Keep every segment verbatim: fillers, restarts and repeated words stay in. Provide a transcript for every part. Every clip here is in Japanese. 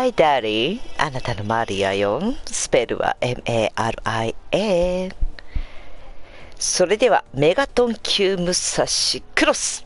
Hi, Daddy. あなたのマリアよ。スペルは エムエーアールアイエー。それでは、メガトン級武蔵クロス。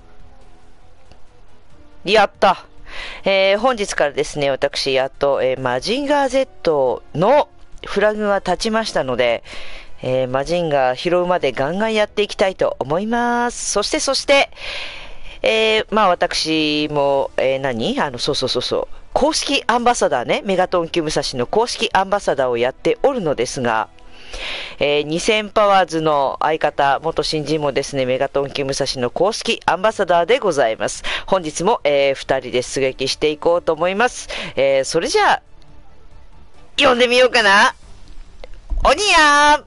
やった。えー、本日からですね、私、やっと、えー、マジンガー Z のフラグが立ちましたので、えー、マジンガー拾うまでガンガンやっていきたいと思います。そして、そして、えー、まあ私も、えー、何あの、そうそうそうそう。公式アンバサダーね、メガトン級武蔵の公式アンバサダーをやっておるのですが、えー、にせんパワーズの相方、元新人もですね、メガトン級武蔵の公式アンバサダーでございます。本日も、えー、ふたりで出撃していこうと思います。えー、それじゃあ、読んでみようかな。おにやー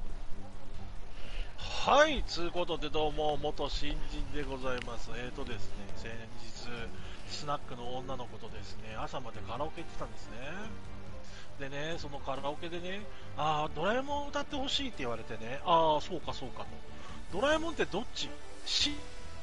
はい、つうことでどうも、元新人でございます。えーとですね、先日、スナックの女の子とですね、朝までカラオケ行ってたんですね。でね、そのカラオケでね、あー、ドラえもん歌ってほしいって言われてね、あー、そうかそうかと。ドラえもんってどっちし、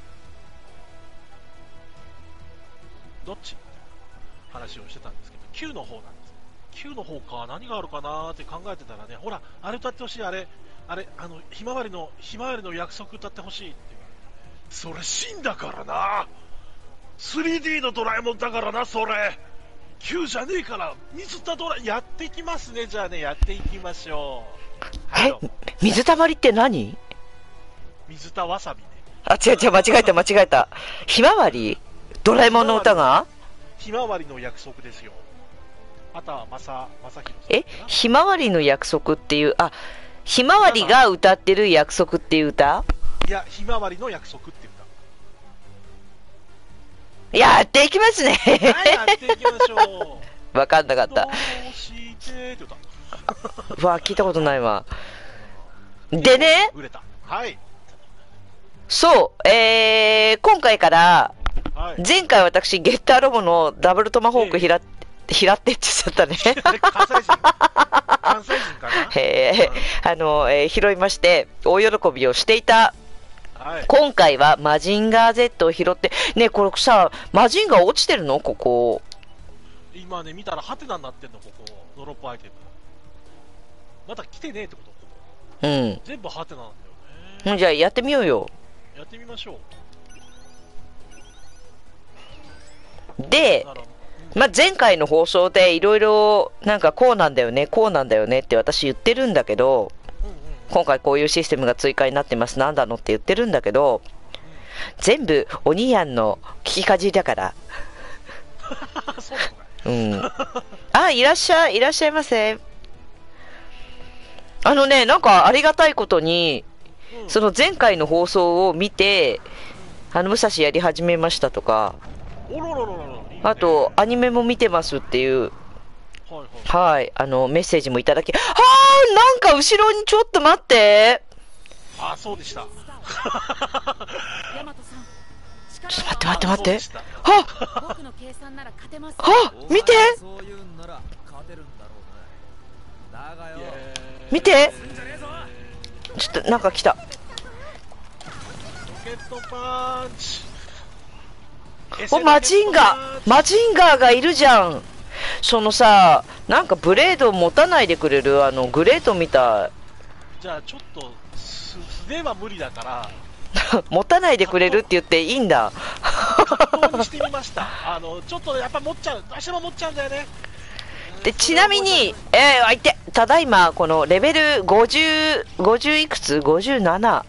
どっちって話をしてたんですけど、きゅうの方なんです。きゅうの方か、何があるかなーって考えてたらね、ほら、あれ歌ってほしい、あれ、あれ、あの、ひまわりの、ひまわりの約束歌ってほしいって言われて、それ死んだからな スリーディー のドラえもんだからな、それきゅうじゃねえから、水田ドラ、やっていきますね、じゃあね、やっていきましょう。はい、 え、水たまりって何？ 水田わさびね。 あ、違う違う、間違えた間違えた。ひまわり？ドラえもんの歌が？ ひまわりの約束ですよ。あとは、まさ、まさひろさん。 え、ひまわりの約束っていう、あ、ひまわりが歌ってる約束っていう歌？ いや、ひまわりの約束って歌。 やっていきますね。 はい、やっていきましょう。 わかんなかった。 どうしてって歌。 うわ、聞いたことないわ。でね、 売れた。はい。 そう、えー、今回から、 はい、 前回私、ゲッターロボのダブルトマホーク拾って、拾ってって言っちゃったね。 関西人関西人かなえー、あの、えー、拾いまして、大喜びをしていた。 はい、 今回はマジンガー Z を拾って、ね、これさ、マジンガー落ちてるのここ。 今ね、見たらハテナになってんの、ここ。ドロップアイテム。まだ来てねえってことここ。 うん。 全部ハテナなんだよね。 じゃあやってみようよ。 やってみましょう。で、まあ、前回の放送でいろいろなんかこうなんだよね、こうなんだよねって私言ってるんだけど、うんうん、今回こういうシステムが追加になってます、なんだのって言ってるんだけど、うん、全部おにやんの聞きかじりだから。 そうなのかい。 うん。あ、いらっしゃい、いらっしゃいませ。あのね、なんかありがたいことに、うん、その前回の放送を見て、あの武蔵やり始めましたとか、 おろろろろろ、いいね、 あとアニメも見てますっていう、はい、はいはい、あのメッセージもいただき、はあ、なんか後ろにちょっと待って、 あ、そうでした。ちょっと待って待って待って、はっ、はっ、見て見て、ちょっとなんか来た。 ロケットパンチ。 お、マジンガーマジンガーがいるじゃん。そのさ、なんかブレード持たないでくれる？あのグレートみたい。 じゃあちょっと素手は無理だから持たないでくれるって言っていいんだ。 格闘にしてみました。あのちょっとやっぱ持っちゃう、どうしても持っちゃうんだよね。 でちなみに、えー、あいて、ただいまこのレベルごじゅう、ごじゅういくつ ?ごじゅうなな。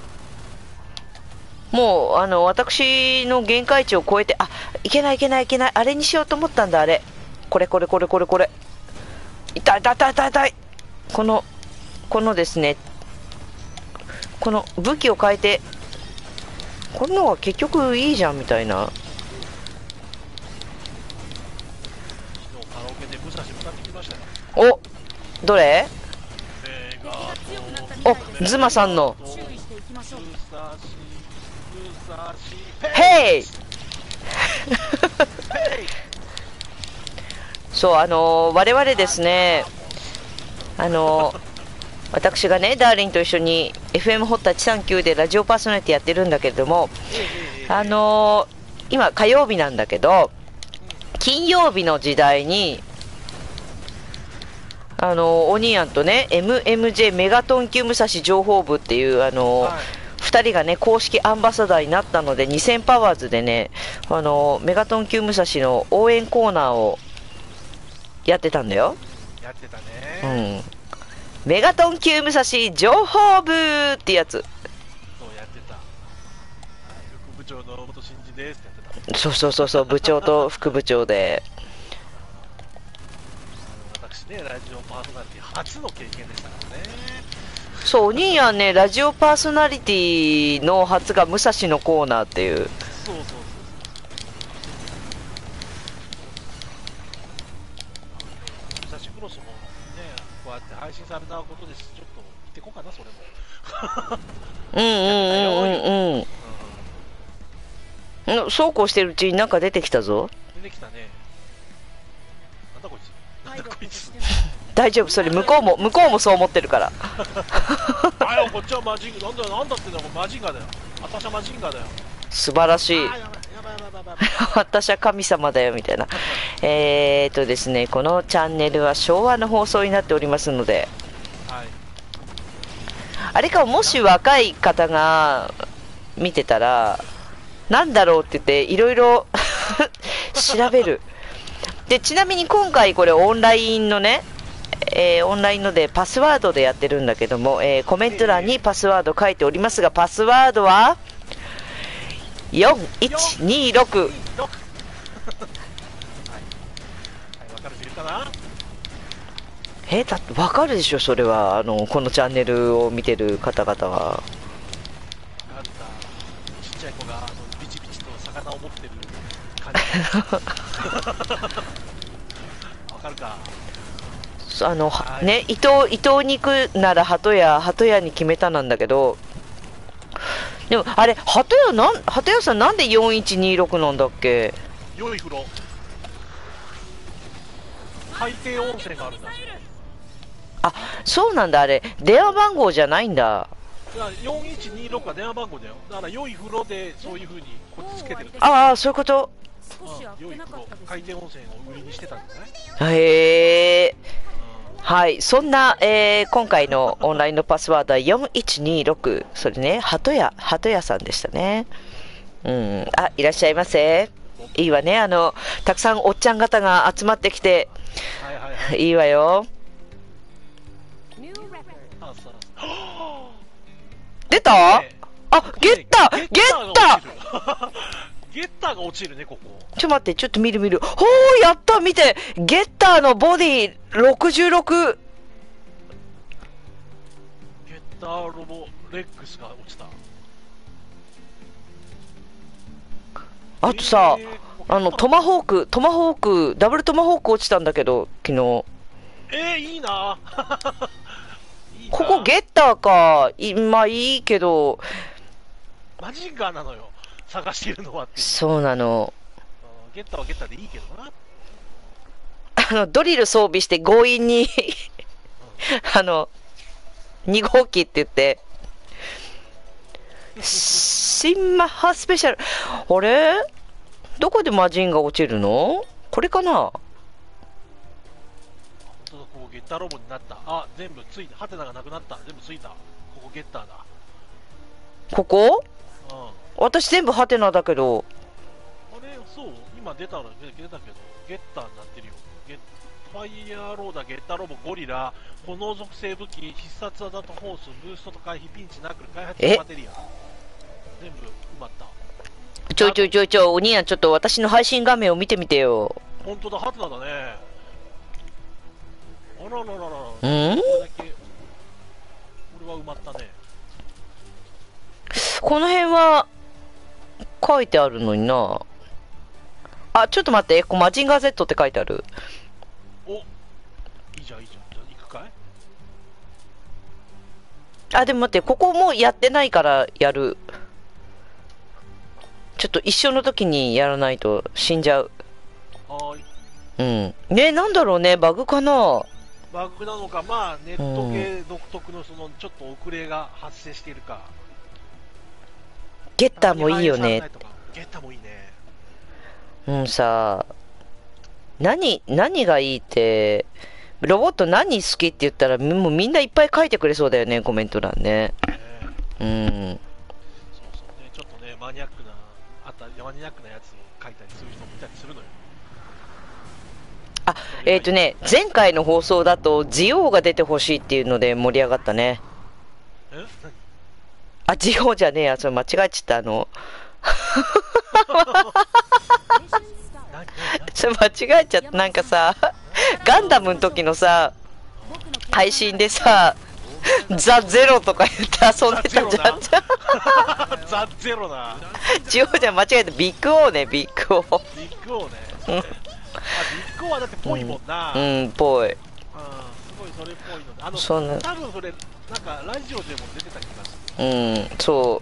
もう、あの、私の限界値を超えて、あ、いけないいけないいけない、あれにしようと思ったんだ、あれ。これこれこれこれこれ。痛い痛い痛い痛い痛い。この、このですね、この武器を変えて、この方が結局いいじゃんみたいな。お、どれ？お、ズマさんの。ヘイそう、あのー、我々ですね、あのー、私がね、ダーリンと一緒に エフエム ホッタいちさんきゅうでラジオパーソナリティやってるんだけれども、あのー、今火曜日なんだけど、金曜日の時代にあのお兄やんとね エムエムジェー メガトン級武蔵情報部っていうあの、 はい、 ふたりがね公式アンバサダーになったのでにせんパワーズでねあのメガトン級武蔵の応援コーナーをやってたんだよ。 やってたうね。 ん、メガトン級武蔵情報部ってやつ。 そうやってた。副部長の元新人ですってやってた。 そうそうそうそう、部長と副部長で。 私ね、ラジオパーソナリティ初の経験でしたからね。 そう、お兄やんね、ラジオパーソナリティの初が武蔵のコーナーっていう。 そうそうそうそう。武蔵クロスもね、こうやって配信されたことです。ちょっと言ってこうかな、それも。 うんうんうんうんうん。そうこうしてるうちになんか出てきたぞ。 出てきたね。なんだこいつ。なんだこいつ。 大丈夫、それ向こうも向こうもそう思ってるから。 あよ、こっちはマジンガー、なんだよ、なんだってんだよ、マジンガーだよ。私はマジンガーだよ。 素晴らしい。 あー、やばい、やばい、やばい、やばい。 私は神様だよみたいな。えーとですね、このチャンネルは昭和の放送になっておりますので、 はい。 あれか、もし若い方が見てたら、なんだろうって言って、いろいろ調べる。で、ちなみに今回これオンラインのね、えーオンラインのでパスワードでやってるんだけども、えーコメント欄にパスワード書いておりますが、パスワードはよんいちにろく。 はい、はい、わかる人いるかな。 えーだってわかるでしょ、それは。あのこのチャンネルを見てる方々は。 わかった。ちっちゃい子があのビチビチと魚を持ってる感じ。わかるか。 あのはいね、伊藤伊藤に行くなら鳩屋鳩屋に決めたなんだけど、でもあれ鳩屋なん鳩屋さんなんでよんいちにろくなんだっけ。 良い風呂。海底温泉があるんだ。 あ、そうなんだ。あれ電話番号じゃないんだ。 いや、よんいちにろくは電話番号だよ。だから良い風呂でそういう風にこっちつけてる。 ああ、そういうこと。 うん、良い風呂、海底温泉を売りにしてたんじゃない？ へえ。 うん、 はい、そんな、えー今回のオンラインのパスワードはよんいちにろく。それね、鳩屋鳩屋さんでしたね。うん、あ、いらっしゃいませ。いいわね、あのたくさんおっちゃん方が集まってきて、 はいはいはい。 いいわよ。 あ、そうは出た？ ぁあ、ゲッターゲッターゲッターが落ちるね、ここ。 ーちょっと待って、ちょっと見る見る。ほー、やった、見て、ゲッターのボディろくじゅうろく。 ゲッターロボレックスが落ちた。 あとさ、 えーあのトマホークトマホークダブルトマホーク落ちたんだけど昨日。 えー、いいな。いいな。 ここゲッターか。いまあいいけど、 マジンガーなのよ、探しているのはっていう。 そうなの。 うん、ゲッターはゲッターでいいけどな。 あのドリル装備して強引にあのに号機って言って新マッハスペシャル。あれどこでマジンが落ちるの？これかな。 本当だ、ここゲッターロボになった。あ、全部ついた。ハテナがなくなった。全部ついた。ここゲッターだ。 ここうん。あ私全部ハテナだけど。 れ、そう今出たら出出たけど、ゲッターになってるよ。ゲッファイヤーローダー、ゲッターロボ、ゴリラ、炎属性武器、必殺技とホース、ブーストと回避、ピンチナックル、開発えバテリア。全部埋まった。 ちょいちょいちょいちょい、お兄やんちょっと私の配信画面を見てみてよ。 本当だ、ハテナだね。あららららら。 うんこれだけ、これは埋まったね。 この辺は書いてあるのにな。あ、ちょっと待って、こうマジンガー Z って書いてある。 お、いいじゃんいいじゃん。じゃあ行くかい？ あ、でも待って、ここもやってないからやる。ちょっと一緒の時にやらないと死んじゃう。 はーい。 うん。ね、なんだろうね、バグかな。 バグなのか、まあネット系独特のそのちょっと遅れが発生しているか。 ゲッターもいいよね。 ゲッターもいいね。 うんさ、何、何がいいって、 ロボット何好きって言ったら、もうみんないっぱい書いてくれそうだよね、コメント欄ね。 ねうん。 そうそうね、ちょっとね、マニアックな、あったマニアックなやつを書いたりする人もいたりするのよ。 あ、えっとね、前回の放送だと、ジオウが出てほしいっていうので盛り上がったね。 え何あ、ジオウじゃねえや、それ間違えちゃった、あの、 何何それ間違えちゃった、なんかさ、ガンダムの時のさ、配信でさ、ザ・ゼロとか言って遊んでたじゃん。 ザ・ゼロな。 ジオウじゃ間違えた、ビッグオーね、ビッグオー。 ビッグオーね。あ、ビッグオーはだってぽいもんな。 うん、ぽい。 うん、すごいそれっぽいので、あの、 そんな多分それ、なんかラジオでも出てた気がする。 うん、そう。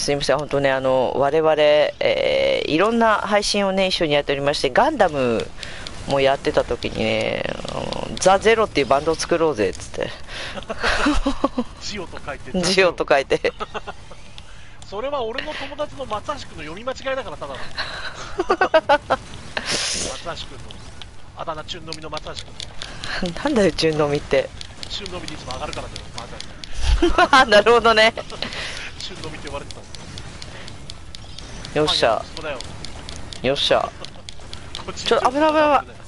すみません、本当ね、あの、我々、えーいろんな配信をね、一緒にやっておりまして、ガンダムもやってた時にね、あのザ・ゼロっていうバンドを作ろうぜ、っつって。 ジオと書いて。 ジオと書いて。 それは俺の友達の松橋君の読み間違いだから、ただの。松橋君の、あだ名チュンのみの松橋君の。 なんだよ、中飲みって。 チュンのみにいつも上がるからだよ、松橋君。 なるほどね。 チュンのみって呼ばれてたんですよっしゃ、 そうだよ。 よっしゃ。 こっちちょ危ない危ない危ない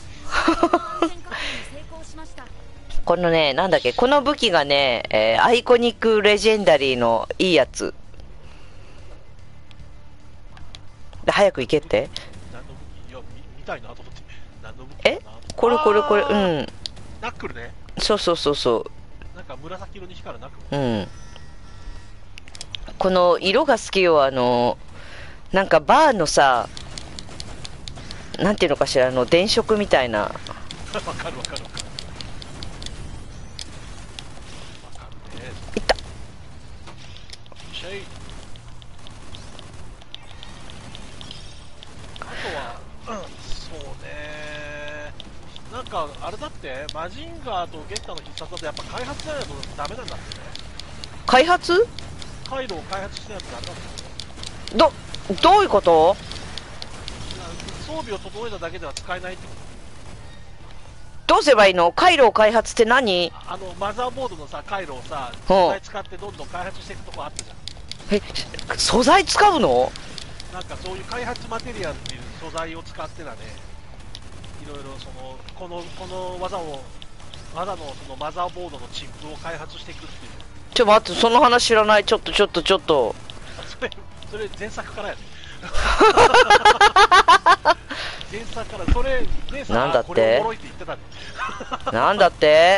このね、なんだっけ、この武器がね、えーアイコニックレジェンダリーのいいやつ。で早く行けって。 何の武器いや、み見たいなと思って。何の武器えこれこれこれ、うん。 ナックルね。 そうそうそうそなんか紫色に光るナックう。うん。この色が好きよ、あの、なんかバーのさ、なんていうのかしら、あの、電飾みたいな。 ル。わかるわかるわかる。わかるね。 いった。 シェイ。あとは、うん、そうね。なんか、あれだって、マジンガーとゲッタの必殺だとやっぱ開発しないとダメなんだってね。 開発回路を開発してないとダメなんだって。 ど、どういうこと？ 装備を整えただけでは使えないってこと。 どうすればいいの？回路を開発って何？ あのマザーボードのさ回路をさ、 ほう素材使ってどんどん開発していくとこあったじゃん。 え、素材使うの？ なんかそういう開発マテリアルっていう素材を使ってだね、いろいろそのこのこの技を技のそのマザーボードのチップを開発していくっていう。 ちょ、待って、その話知らない。ちょっとちょっとちょっと。 それそれ前作からやね。前作からそれ姉さんなんだってこれおもろいって言ってたね。 なんだって？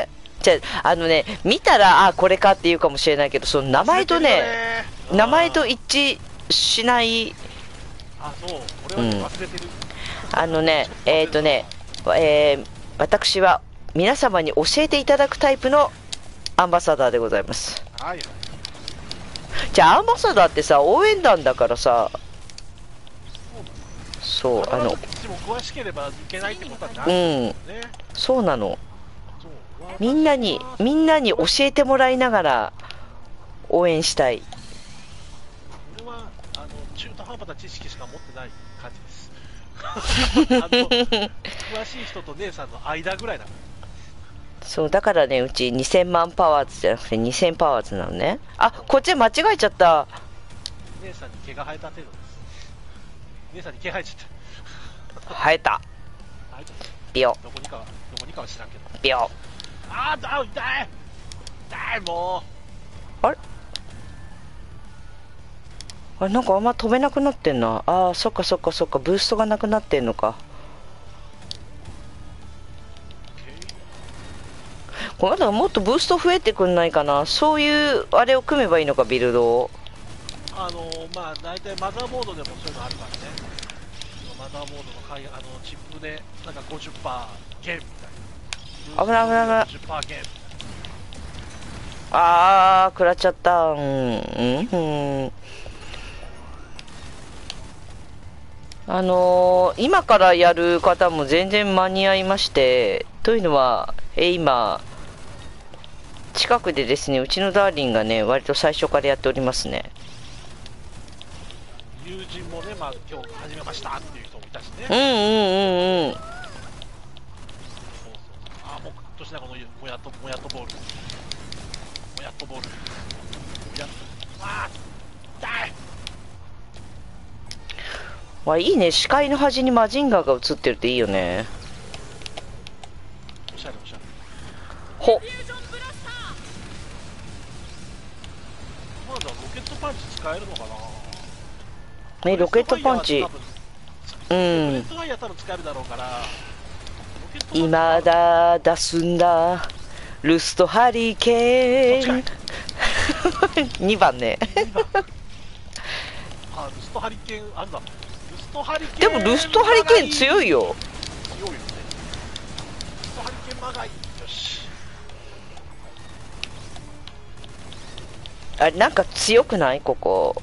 じゃあ、あのね、見たら、あ、これかって言うかもしれないけど、その名前とね、 ね名前と一致しない。 あ、そう、俺はね、 うん忘れてる。 あのね、えっとね、えー私は皆様に教えていただくタイプのアンバサダーでございます。 はい。 じゃあ、アンバサダーってさ、応援団だからさ、そう、あの、 必ずしも詳しければいけないってことはないうん、 ね。 そうなの。 そうみんなに、みんなに教えてもらいながら応援したい。 俺はあの中途半端な知識しか持ってない感じです。あの詳しい人と姉さんの間ぐらいなの。 そう、だからね、うちにせんまんパワーズじゃなくてにせんパワーズなのね。あ、こっち間違えちゃった。 姉さんに毛が生えた程度です。姉さんに毛生えちゃった。 生えた。 生えちゃった。 ビヨ、 どこにかは、どこにかは知らんけど。 ビヨ。 あー、だ、痛い痛い、もあれあれ、なんかあんま飛べなくなってんな。あー、そっかそっかそっか、ブーストがなくなってんのか。 う。 これだからもっとブースト増えてくんないかな。そういうあれを組めばいいのか、ビルドを。 あのー、まあ、大体マザーボードでもそういうのあるからね。マザーボードのかいあのチップでなんか ごじゅっパーセント 減みたいな。 危ない危ない危ない。 ごじゅっパーセント 減。 あー、食らっちゃった。うん、うん、うん。あのー今からやる方も全然間に合いまして、というのは、え今、近くでですね、うちのダーリンがね、割と最初からやっておりますね。 友人もね、まあ、今日始めましたっていう人もいたしね。 うんうんうんうん。 そうそう。あ、もう、そしてな、このもやっともやっとボール。もやっとボール。もやっと。ああ痛い。 わ、いいね。視界の端にマジンガーが映ってるっていいよね。 おしゃれおしゃれ。 ほ。 まだロケットパンチ使えるのかな。 ね、ロケットパンチ。うん。 ロケットファイヤー多分使えるだろうから。 今だ出すんだ。ルストハリケーン。にばんね。 あ、ルストハリケーンあるだ。ルストハリケーン。でもルストハリケーン強いよ。 強いよね。ルストハリケーンマガイ。よし。 あれなんか強くないここ。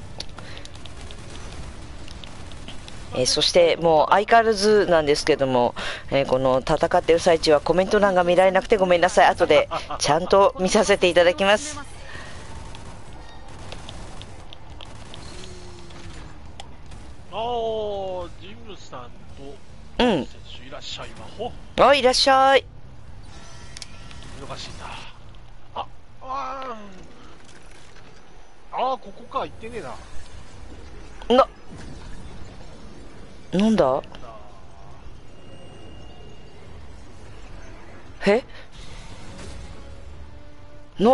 えー、そしてもう相変わらずなんですけども、えー、この戦ってる最中はコメント欄が見られなくてごめんなさい。後でちゃんと見させていただきます。 あー、ジムさんと選手いらっしゃいまほ。 あ、いらっしゃい。 難しいな。あ、あー、あー、ここか、行ってねえな。 な、なんだえの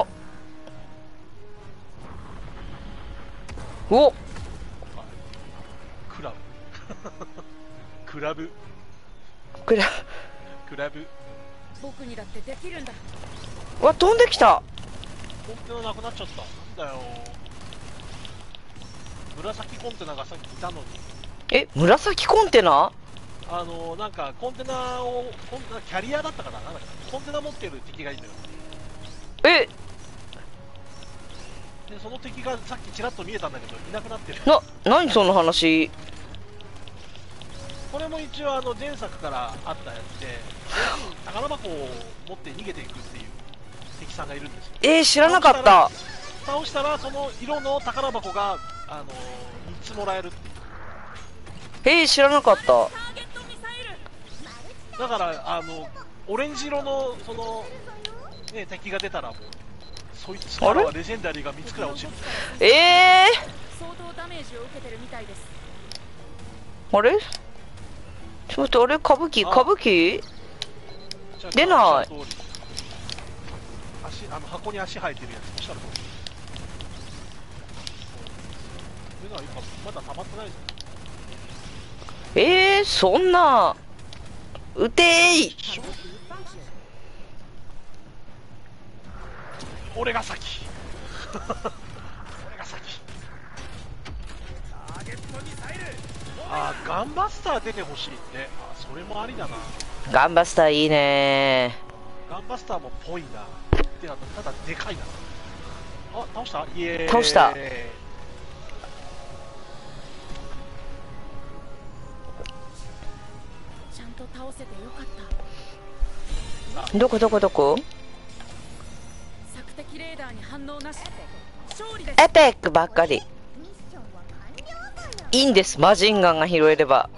おクラブクラブクラクラブ僕にだってできるんだ。 わ、飛んできた。 コンテナなくなっちゃった。なんだよ。紫コンテナがさっきいたのに。 え、紫コンテナ？ あのなんかコンテナをコンテナキャリアだったかな、なんだかコンテナ持ってる敵がいるのよ。 えでその敵がさっきちらっと見えたんだけどいなくなってる。 な、何その話。 これも一応あの前作からあったやつで、宝箱を持って逃げていくっていう敵さんがいるんですよ。 えー、知らなかった。 倒したらその色の宝箱があのみっつもらえるっていう。 えー、知らなかった。 だからあのオレンジ色のそのね敵が出たらもうそいつからはレジェンダリーがみっつくらい落ちる。 えー、 相当ダメージを受けてるみたいです。 あれちょっとあれ歌舞伎歌舞伎出ない。 足あの箱に足生えてるやつ。そしたらこれが今まだ溜まってないぞ。 えー、そんな撃てーい。 俺が先俺が先。あー、ガンバスター出てほしいって。あ、それもありだな。 ガンバスターいいねー。ガンバスターもぽいな。てかただでかいな。あ、倒した？イエーイ。 倒した。 ちゃんと倒せてよかった。 どこどこどこ？ 索敵レーダーに反応なし。勝利です。 エペックばっかり。いいんです、マジンガンが拾えれば。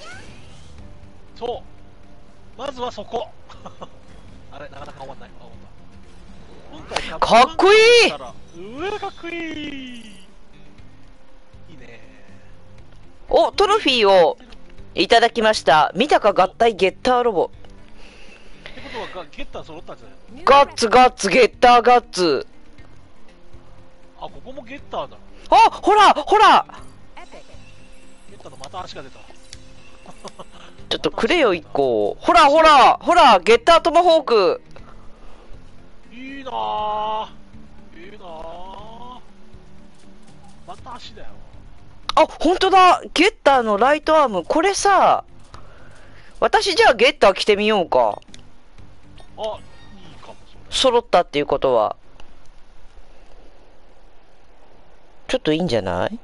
そうまずはそこあれなかなか終わんない。あ、 かっこいい。 うわかっこいい。いいね。 お、トロフィーをいただきました。見たか合体ゲッターロボ。 ってことはゲッター揃ったんじゃないの？ ガッツガッツゲッターガッツ。 あ、ここもゲッターだ。 あ、ほらほら。 ゲッターのまた足が出た。 ちょっとくれよ一個。ほらほらほらゲッタートマホーク。 いいなぁ。いいなぁ。また足だよ。 あ、ほんとだ。ゲッターのライトアーム。これさ、私じゃあゲッター着てみようか。 あ、いいかもそれ。 揃ったっていうことは。ちょっといいんじゃない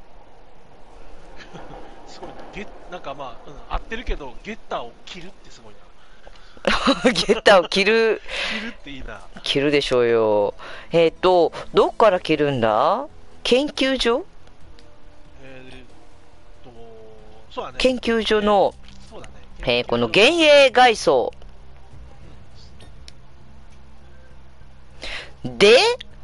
すごい。ゲなんかまあ、うん、合ってるけど、ゲッターを着るってすごいな。 ゲッターを着る。 着るっていいな。 着るでしょうよ。えっと、どっから着るんだ？研究所？ えー、っと、そうだね。 研究所の、 そうだね。 えー、この幻影外装。 で、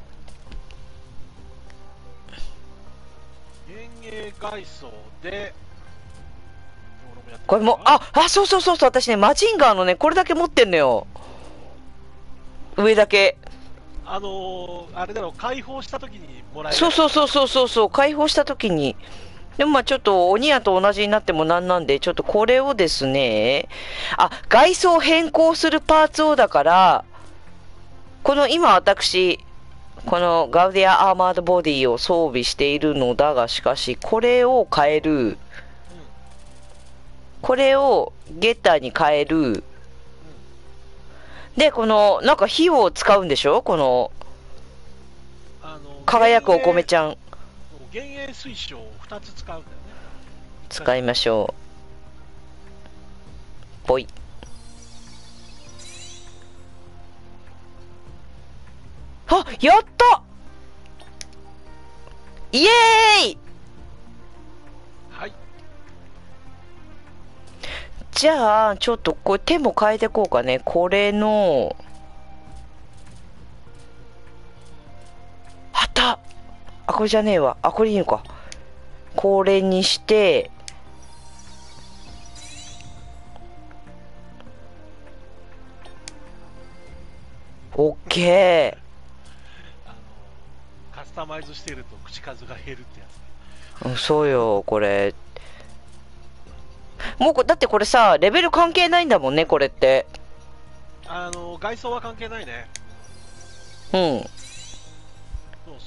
幻影外装で、俺もやってみるかこれも、あ、あ、そうそうそうそう、私ね、マジンガーのね、これだけ持ってんのよ。上だけ。 あのー、あれだろう、解放した時にもらえる。 そうそうそうそうそうそう、解放した時に。でもまあちょっと、オニアと同じになってもなんなんで、ちょっとこれをですね、あ、外装変更するパーツをだから、この今私、このガウディアアーマードボディを装備しているのだが、しかし、これを変える。これをゲッターに変える。で、この、なんか火を使うんでしょこの、 あの輝くお米ちゃん。 幻影水晶をふたつ使うんだよね。 使いましょう。ぽい。あ、やったイエーイはい。 じゃあ、ちょっとこれ手も変えていこうかね。これの、あった。あ、これじゃねえわ。あ、これいいのか。これにして、オッケあのカスタマイズしてると口数が減るってやつね。 ー。うん、そうよ、これ。もうこ、だってこれさ、レベル関係ないんだもんね、これって。 あの外装は関係ないね。 うん。 そうそう。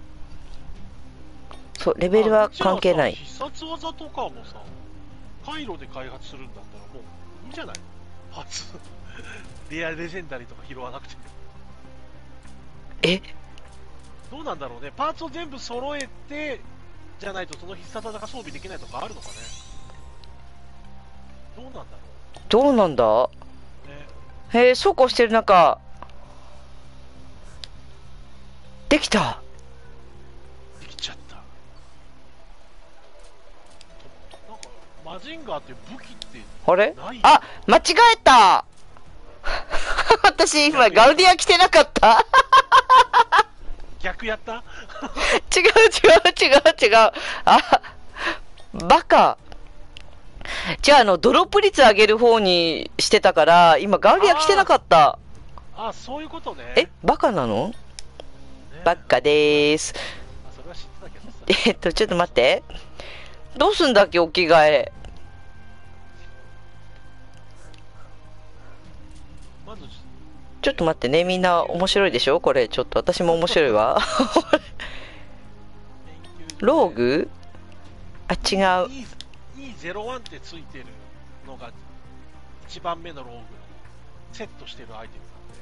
そう、レベルは関係ない。 必殺技とかもさ、回路で開発するんだったらもういいんじゃないの？初レアレジェンダリーとか拾わなくて。 えどうなんだろうね。パーツを全部揃えてじゃないとその必殺技が装備できないとかあるのかね。どうなんだろどうなんだうね。 へえ、そうこうしてる中、できた。 できちゃった。なんかマジンガーって武器ってあれない？ あ、間違えた私今ガウディア着てなかった逆やった？ 違う違う違う違う。あ、バカ。じゃあ、あの、ドロップ率上げる方にしてたから、今ガウディア着てなかった。 ああ、そういうことね。 え、バカなの？ ね、 バカでーす。 あ、それは知ってたけどさ。 えっと、ちょっと待って。どうすんだっけ、お着替え。 まずちょっと待ってね、みんな面白いでしょこれ、ちょっと私も面白いわ。ローグあ、違う。 にひゃくいちってついてるのがいちばんめのローグのセットしてるアイテム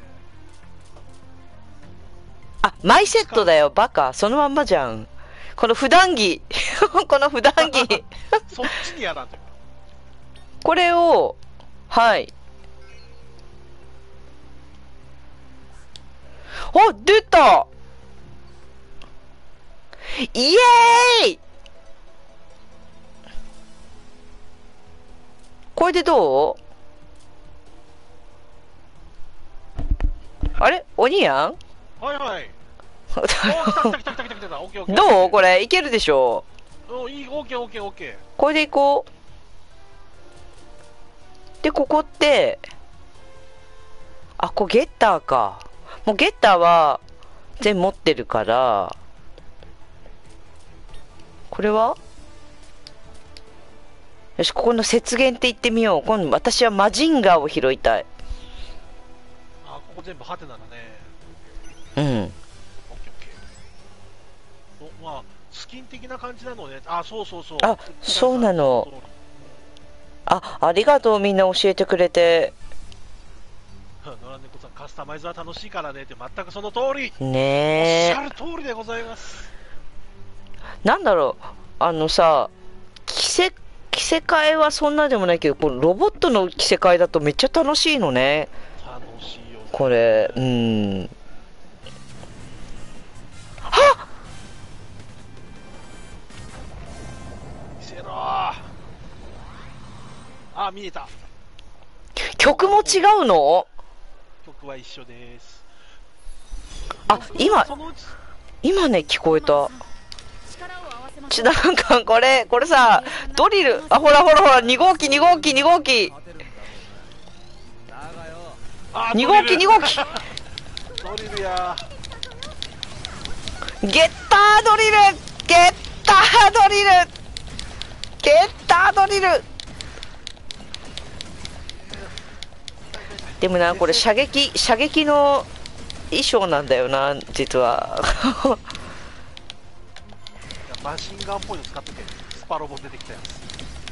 なんで。 あ、マイセットだよ、バカ。そのまんまじゃん。この普段着。この普段着。 そっちにやらんというか。 これを、はい。あ、出たイエーイこれでどうあれ鬼やんはいはい。おー、来た来た来た来た来た来た。オッケーオッケー。 どうこれいけるでしょおいい、オッケーオッケーオッケー。 これでいこう。で、ここって、あ、これゲッターか。もうゲッターは全部持ってるから、これはよし、ここの雪原って言ってみよう。今度私はマジンガーを拾いたい。 あ、ここ全部ハテナだね。 うん。 オッケーオッケー。お、まあ、スキン的な感じなのね。あ、そうそうそう。 あ、そうなの。あ、ありがとう、みんな教えてくれて。 野良猫さん、カスタマイズは楽しいからねって、全くその通り。 ねえ。 おっしゃる通りでございます。 なんだろう、あのさ、着せ、着せ替えはそんなでもないけど、このロボットの着せ替えだとめっちゃ楽しいのね。 楽しいよ、ね。 これ、うん。はっ見せろー。あ、見えた。 曲も違うの？ 曲は一緒です。 あ、今そのうち今ね聞こえた。 力を合わせましょう。 ちなんかこれこれさドリル、あほらほらほらに号機に号機に号機あに号機に号機ドリルや。 ゲッタードリルゲッタードリルゲッタードリル。でもなこれ射撃射撃の衣装なんだよな実は。 マシンガンっぽいの使っててスパロボ出てきたやつ。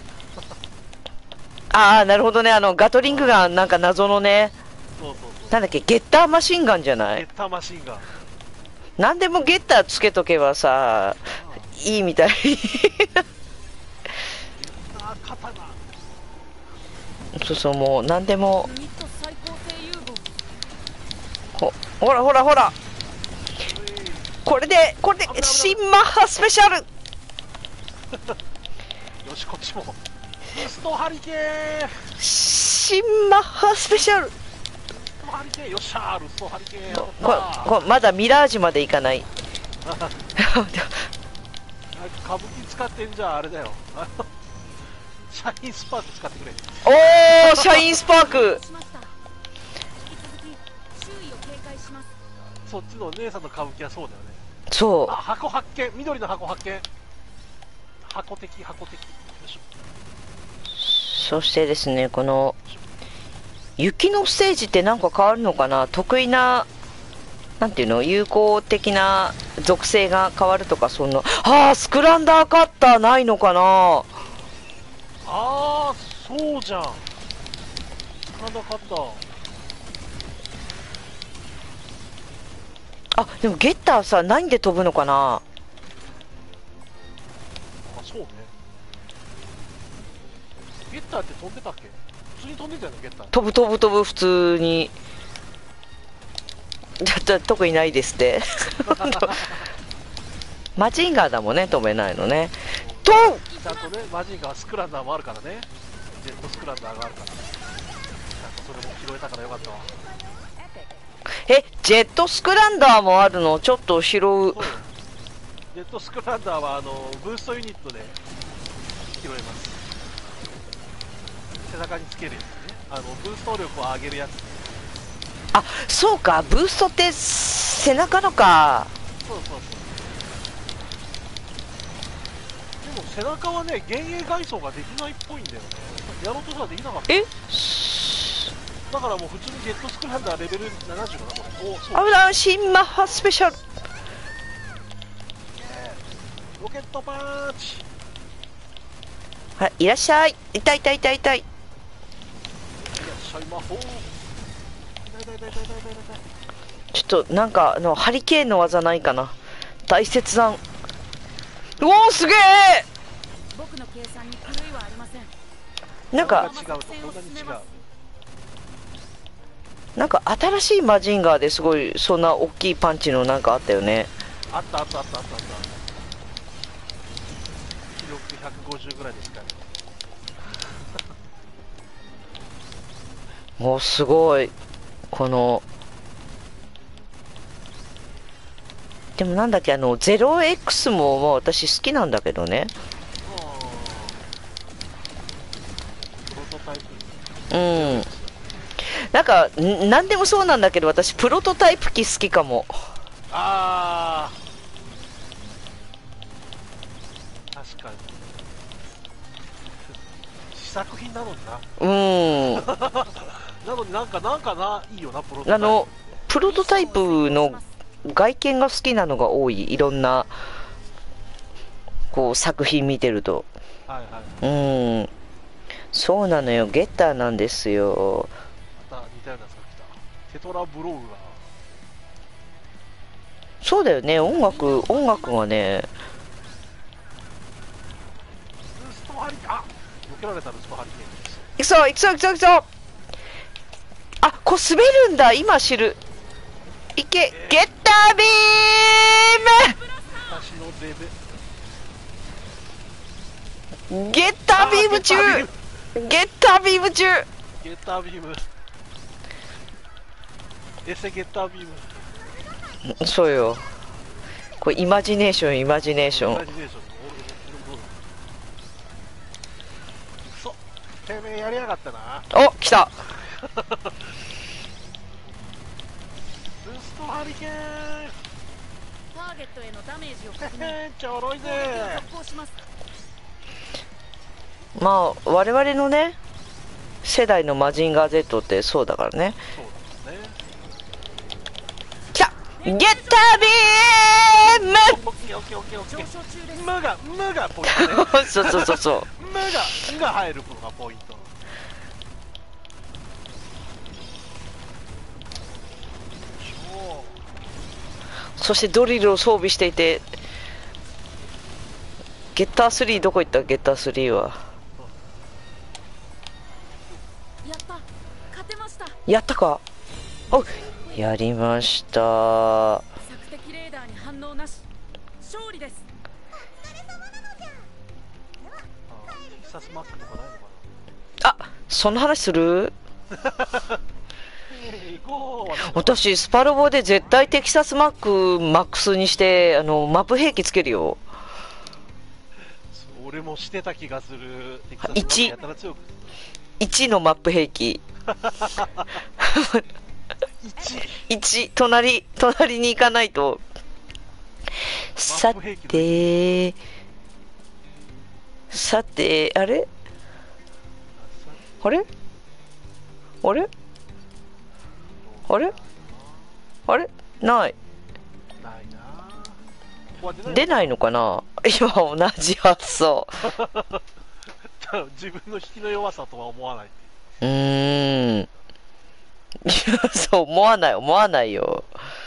ああなるほどね、あのガトリングガンなんか謎のね、 そうそうそう。 なんだっけゲッターマシンガンじゃないゲッ。ターマシンガン。 なんでもゲッターつけとけばさいいみたい。 あー刀。 そうそうもうなんでもユニット最高性融ほ合。 ほらほらほらこれでこれで新マッハスペシャル。 よしこっちもブーストハリケーン。 新マッハスペシャル。 ルストハリケーンよっしゃー。ルストハリケーンやったこー。 こまだミラージュまでいかない。 歌舞伎使ってんじゃんあれだよ。あのシャインスパーク使ってくれ。 おーシャインスパーク。 しました。引き続き周囲を警戒します。 そっちの姉さんの歌舞伎はそうだよね。 そあ、箱発見。緑の箱発見。箱的箱的。よいしょ。 うそしてですねこの雪のステージってなんか変わるのかな。得意ななんていうの有効的な属性が変わるとかそんな。あースクランダーカッターないのかな。 あーそうじゃん。なんだかった。 あでもゲッターさ何で飛ぶのかな。 あそうね。ゲッターって飛んでたっけ。普通に飛んでたよねゲッター。 飛ぶ飛ぶ飛ぶ普通に。ちょっと特にないですってマジンガーだもんね飛べないのねと。 ちゃんとねマジンガースクランダーもあるからね。ジェットスクランダーがあるから。ちゃんとそれも拾えたからよかったわ。 えジェットスクランダーもあるの。ちょっと拾う。 そうよ。ジェットスクランダーはあのブーストユニットで拾えます。背中につけるやつね。あのブースト力を上げるやつ。 あそうかブーストって背中のか。 そうそうそう。でも背中はね幻影外装ができないっぽいんだよね。やろうとしたらできなかった。 えだからもう普通にジェットスクランダーレベルななじゅうかなこれ。おそう。 危ない新マッハスペシャル。 ロケットパンチ。 はいいらっしゃい。痛い痛い痛い痛い。 いらっしゃい魔法。痛い痛い痛い痛い痛い痛い痛い。 ちょっとなんかあのハリケーンの技ないかな。大切断。おおすげえ。 僕の計算に狂いはありません。 なんか違うとこんなに違う。 なんか新しいマジンガーですごいそんな大きいパンチのなんかあったよね。 あったあったあったあったあった。記録ひゃくごじゅうぐらいですかね。 もうすごいこのでもなんだっけあの ゼロエックス ももう私好きなんだけどね。 プロトタイプ。 うんなんかん何でもそうなんだけど私プロトタイプ機好きかも。 ああ確かに試作品なのにな。 うんなのになんかなんかないいよなプロトタイプ。 あのプロトタイプの外見が好きなのが多い。いろんなこう作品見てると。 はいはい。 うんそうなのよゲッターなんですよ。 また似たようなやつが来た。テトラブローガー。 そうだよね音楽音楽がね。 ルストハリケーン。あ避けられたルストハリケーンです。 いくぞいくぞいくぞいくぞ。あこう滑るんだ今知る。いけ、ゲッタービー私のデムゲッタービーム中ゲッタービーム中ゲッタービーム。エセゲッタービーム。 そうよ。これイマジネーションイマジネーション。 イマジネーション。そうてめえやりやがったな。 お、来た。 ブーストハリケーン。 ターゲットへのダメージを確認。 へへちょろいぜ。 続行します。 まあ我々のね世代のマジンガー Z ってそうだからね。 そうですね。 来た。ゲッタービーム。 オッケーオッケーオッケーオッケ上ー。 昇中です。 無が無がポイントね。 そうそうそうそう。 無が無が入ることがポイント。 そしてドリルを装備していて、ゲッタースリーどこ行った？ゲッタースリーはやった。勝てました。 やったか。お、やりました。 索敵レーダーに反応なし。勝利です。 必殺マックとかないのかあ、そんな話する？ な。行こう。 私スパロボで絶対テキサスマックマックスにしてあのマップ兵器つけるよ。 俺もしてた気がする。 いちやたら強くいちのマップ兵器いち隣隣に行かないと。さてさてあれあれあれあれあれない。 ないな。 出ないのかな。今同じ発想。 自分の引きの弱さとは思わない。 うーん。そう思わない思わないよ。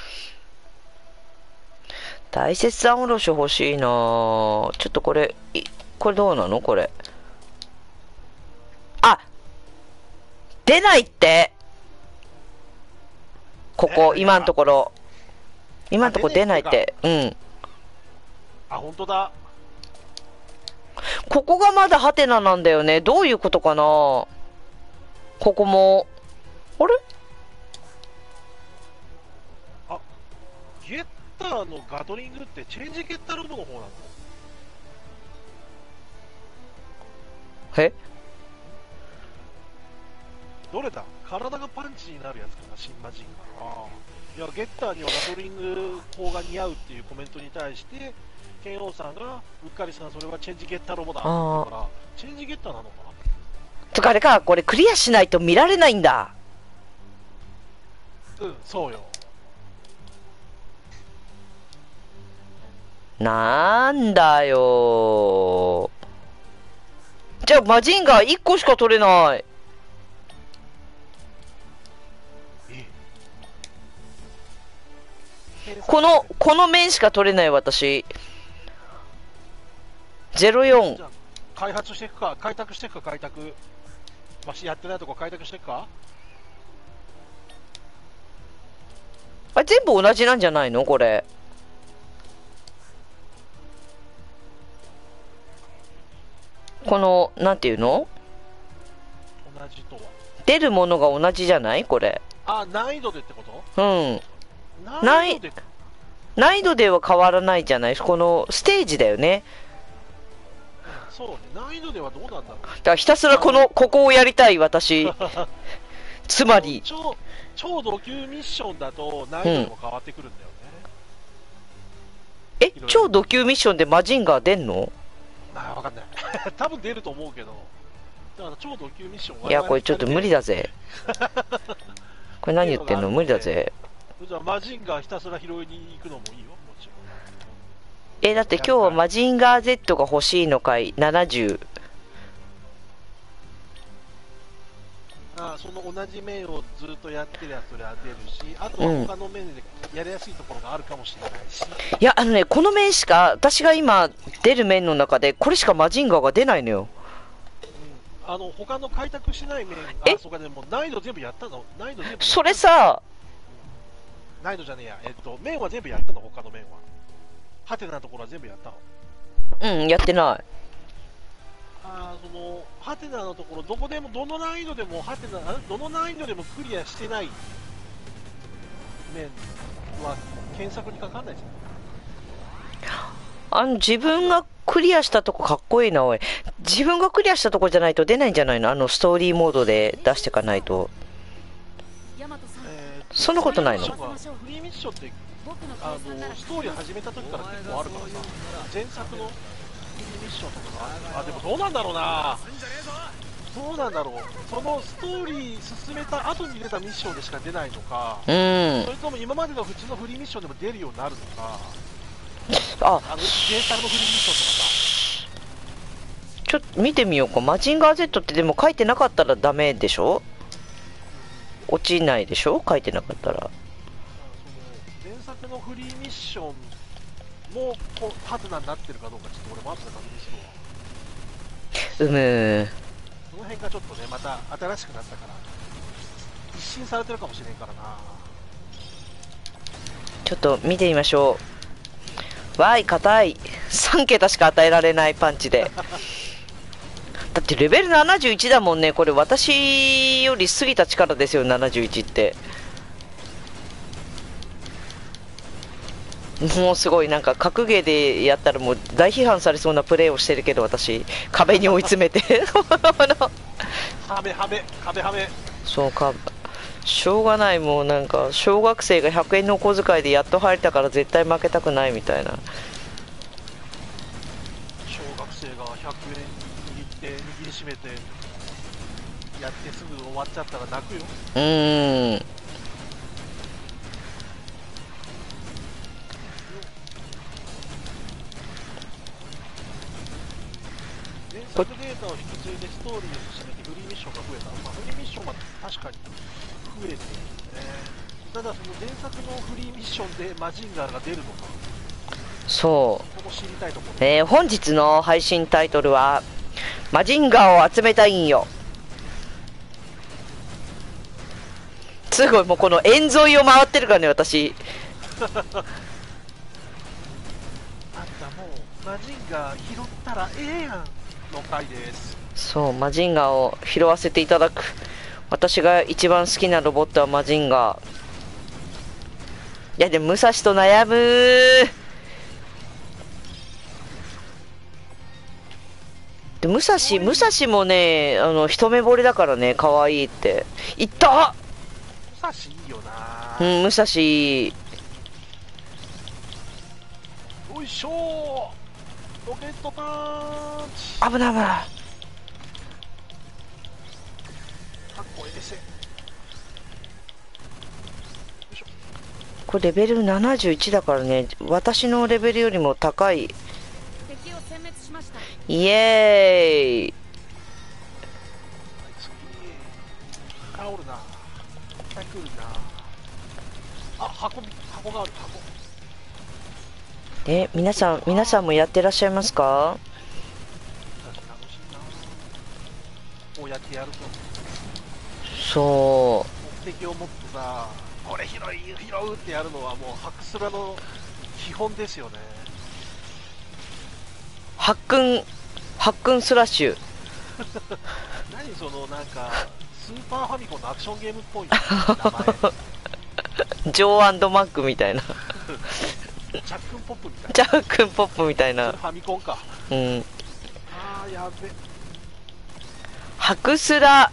大切さんおろし欲しいな。ちょっとこれこれどうなのこれ。あ、出ないって。ここ今のところ今のところ出ないって。うん。 あ、本当だ。 ここがまだハテナなんだよね。どういうことかな。ここもあれ。 あ、ゲッターのガトリングってチェンジゲッターロボの方なの？ え、 どれだ？体がパンチになるやつかな、新マジンが。ああ。いや、ゲッターにはガトリング砲が似合うっていうコメントに対して、ケンオーさんが、うっかりさん、それはチェンジゲッターロボだって言ったから、チェンジゲッターなのかな？ とかあれか、これクリアしないと見られないんだ。 うん、そうよ。 なんだよ。じゃあマジンガーいっこしか取れない。このこの面しか取れない私。ゼロよん。 じゃあ開発していくか、開拓していくか、開拓。まあ、やってないとこ開拓していくか。 あれ全部同じなんじゃないのこれ。このなんていうの、 同じとは出るものが同じじゃないこれ。 あ、難易度でってこと？ うん。 難易度で難易度では変わらないじゃない。このステージだよね。 そうね、難易度ではどうなんだろう。 だからひたすらこのここをやりたい私。つまり超超ド級ミッションだと難易度も変わってくるんだよね。 え、超ド級ミッションでマジンガー出んの？ ああ、わかんない。多分出ると思うけど。だから超ド級ミッション。 いやこれちょっと無理だぜ。これ何言ってんの？無理だぜ。 じゃあマジンガーひたすら拾いに行くのもいいよ、もちろん。 え、だって今日はマジンガー Z が欲しいのかいななじゅう。 ああ、その同じ面をずっとやってりゃそれは出るし、あとは他の面でやりやすいところがあるかもしれないし、 うん、いやあのねこの面しか私が今出る面の中でこれしかマジンガーが出ないのよ。 うん、あの他の開拓しない面、 えあ、そうか、でも難易度全部やったの？難易度全部やったの？ それさ、 難易度じゃねえや、えっと面は全部やったの？他の面はハテナのところは全部やったの？ うん、やってない。 あ、そのハテナのところ、どこでもどの難易度でもハテナ、どの難易度でもクリアしてない面は検索にかかんないじゃん。 あの、自分がクリアしたとこかっこいいな、おい。自分がクリアしたとこじゃないと出ないんじゃないの？あの、ストーリーモードで出していかないと。 ヤマトさん、 えーそんなことないの？ フリーミッションって僕のあ計算ならのストーリー始めた時から結構あるからさ、前作のフリーミッションとかがある。あ、でもどうなんだろうな、どうなんだろう、そのストーリー進めた後に出たミッションでしか出ないのか、 うん。 それとも今までの普通のフリーミッションでも出るようになるのか、 あ、 あの原作のフリーミッションとかさ。 ちょっと見てみようか。マジンガー Z ってでも書いてなかったらダメでしょ？落ちないでしょ？書いてなかったら。 その前作のフリーミッションもこうハテナになってるかどうか、ちょっと俺も後で確認するわ。 うむ。 その辺がちょっとね、また新しくなったから一新されてるかもしれんからな。 ちょっと見てみましょう。わーい、硬い。さん桁しか与えられないパンチで。だってレベルななじゅういちだもんね。これ私より過ぎた力ですよ、ななじゅういちって。もうすごい、なんか格ゲーでやったらもう大批判されそうなプレーをしてるけど、私壁に追い詰めてはめはめ壁はめ。 そうか、しょうがない。もうなんか小学生がひゃくえんのお小遣いでやっと入れたから絶対負けたくないみたいな。 小学生がひゃくえん握って握りしめてやってすぐ終わっちゃったら泣くよ。 うーん。 原作データを引き継いでストーリーを進めてフリーミッションが増えた。まあ、フリーミッションは確かに増えてるんですね。ただその前作のフリーミッションでマジンガーが出るのか、 そここも知りたいところ。 う、えー本日の配信タイトルはマジンガーを集めたいんよ。すごい、もうこの円沿いを回ってるからね、私。 あんたもうマジンガー拾ったらええやんの回です。 そう、マジンガーを拾わせていただく。私が一番好きなロボットはマジンガー。いやでも武蔵と悩むー。で武蔵武蔵もね、あの一目惚れだからね、可愛いって言った。 武蔵いいよな。 うん、武蔵。 よいしょー、ロケットパンチ。 危ない危ない。 かっこいいですよ。 これレベルななじゅういちだからね、私のレベルよりも高い。 敵を殲滅しました。 イエーイ。 次あおるな、いっぱい来るな。あ、箱み箱がある。箱え、皆さん皆さんもやってらっしゃいますか？ 楽しいな。こうやってやるとそ目的を持ってさ、これ拾い拾うってやるのはもうハクスラの基本ですよね。 う、ハックンハックンスラッシュ。 何そのなんかスーパーファミコンのアクションゲームっぽい名前。 ジョー&マックみたいな。 ジャックンポップみたいな。 ジャックンポップみたいな。 ファミコンか。 うん。 あーやべ。 ハクスラ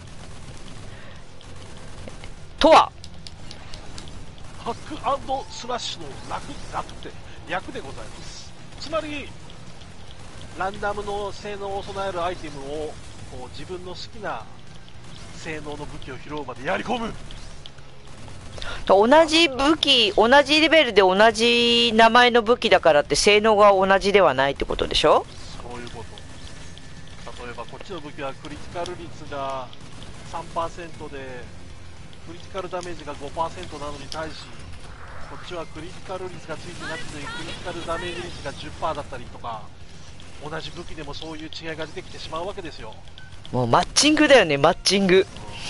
とはハック&スラッシュの楽楽って略でございます。つまりランダムの性能を備えるアイテムをこう自分の好きな性能の武器を拾うまでやり込む。 同じ武器、同じレベルで同じ名前の武器だからって性能が同じではないってことでしょ？ そういうこと。例えばこっちの武器はクリティカル率が さんパーセント でクリティカルダメージが ごパーセント なのに対し、こっちはクリティカル率がついてなくてクリティカルダメージ率が じゅっパーセント だったりとか、同じ武器でもそういう違いが出てきてしまうわけですよ。 もうマッチングだよね、マッチング。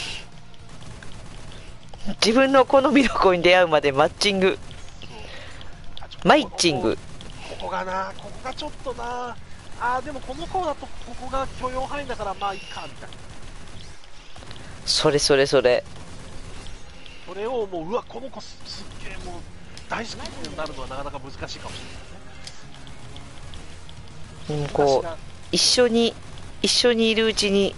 自分の好みの子に出会うまでマッチング。マイッチング。 ここがな、ここがちょっとな、あーでもこの子だとここが許容範囲だからまあいいかみたいな。 それそれそれ。 それをもう、うわこの子すすっげえもう大好きになるのはなかなか難しいかもしれないね。 うん、こう一緒に一緒にいるうちに。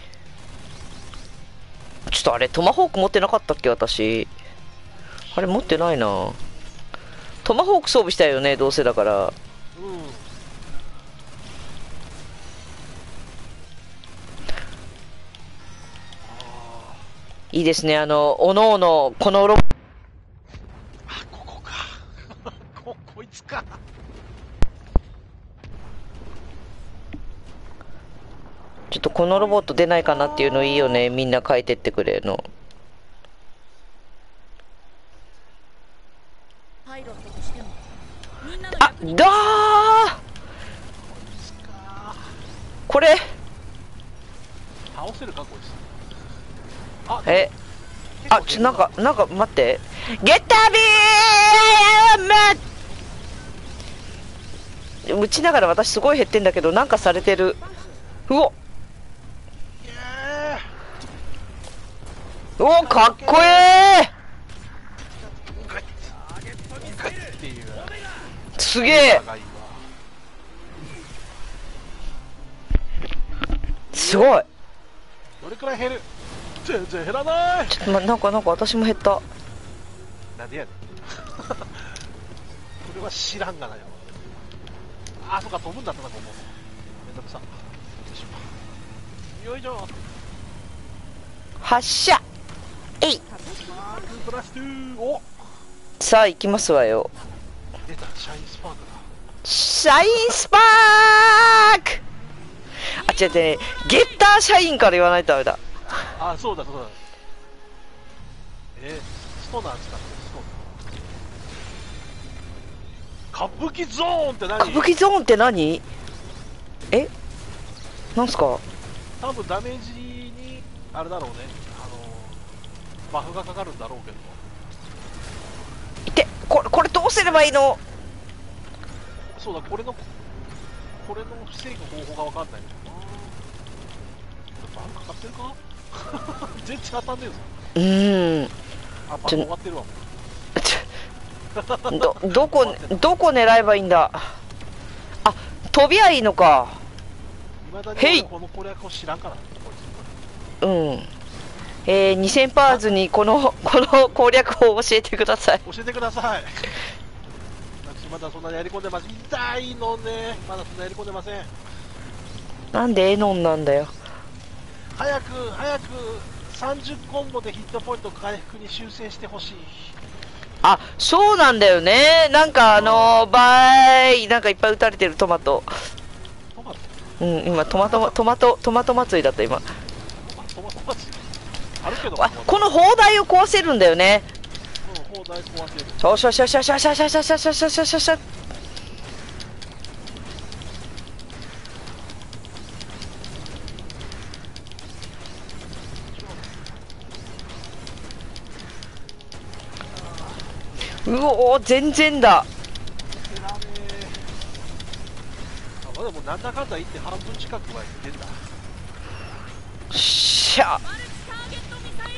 ちょっとあれトマホーク持ってなかったっけ私。あれ持ってないな。トマホーク装備したいよね、どうせだから。 うん。 いいですね、あのおのおのこのロボ。 あ、ここか。ここいつか。 ちょっとこのロボット出ないかなっていうのいいよね、みんな書いてってくれるの。 パイロットとしてもみんなのあ役にだーこれ倒せるかこいつ。あ、 えあちょなんかなんか待って、ゲッタービーム打ちながら私すごい減ってんだけど、なんかされてる。うおイエうおかっこええーグッグッっていう。 すげえすごい。 どれくらい減る？全然減らない。 ちょっと、ま、なんかなんか私も減った。 なんでやねん。これは知らんがなよ。あ、そっか飛ぶんだったな、ここ。めんどくさ。よいしょ。 発射えい。 マークプラスに。お、 さあ行きますわよ。 出たシャインスパークだ。 シャインスパークあ違う違う、ゲッターシャインから言わないとダメだ。 あ、そうだそうだ。えー、ストナー使ってストナー。歌舞伎ゾーンって何？ 歌舞伎ゾーンって何？えなんすか？ 多分ダメージにあれだろうね、あのー、バフがかかるんだろうけど。 いてこれこれどうすればいいの？ そうだ、これのこれの防ぐ方法が分かんない。バフかかってるか？全然当たんねえぞ。 うーんあ、バフ終わってるわ。 どどこどこ狙えばいいんだ。あ飛びゃいいのか。 未だにへい俺この攻略を知らんからこうんえー、にせんパーズにこのこの攻略法を教えてください。 いつ教えてください。私まだそんなにやり込んでます。痛いのね、まだそんなやり込んでません。 なんでエノンなんだよ。 早く早くさんじゅうコンボでヒットポイント回復に修正してほしい。 あそうなんだよね。なんかあのー、バイなんかいっぱい撃たれてるトマト。 トマトうん今トマトトマトトマト祭りだった今。 トマト祭りあるけど、 あこの砲台を壊せるんだよね。 うん、砲台壊せる。 よしよしよしよしよしよしよしよしよしよしよしよしよし。うおー全然だ。 いらねえ。あ、まだもうなんだかんだ言って半分近くは行ってんだ。 しゃマルチターゲットミサイ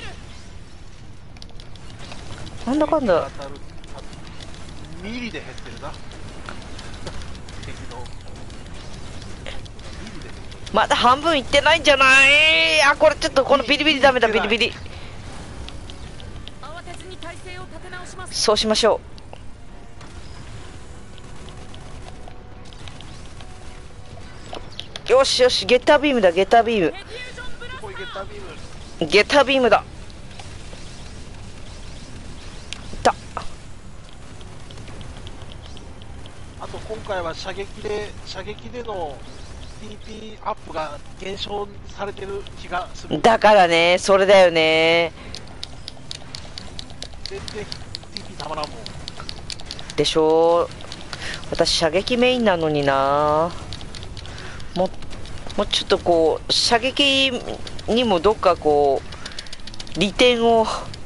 ル。 なんだかんだ当たるミリで減ってるな。敵のミリで減ってる。 まだ半分いってないんじゃない？あこれちょっとこのビリビリダメだビリビリ。 慌てずに体勢を立て直します。 そうしましょう。よしよしゲッタービームだゲッタービームディフュージョンブラスこいゲッタービーム。 ゲッタービームだ。いったあと今回は射撃で射撃での ティーピー アップが減少されてる気がする。 だからねそれだよね。 全然 ティーピー たまらんもん。 でしょう。私射撃メインなのにな。ももうちょっとこう射撃にもどっかこう利点を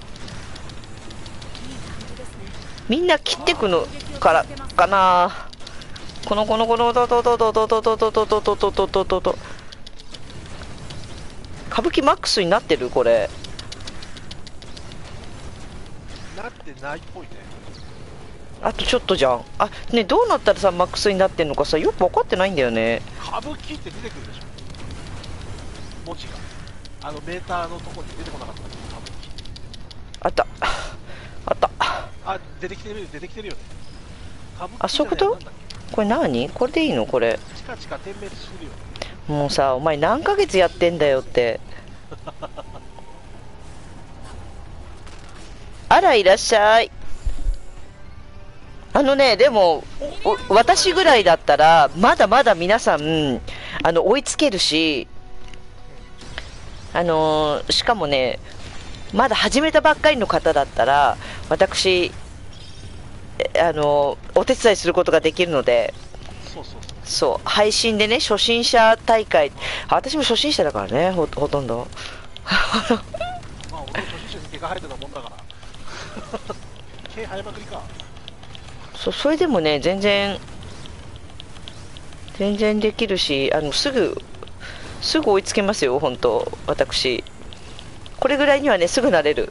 みんな切ってくのからかな。このこのこのとととととととととととととととと歌舞伎マックスになってるこれ。 なってないっぽいね。 あとちょっとじゃん。あ、ね、どうなったらさ、マックスになってんのかさ、よく分かってないんだよね。 歌舞伎って出てくるでしょ、文字が。あのメーターのとこに出てこなかった。歌舞伎。 あった。あった。 あ、出てきてる、出てきてるよね。歌舞伎あ、そういうこと？これ何？これでいいのこれ。 チカチカ点滅するよね。 もうさ、お前何ヶ月やってんだよって。あら、いらっしゃい。あのね、でも、私ぐらいだったら、まだまだ皆さん、あの、追いつけるし、あのー、しかもね、まだ始めたばっかりの方だったら、私、あのー、お手伝いすることができるので、 そうそうそう。 そう、配信でね、初心者大会、私も初心者だからね、ほ、ほとんど。 まあ、俺も初心者に毛が生えてたもんだから。毛生えまくりか。 そう、それでもね、全然、全然できるし、あの、すぐ、すぐ追いつけますよ、本当私。これぐらいにはね、すぐ慣れる。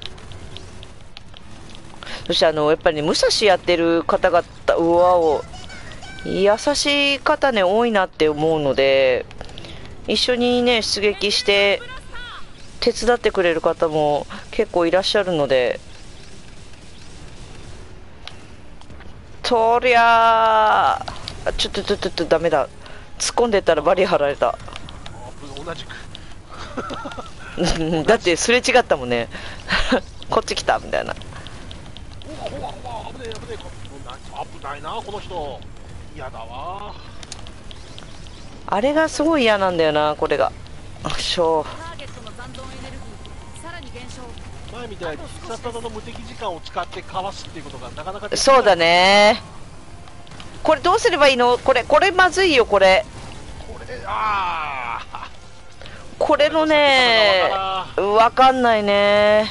そしてあの、やっぱりね、武蔵やってる方々、うわお、優しい方ね、多いなって思うので、一緒にね、出撃して、手伝ってくれる方も結構いらっしゃるので、とりゃー、ちょっとちょっとちょっとダメだ。突っ込んでったらバリ張られた。 あ、同じく。 だってすれ違ったもんね。こっち来たみたいな。 うわうわ、危ねえ危ねえ、危ないなこの人。嫌だわ。 あれがすごい嫌なんだよな、これが。あしょターゲットの残存エネルギーさらに減少。 前みたいに必殺技の無敵時間を使ってかわすっていうことがなかなかできない。 そうだね。これどうすればいいの？これこれまずいよ、これ。 これ、ああ。 これのね、わかんないね。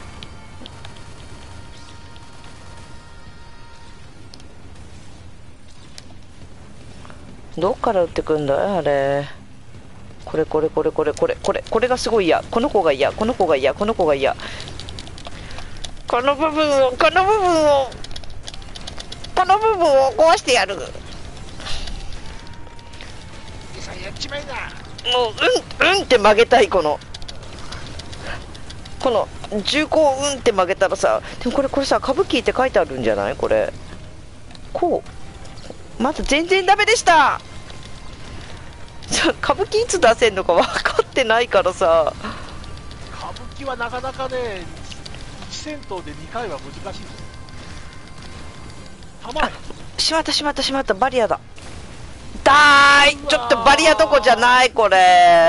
どっから撃ってくんだいあれ。これこれこれこれこれこれこれがすごい嫌。この子が嫌、この子が嫌、この子が嫌。この部分をこの部分をこの部分を壊してやる。もうさんやっちまいな。 うんうんって曲げたい。このこの銃口をうんって曲げたらさ、でもこれこれさ、歌舞伎って書いてあるんじゃない？これこうまず全然ダメでした。歌舞伎いつ出せんのか分かってないからさ。 歌舞伎はなかなかね、いち戦闘でにかいは難しいぞ。たまあ、しまったしまったしまった、バリアだ。だーい、ちょっとバリアどこじゃないこれ。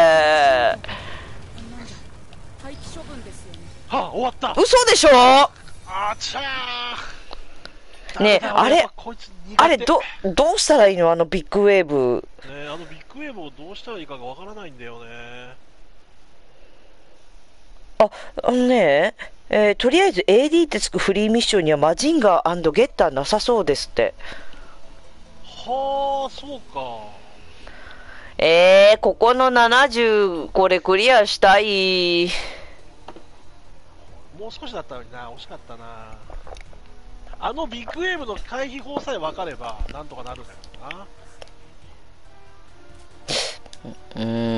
廃棄処分ですよね。 はあ、終わった。 嘘でしょ。 あちゃー。 ねえ、あれあれどどうしたらいいの、あのビッグウェーブ。 ね、あのビッグウェーブをどうしたらいいかがわからないんだよね。 あ、あのね、えーとりあえず エーディー ってつくフリーミッションにはマジンガー&ゲッターなさそうですって。 はあ、そうか。 えー、ここのななじゅう、これクリアしたい。 もう少しだったのにな、惜しかったな。あのビッグウェーブの回避法さえ分かればなんとかなるんだけどな。 う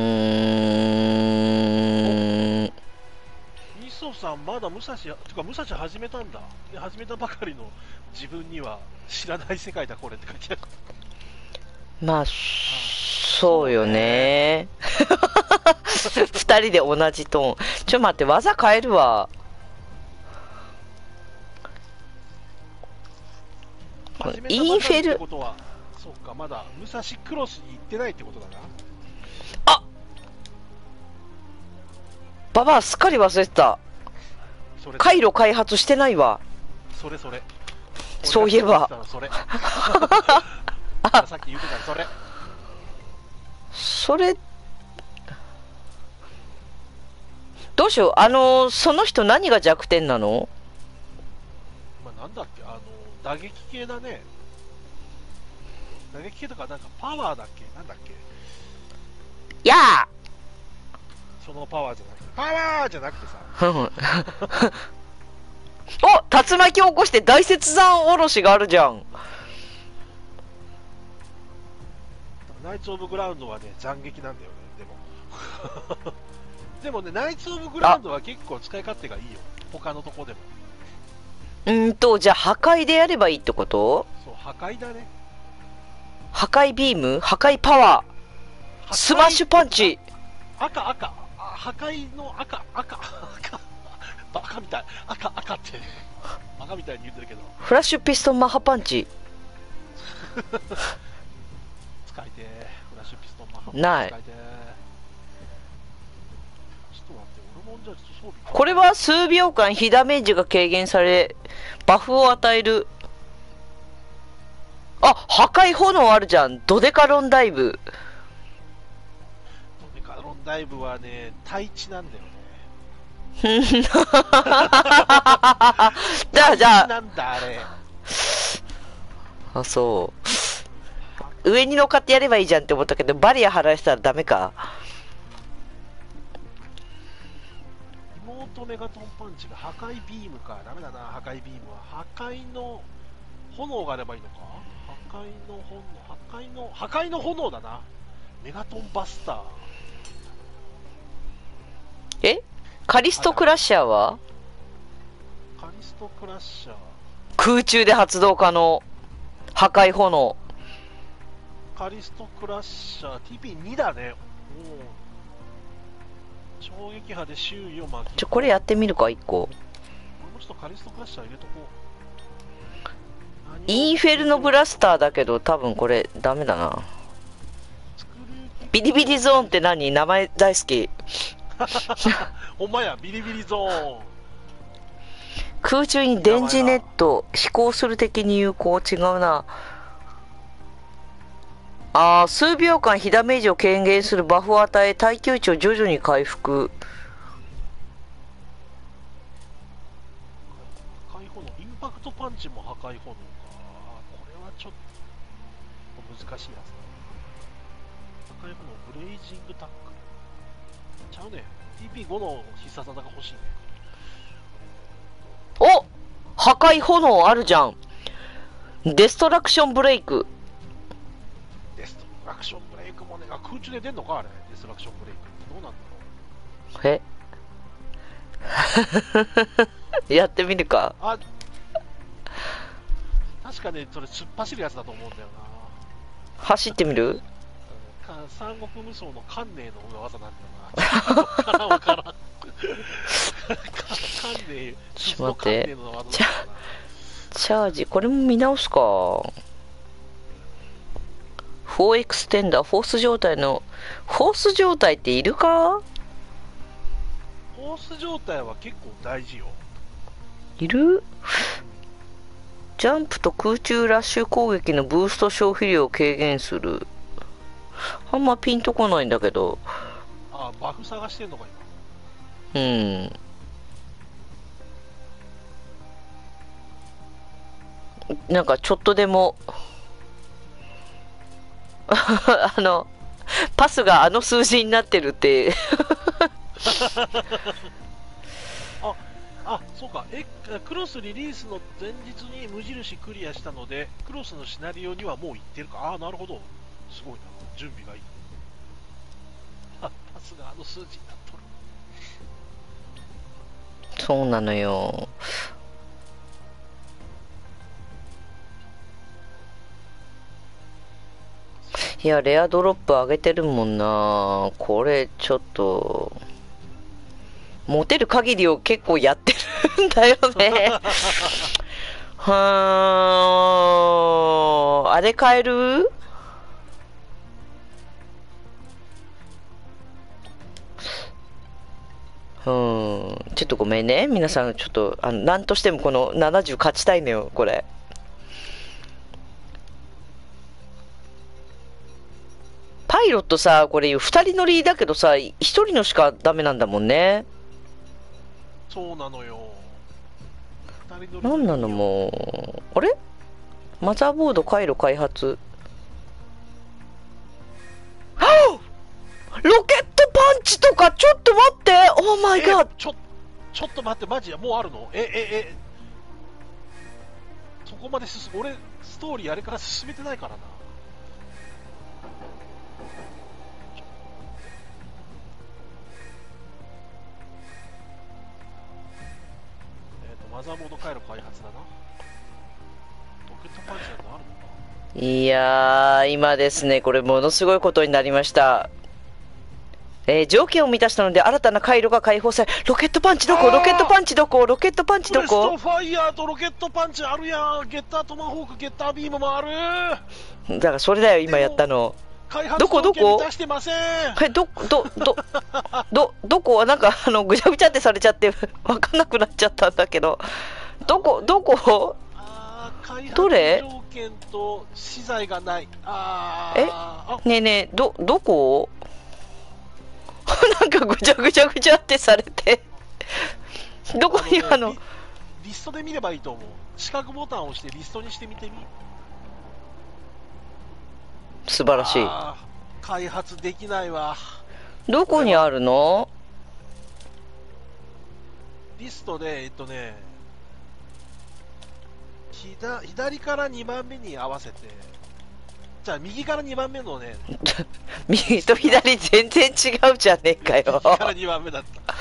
ーん。 ミソさんまだ武蔵てか武蔵始めたんだ。で始めたばかりの自分には知らない世界だこれって書いてある。 まあ、そうよね。二人で同じトーン。ちょ待って、技変えるわ。インフェル。 ことはそうか、まだ武蔵クロスに行ってないってことだな。 あ、ババアすっかり忘れてた。回路開発してないわ。 それそれ。 そういえば。 それ。さっき言ってたそれ。 それ。どうしよう。あのその人何が弱点なの？ まあ、なんだっけ、あの打撃系だね。打撃系とかなんかパワーだっけ、なんだっけ。 やあ。 そのパワーじゃなくてパワーじゃなくてさ。 お、竜巻を起こして大雪山おろしがあるじゃん。 ナイツ・オブ・グラウンドはね、斬撃なんだよね、でも。でもね、ナイツ・オブ・グラウンドは結構使い勝手がいいよ。他のとこでも。 うーんと、じゃあ破壊でやればいいってこと？ そう、破壊だね。 破壊ビーム？破壊パワー？スマッシュパンチ？ 赤、赤。あ、破壊の赤、赤、赤。バカみたい。赤、赤って。バカみたいに言ってるけど。 フラッシュピストンマッハパンチ？ 使いてー。フラッシュピストンマッハパンチ。 ない。 使いてー。ちょっと待って、俺もじゃあちょっと装備。 これは数秒間被ダメージが軽減され、バフを与える。あ、破壊炎あるじゃん。ドデカロンダイブ。 ドデカロンダイブはね、対地なんだよね。 じゃあ、じゃあ。 なんだあれ。 あ、そう。上に乗っかってやればいいじゃんって思ったけど、バリア張らせたらダメか。 妹メガトンパンチが破壊ビームか。ダメだな、破壊ビームは。破壊の炎があればいいのか。破壊の炎、破壊の、破壊の炎だな。メガトンバスター。 え？カリストクラッシャーは？ カリストクラッシャー。 空中で発動可能。破壊炎。 カリストクラッシャー、ティーピーに だね。お衝撃波で周囲を巻き。 ちょ、これやってみるか、一個。 俺もちょっとカリストクラッシャー入れとこう。 インフェルノブラスターだけど、多分これダメだな。ビリビリゾーンって何？名前大好き。 ほんまや、ビリビリゾーン。 空中に電磁ネット、飛行する敵に有効。違うな。あー、数秒間被ダメージを軽減するバフを与え、耐久値を徐々に回復。 破壊炎、インパクトパンチも破壊炎か。これはちょっと難しいやつだ。破壊炎、ブレイジングタックル。ちゃうね。ティーピーご の必殺技が欲しいね。 お！破壊炎あるじゃん。デストラクションブレイク。 デストラクションブレイクもね、あ、空中で出んのかあれ。デストラクションブレイク。どうなんだろう。 えやってみるか。 あ、確かね、それ突っ走るやつだと思うんだよな。 走ってみる？ か三国無双の観念の技なんだよな。わからんわからん。観念、 ちょっと待って。 観念の技なんだよな。 チャージ、これも見直すか。フォーエクステンダー、フォース状態の、フォース状態っているか？ フォース状態は結構大事よ。 いる？ジャンプと空中ラッシュ攻撃のブースト消費量を軽減する。あんまピンとこないんだけど。 あ、バフ探してんのかうん。なんかちょっとでもあのパスがあの数字になってるってあ、あ、そうか。え、クロスリリースの前日に無印クリアしたので、クロスのシナリオにはもう行ってるか。あ、なるほど。すごいな。準備がいい。あ、パスがあの数字になっとる。 そうなのよ。いや、レアドロップ上げてるもんな。これちょっと持てる限りを結構やってるんだよねはー、あれ変える？うん、ちょっとごめんね皆さん。ちょっとあの何としてもこのななじゅう勝ちたいのよこれ。パイロットさ、これふたり乗りだけどさ、ひとりのしかダメなんだもんね。 そうなのよ。 なんなのもう。あれマザーボード回路開発。はぁロケットパンチとかちょっと待って。オーマイガー。 ちょ、ちょっと待って、マジや、もうあるの？え、え、え、 そこまで進む、俺ストーリーあれから進めてないからな。えっとマザーボード回路開発だな。ロケットパンチなんてあるのか。 いやー、今ですね、これものすごいことになりました。えー、条件を満たしたので新たな回路が開放され、ロケットパンチどこロケットパンチどこロケットパンチどブレストこファイヤーとロケットパンチあるやん。ゲッタートマホーク、ゲッタービームもある。 だからそれだよ、今やったの。 開発どこどこ条件満たしてません。 え、ど、ど、ど、ど、どこなんか、あの、ぐちゃぐちゃってされちゃって、わかんなくなっちゃったんだけど。どこ、どこあー、開発どれ条件と資材がない。あえーあ、 ねえねえ、ど、どこなんかぐちゃぐちゃぐちゃってされて。どこにあのあのね、リ、リストで見ればいいと思う。四角ボタンを押してリストにしてみてみ。 素晴らしい。 あー開発できないわ。 どこにあるのリストで、えっとね、ひだ左からにばんめに合わせて、じゃあ右からにばんめのね、 右と左全然違うじゃねえかよ。 右からにばんめだった。えっ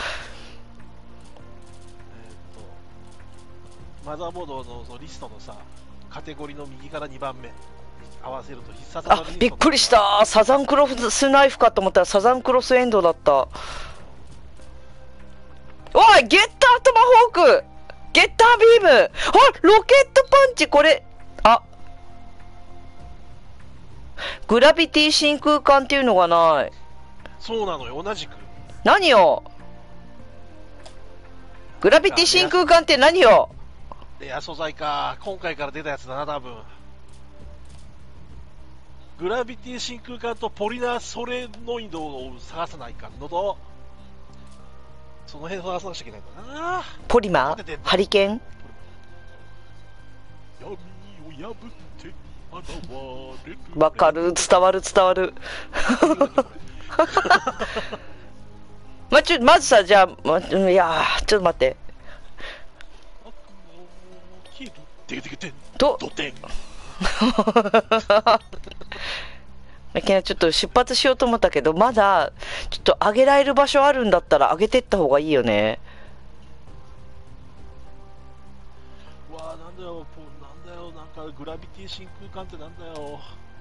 と、マザーボードのそのリストのさ、カテゴリーの右からにばんめに合わせると必殺技あのリスト、 びっくりした。サザンクロスナイフかと思ったらサザンクロスエンドだった。おい、ゲッタートマホーク、ゲッタービーム、あ、ロケットパンチ、これ、あ、グラビティ真空管っていうのがない。 そうなのよ、同じく。 何よ、グラビティ真空管って何よ。 レア素材か、今回から出たやつだな、多分。グラビティ真空管とポリナーソレノイドを探さないかんのと、その辺を探さなきゃいけないんだな。 ポリマー、ハリケーン、 闇を破って現れる。 わかる、伝わる伝わる。まちょまずさ、じゃあ、ま、いやー、ちょっと待って。 悪を切る。てけてけてん。 とどてん。 いきなりちょっと出発しようと思ったけど、まだちょっと上げられる場所あるんだったら上げてった方がいいよね。 うわあ、なんだよ、ポなんだよ、なんかグラビティ真空管ってなんだよ。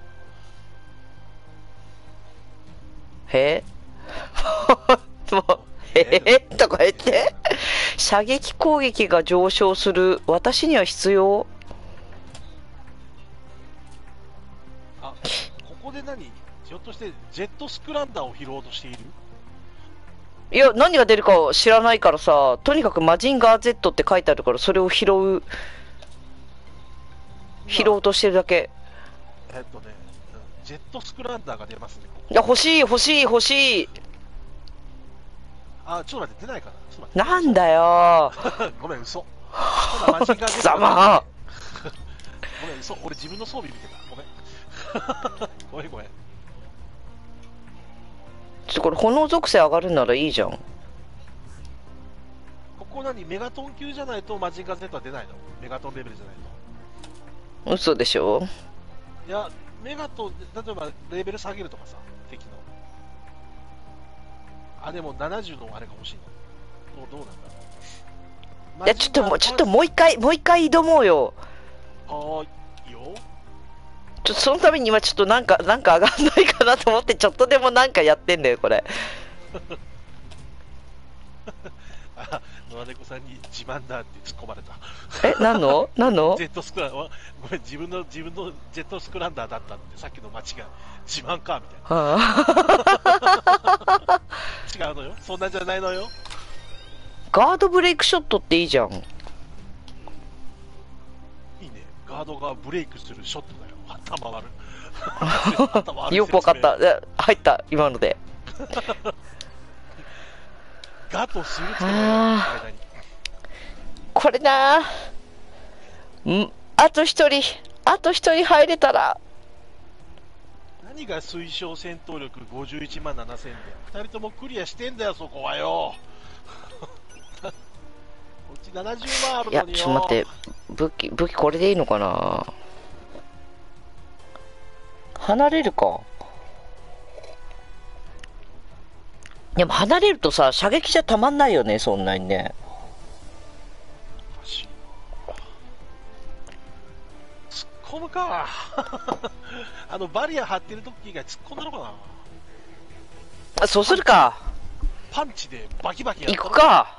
へもうへえとか言って射撃攻撃が上昇する。私には必要。 あ、ここで何ひょっとしてジェットスクランダーを拾おうとしている。 いや、何が出るかを知らないからさ、とにかくマジンガー Z って書いてあるからそれを拾う、拾おうとしてるだけ。 えっとね、ジェットスクランダーが出ますね。 いや、欲しい欲しい欲しい。 あ、ちょっと待って、出ないかな。ちょっと待ってなんだよごめん、嘘。ただマジンガー Z 貴様ごめん、嘘。俺自分の装備見てた。ごめん。ごめんごめん。 ちょっとこれ炎属性上がるならいいじゃん。 ここ何メガトン級じゃないとマジンガー Z は出ないの？メガトンレベルじゃないと。 嘘でしょ。 いや、メガトン、例えばレベル下げるとかさ、敵の。あ、でもななじゅうのあれが欲しいの。どうどうなんだろう。 いや、ちょっともう、ちょっともう一回、もう一回挑もうよ。 はーい、いいよ。 ちょっとそのために今ちょっとなんか、なんか上がんないかなと思って、ちょっとでもなんかやってんだよ、これ。 あ、野良猫さんに自慢だって突っ込まれた。 え、なんのなんのジェットスクラン、ごめん、自分の、自分のジェットスクランダーだったってさっきの間違い。自慢か、みたいはあ、 な。違うのよ。そんなんじゃないのよ。 ガードブレイクショットっていいじゃん。 いいね。ガードがブレイクするショットだよ。頭割る。頭割るよくわかった。え入った、今ので。 ガとするってあー間に。 これなぁ。んあと一人、あと一人入れたら。 何が推奨戦闘力ごじゅういちまんななせんでふたりともクリアしてんだよ、そこはよ。 ななじゅうまんあるいや、 のによ。 ちょっと待って。武器、武器これでいいのかな。離れるか。でも離れるとさ、射撃じゃたまんないよね、そんなにね。 おかしいな。突っ込むか。あのバリア張ってる時以外突っ込んだのかな。 あ、そうするか。 パンチでバキバキやった行くか。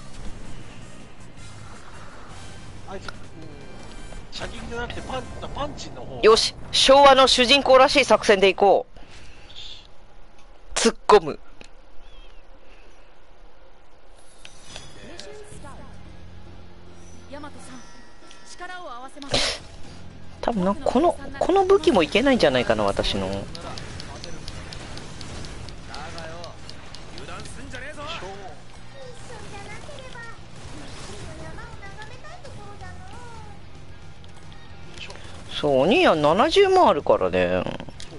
あいつ、うん、射撃じゃなくてパンパンチの方。 よし、昭和の主人公らしい作戦で行こう。突っ込む。 ヤマトさん、力を合わせます。 多分な、このこの武器もいけないんじゃないかな、私の。そう、お兄やんななじゅうまんあるからね。 そうだよ。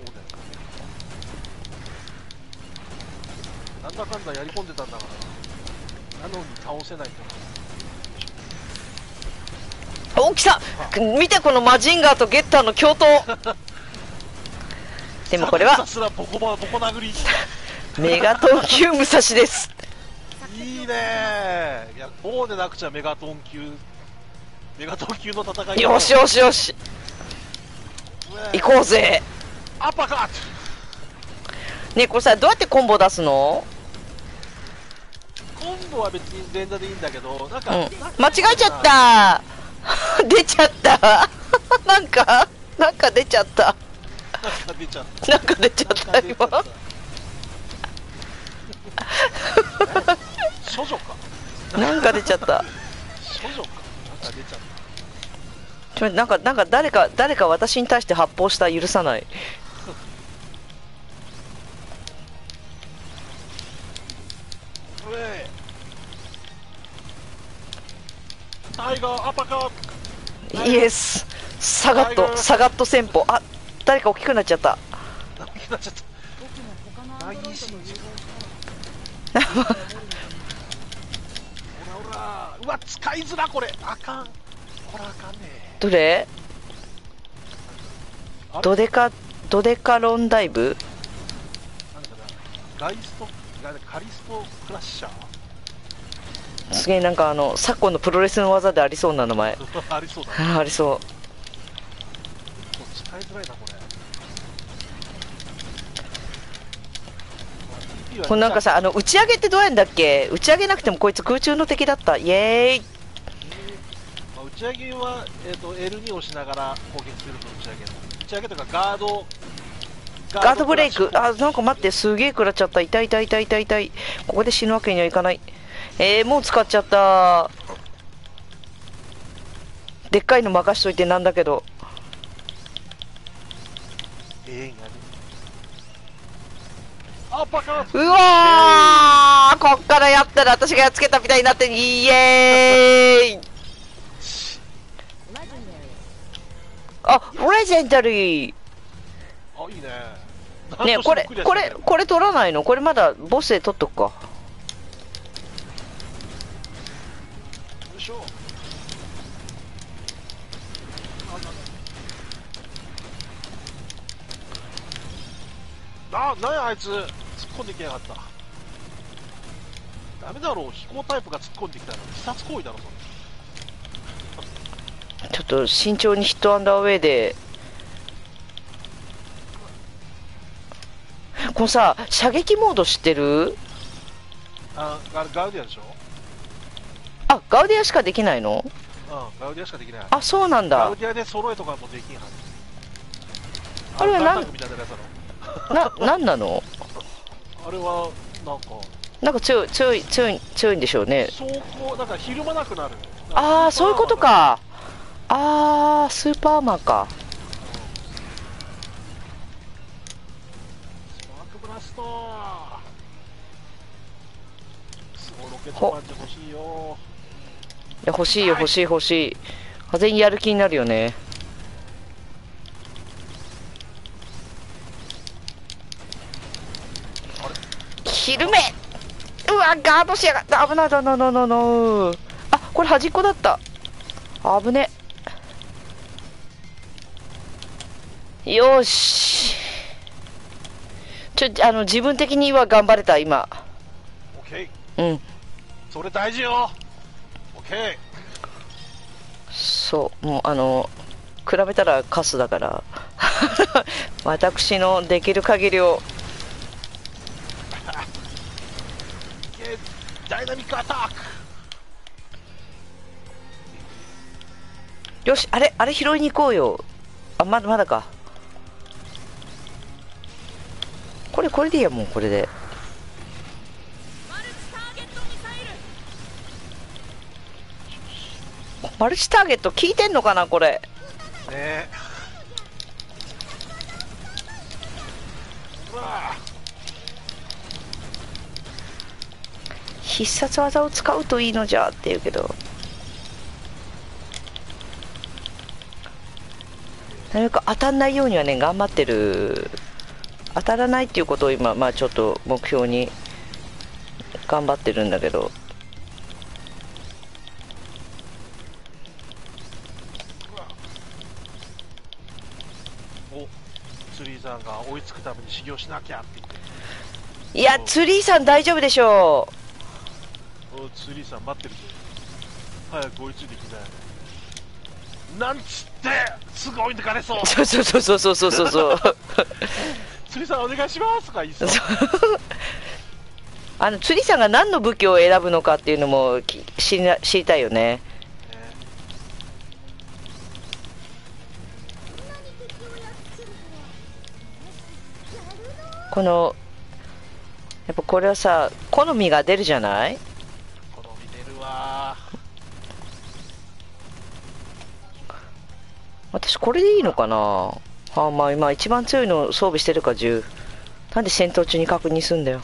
なんだかんだやり込んでたんだからなのに倒せないと。 お、来た。見てこのマジンガーとゲッターの共闘。でもこれはさすらボコバボコ殴り。 メガトン級武蔵です。 いいね。いや、こうでなくちゃメガトン級メガトン級の戦い。 よしよしよし、行こうぜ。 アッパーカット。 ねえ、これさ、どうやってコンボ出すの？ コンボは別に連打でいいんだけど、なんか、 うん、間違えちゃった出ちゃったなんかなんか出ちゃったなんか出ちゃったなんか出ちゃった今処女かなんか出ちゃった処女かなんか出ちゃった。 ちょなんかなんか誰か誰か私に対して発砲した。許さない。 タイガーアッパーカッイエス。サガットサガット戦法。あ、誰か大きくなっちゃった。 大きくなっちゃった。 僕も他のアンドロイドと融合したほらほら、うわ使いづらこれ。あかん、これあかんね。 どれ？ あれドデカドデカロンダイブ？ なんだかな、ガイストカリストクラッシャー。 すげえ、なんかあの昨今のプロレスの技でありそうな名前ありそうだね。 あありそう。 使いづらいなこれ。 これなんかさ、あの打ち上げってどうやんだっけ？打ち上げなくてもこいつ空中の敵だった。イエーイ。 まあ、打ち上げは、えー、と エルツー を押しながら攻撃すると打ち上げの打ち上げとかガードガードブレイク。あ、なんか待って、すげえ食らっちゃった。痛い痛い痛い痛い痛い。ここで死ぬわけにはいかない。えー、もう使っちゃった。でっかいの任しといてなんだけど。 ええんやる。あ、バカ。 うわー、こっからやったら私がやっつけたみたいになって、イエーイ。あ、レジェンダリー。 あ、いいね。 ねえ、これこれこれ取らないの？これまだボスで取っとくか。 よいしょ。あ、なんやあいつ突っ込んできやがった。ダメだろう、飛行タイプが突っ込んできたら自殺行為だろそれ。 ちょっと慎重にヒットアンダーウェイで。このさ、射撃モード知ってる？ あ、ガガウディアでしょ。 あ、ガウディアしかできないの？ うん、ガウディアしかできない。 あ、そうなんだ。 ガウディアで揃えとかもできんはず。 あれは何？ ガンダムみたいなやつだろ。 な、なんなの？ あれはなんかなんか強い強い強い強いんでしょうね。 走行なんかひるまなくなる。 ああ、そういうことか。ああ、スーパーマンか。 スパークブラスト。すごいロケットパンチ欲しいよ。 いや、欲しいよ欲しい欲しい。風にやる気になるよね。ひるめ。うわ、ガードしやがった。危ない。ノーノーノーノー。あ、 これ端っこだった。危ね。よし。ちょ、あの、自分的には頑張れた、今。 オッケー。うん。 それ大事よ。オッケー。 そう、もう、あの、比べたらカスだから。私のできる限りを。 ダイナミックアタック。 よし、あれ、あれ拾いに行こうよ。あ、まだまだか。これ、これでいいや、もうこれで。マルチターゲット効いてんのかな、これ。 ねえ。うわ必殺技を使うといいのじゃって言うけど。なるべく当たんないようにはね、頑張ってる。当たらないっていうことを今、まあちょっと目標に頑張ってるんだけど。 お、ツリーさんが追いつくために修行しなきゃって言って。 いや、ツリーさん大丈夫でしょう。お、ツリーさん待ってるぞ。早く追いついてきなよ。なんつってすぐ追い抜かれそう。 そうそうそうそうそうそうそう釣りさんお願いしますとか言いそう。 あの釣りさんが何の武器を選ぶのかっていうのも知りな知りたいよね。このやっぱこれはさ好みが出るじゃない。 好み出るわ。 私これでいいのかな。はあ、まあ今一番強いの装備してるかじゅう。なんで戦闘中に確認すんだよ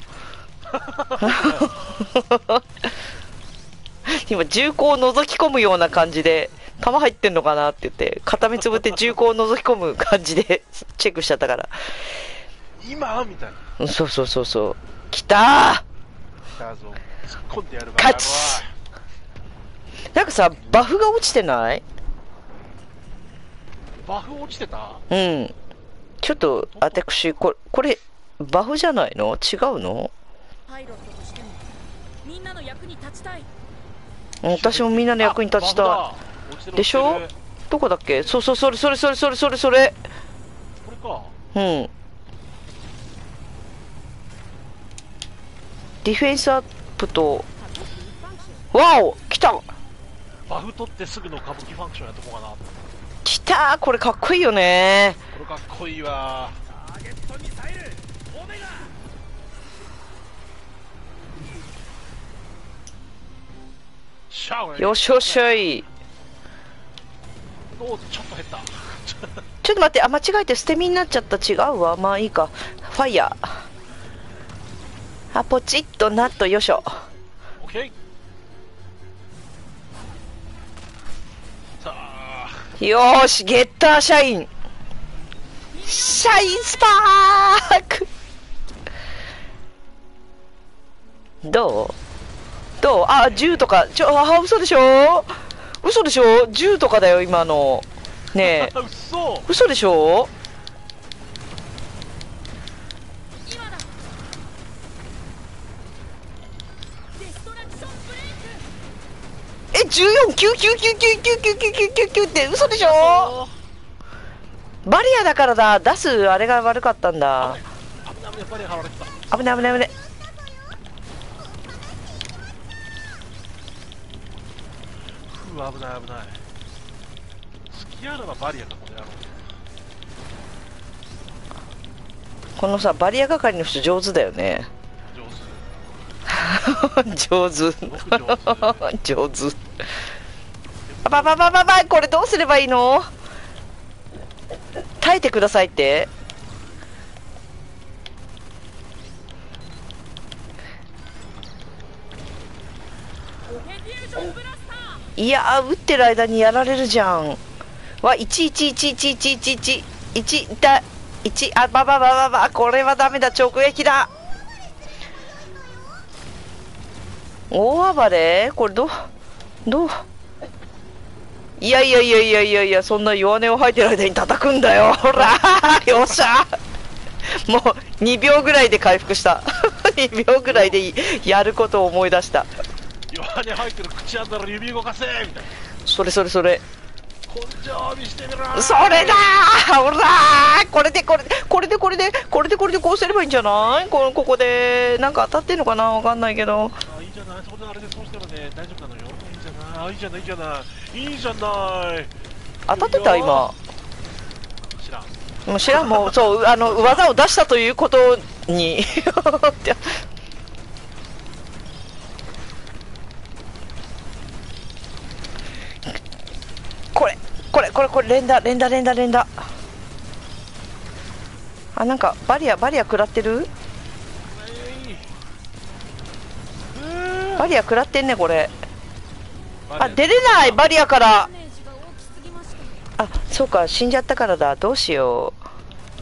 今銃口を覗き込むような感じで弾入ってんのかなって言って片目つぶって銃口を覗き込む感じでチェックしちゃったから今みたいな。 そうそうそうそう。来たー。 来たぞ。突っ込んでやる勝ち。なんかさバフが落ちてない？ バフ落ちてた？ うん。ちょっと私これこれバフじゃないの？違うの？ パイロットとしてもみんなの役に立ちたい。 私もみんなの役に立ちたい。でしょ？どこだっけ？そうそうそれそれそれそれそれそれ。 これか。 うん。ディフェンスアップとわお来た。 バフ取ってすぐの歌舞伎ファンクションやっとこうかな。 来たー。これかっこいいよね。 これかっこいいわ。ターゲットミサイルオメガ。 よしよしょい。 おーちょっと減ったちょっと待って、あ間違えて捨て身になっちゃった。違うわ。まあいいか。ファイヤー。あポチッとナットよいしょ。 オッケー。さあよーしゲッターシャインシャインスパークどうどう。あ銃とかちょあ嘘でしょ嘘でしょ。銃とかだよ今のねえ嘘嘘でしょ。えじゅうよんきゅうきゅうきゅうきゅうきゅうきゅうきゅうきゅうきゅうきゅうって嘘でしょ。バリアだからだ。出すあれが悪かったんだ。 危ない危ないバリア張られてた。 危ない危ない危ない。 うわ危ない危ない。隙あらばバリアかこの野郎。 このさバリア係の人上手だよね。上手上手あばばばばばこれどうすればいいの。耐えてくださいって。いやー撃ってる間にやられるじゃん。わいちいちいちいちいちいちいちいちだいちあばばばばばこれはダメだ。直撃だ。大暴れこれどうどういやいやいやいやいやいや、そんな弱音を吐いてる間に叩くんだよ。ほらよっしゃもうにびょうぐらいで回復したにびょうぐらいでやることを思い出した。 弱音吐いてる口あんだら指動かせみたいな。 それそれそれ根性見してみろ。 それだー。ほらー、これでこれでこれでこれでこれでこれでこうすればいいんじゃない？こここでなんか当たってんのかな、わかんないけど。 あ、いいじゃない。そこであれでそうしたらね、大丈夫なのよ。いいじゃない。あ、いいじゃない、いいじゃないいいじゃない。 当たってた今。 知らん。 もう知らん、もうそうあの技を出したということにこれこれこれこれ連打連打連打連打。あ、なんかバリアバリア食らってる。バリア食らってんねこれ。あ、出れないバリアから。あ、そうか、死んじゃったからだ。どうしよう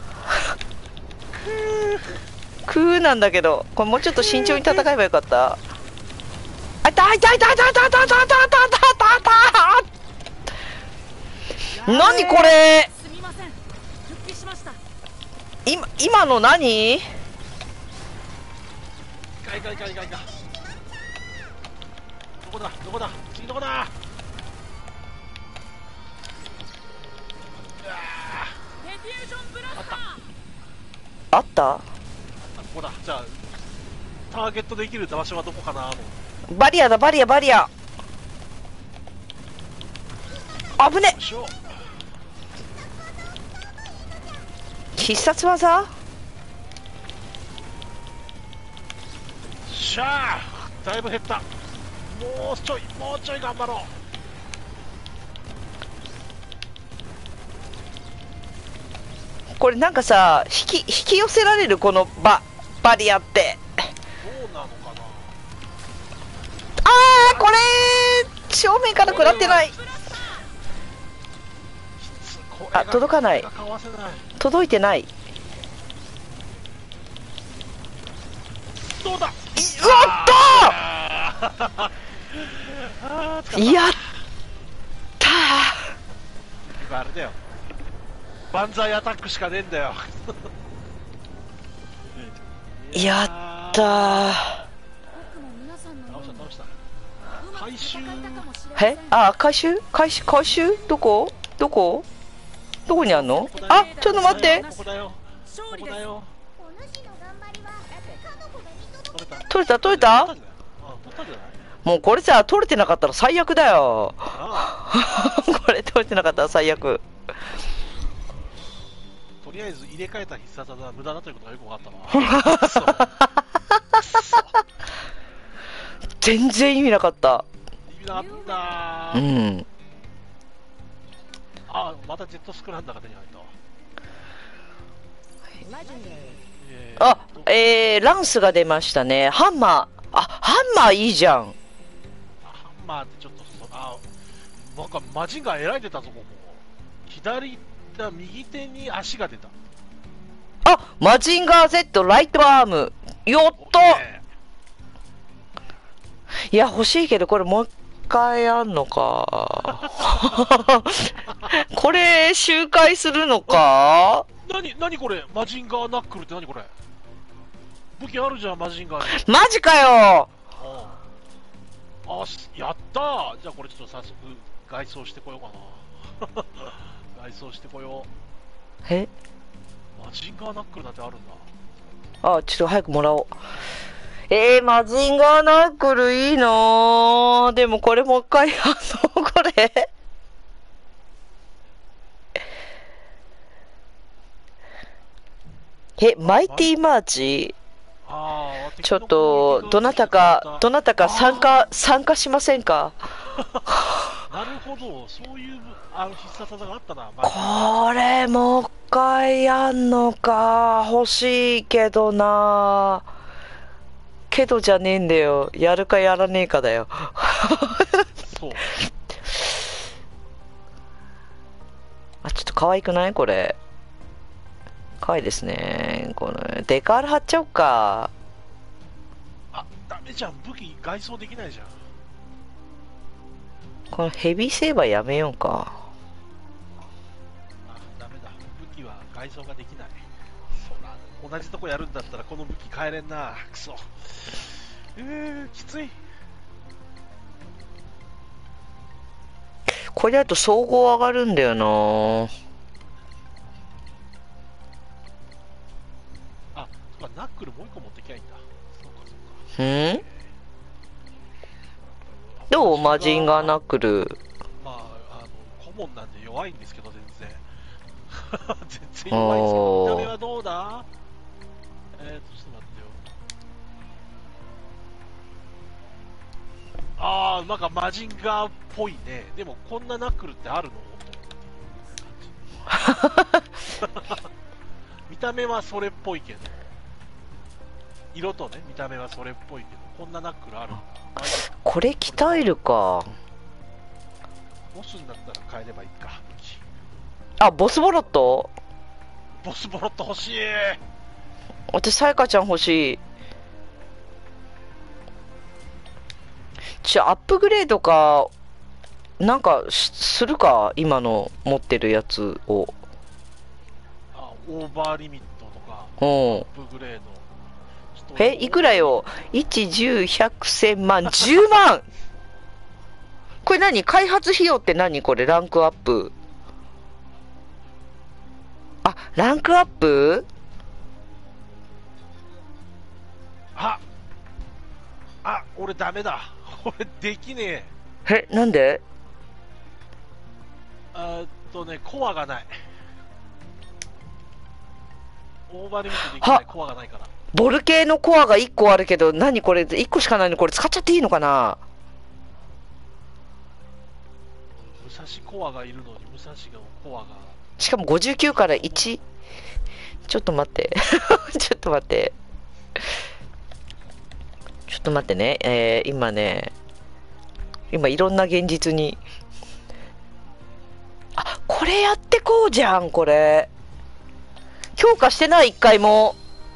クーなんだけど、これもうちょっと慎重に戦えばよかった。あ、痛い痛い痛い痛い痛い痛い痛い痛い痛い痛い痛い。何これ。今今の何。 いかいかいかいかいか。どこだどこだ次どこだ。 あった。 あ、ここだ。じゃあターゲットできる場所はどこかな。もうバリアだバリアバリア。危ね。必殺技。 しゃあ、だいぶ減った。もうちょいもうちょい頑張ろう。これなんかさ、引き引き寄せられるこのババリアって。 どうなのかな。 あー、これ正面から食らってない。あ、届かない。届いてない。 どうだ。 うわっとやったー。 あれだよ、万歳アタックしかねえんだよやったー。 倒した倒した。回収。 え、あ、回収回収回収。どこどこどこにあんの。あ、ちょっと待って。 ここだよここだよ。 取れた取れた。もうこれさ、取れてなかったら最悪だよこれ取れてなかったら最悪。 とりあえず入れ替えた必殺技は無駄だということがよく分かったな全然意味なかった。 意味なかった。 うん。 あ、またジェットスクランダーが手に入った。 あ、えー、ランスが出ましたね。ハンマー。あ、ハンマーいいじゃん。 ハンマーってちょっとそ、あ、なんかマジンガー選いでたぞ、ここ。左だ、右手に足が出た。 あ、マジンガー Z ライトアーム。やったいや、欲しいけど、これもう一回やんのか。これ、周回するのか。 なに、なにこれ、マジンガーナックルってなにこれ。武器あるじゃん、マジンガーに。 マジかよ。 あ、やったー。じゃあこれちょっと早速外装してこようかな外装してこよう。 え、 マジンガーナックルなんてあるんだ。 あ、ちょっと早くもらおう。えー、マジンガーナックルいいなー。でもこれもう一回やんのこれえ、マイティマーチ。 あ、 ちょっとどなたかどなたか参加参加しませんかなるほど、そういうあの必殺技があったな。 これもう一回やんのか。欲しいけどな。けどじゃねえんだよ。やるかやらねえかだよそうあ、ちょっと可愛くないこれ。可愛いですね。このデカール貼っちゃおうか。 あ、ダメじゃん、武器外装できないじゃん。 このヘビーセーバーやめようか。 あ、ダメだ。武器は外装ができない。そうだ。同じとこやるんだったらこの武器変えれんな。くそ。えー、きつい。 これだと総合上がるんだよな。 あ、そうか、ナックルもう一個持ってきゃいいんだ。そうかそうか。 んどうマジンガーナックル。 まあ、あの、コモンなんで弱いんですけど、全然。全然弱いんですけど、見た目はどうだ。えーと、ちょっと待ってよ。あー、なんかマジンガーっぽいね。でも、こんなナックルってあるの見た目はそれっぽいけど。色とね、見た目はそれっぽいけど、こんなナックルあるんだ。 これ鍛えるか。 ボスになったら変えればいいか。 あ、ボスボロット。 ボスボロット欲しい。 私さやかちゃん欲しい。じゃあアップグレードかなんかするか、今の持ってるやつを。 あ、オーバーリミットとかうん。 アップグレード。 え、いくらよ。いち、じゅう、ひゃく、せんまん、じゅうまん。これ何？開発費用って何？これランクアップ。あ、ランクアップ？ ああ、俺ダメだ。俺できねえ、 え。 なんで？ あーっとね、コアがない。オーバーリミットできないコアがないから。 ボル系のコアがいっこあるけど、何これ？いっこしかないの？これ使っちゃっていいのかな？ 武蔵コアがいるのに、武蔵のコアが。 しかもごじゅうきゅうからいち。ちょっと待って。ちょっと待って。ちょっと待ってね。えー、今ね、今いろんな現実に。あ、これやってこうじゃん、これ。強化してない、一回も。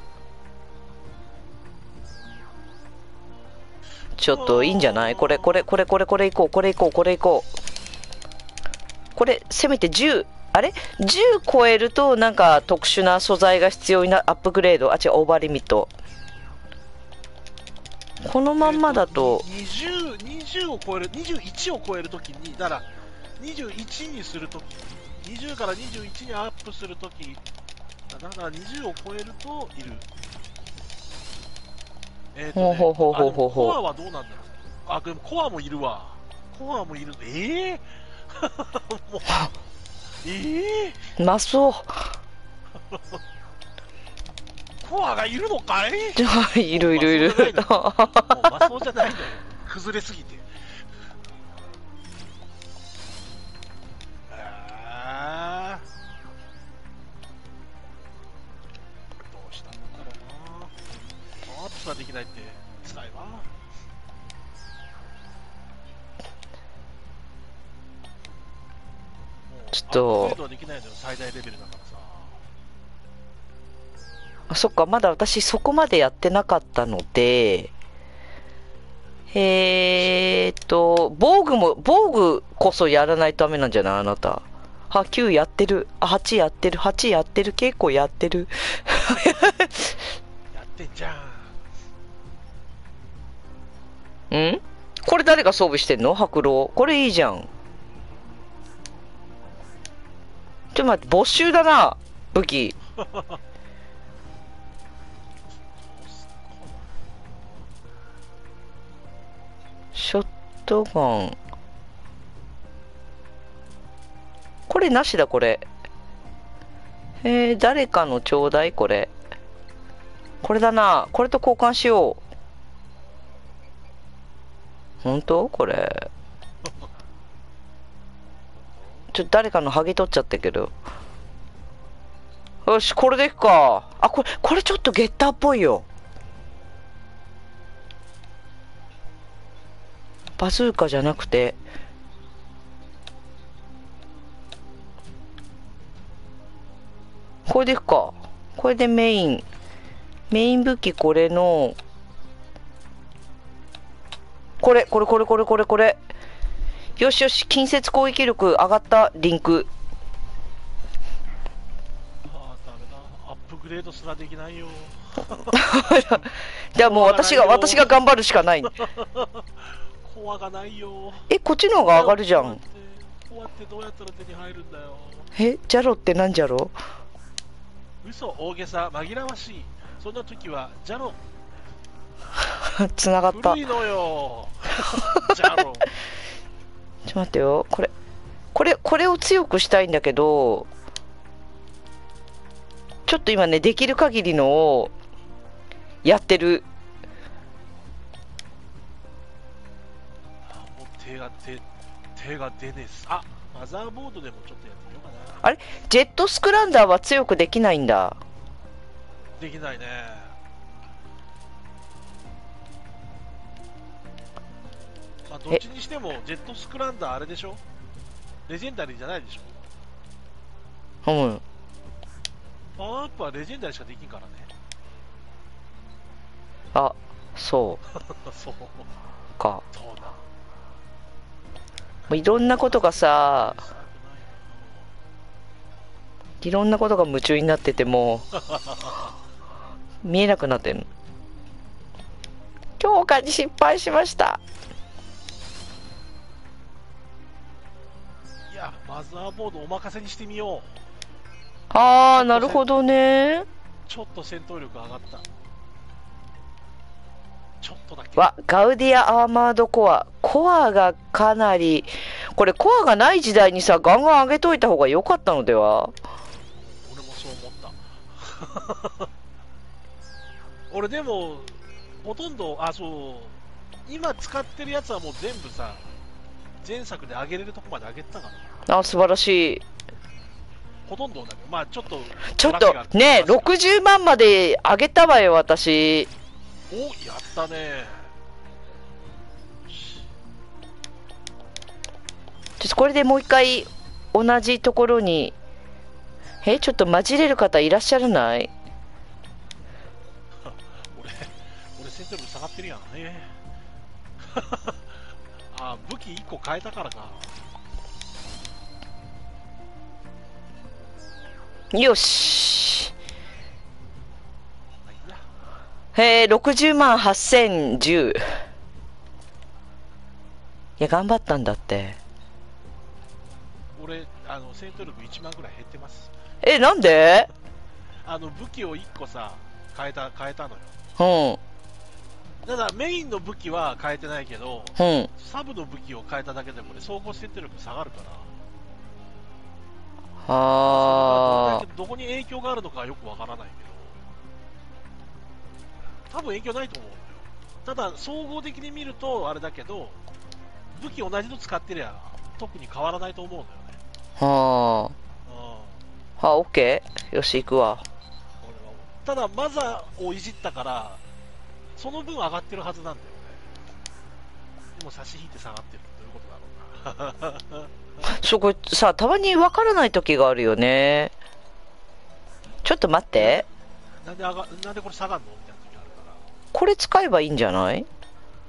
ちょっといいんじゃない？これ、これ、これ、これ、これいこう、これいこう、これいこう。これ、せめてじゅう、あれ ?じゅう 超えると、なんか特殊な素材が必要なアップグレード。あ、違う、オーバーリミット。このまんまだと。 にじゅう、にじゅうを超える、にじゅういちを超えるときに、だから、にじゅういちにするとき、にじゅうからにじゅういちにアップするとき、だからにじゅうを超えるといる。えーとね、 ほうほうほうほうほうほう。 コアはどうなんだろう。あ、でもコアもいるわ。コアもいる。ええー、もう、ええうまそう。 コアがいるのかい？ いるいるいる。 もうマソじゃないのよ。崩れすぎて。あー、どうしたんだろうな。アップができないって辛いわ。 ちょっとアップグレードはできないのよ、最大レベルだからさ。 あ、そっか、まだ私そこまでやってなかったので、えーっと、防具も、防具こそやらないとダメなんじゃないあなた。あ、きゅうやってる。あ、はちやってる。はちやってる。結構やってる。 やってんじゃん。 んこれ誰が装備してんの？白狼。これいいじゃん。ちょっと待って、没収だな、武器。ショットガン。これなしだ、これ。えー、誰かのちょうだい、これ。これだな。これと交換しよう。本当？これ。ちょっと誰かの剥ぎ取っちゃったけど。よし、これでいくか。あ、これ、これちょっとゲッターっぽいよ。バズーカじゃなくて。これでいくか。これでメイン。メイン武器これの、これ、これ、これ、これ、これ、これ。 よしよし、近接攻撃力上がった。リンク。 ああ、ダメだ。アップグレードすらできないよ。 じゃあもう私が私が頑張るしかない。 コアがないよ。 え、こっちの方が上がるじゃん。 コアってどうやったら手に入るんだよ。 え、ジャロってなんじゃろ。 嘘、大げさ、紛らわしい。そんな時はジャロ。 つながった。 古いのよ。ジャロ。 ちょっと待ってよ。これこれこれを強くしたいんだけど、ちょっと今ね、できる限りのをやってる。 もう手が手手が出ねえす。あ、マザーボードでもちょっとやってみようかな。 あれ、ジェットスクランダーは強くできないんだ。 できないね。まあ、どっちにしてもジェットスクランダーあれでしょ、レジェンダリーじゃないでしょ。 うん。 パワーアップはレジェンダリーしかできんからね。 あ、そうそうか。 そうだ。 もういろんなことがさ、いろんなことが夢中になってても見えなくなってんの。強化に失敗しました。 いや、マザーボードお任せにしてみよう。 あー、なるほどね。 ちょっと戦闘力上がった。ちょっとだけ。 わ、ガウディアアーマードコア。コアがかなり、これコアがない時代にさ、ガンガン上げといた方が良かったのでは。 俺もそう思った。俺でも、ほとんど、あ、そう、今使ってるやつはもう全部さ、前作で上げれるとこまで上げてたかあ、素晴らしい。 な。ほとんどだけど、まあちょっと。 ちょっと、ね、ろくじゅうまんまで上げたわよ、私。 お、やったね。 ちょっとこれでもう一回同じところに、え、ちょっと混じれる方いらっしゃらない？ 俺、俺戦闘力下がってるやん。えー、あ、武器いっこ変えたからか。 よし。へえ、ろくじゅうまんはっせんじゅう。いや、頑張ったんだって。 俺、あの戦闘力いちまんぐらい減ってます。 え、なんで？ あの武器をいっこさ、変えた、変えたのよ。 うん。 ただメインの武器は変えてないけど、 うん。 サブの武器を変えただけでこれ総合戦闘力下がるから。 あー。 どこに影響があるのかはよくわからないけど、多分影響ないと思うのよ。ただ総合的に見るとあれだけど、武器同じの使ってりゃ特に変わらないと思うのよね。 はあ。はあ、オッケー。よし、行くわ。 ただマザーをいじったからその分上がってるはずなんだよね。でも差し引いて下がってるってどういうことだろうな。 そこさ、たまにわからない時があるよね。ちょっと待って。 なんで上が、なんでこれ下がんのみたいな時あるから。 これ使えばいいんじゃない？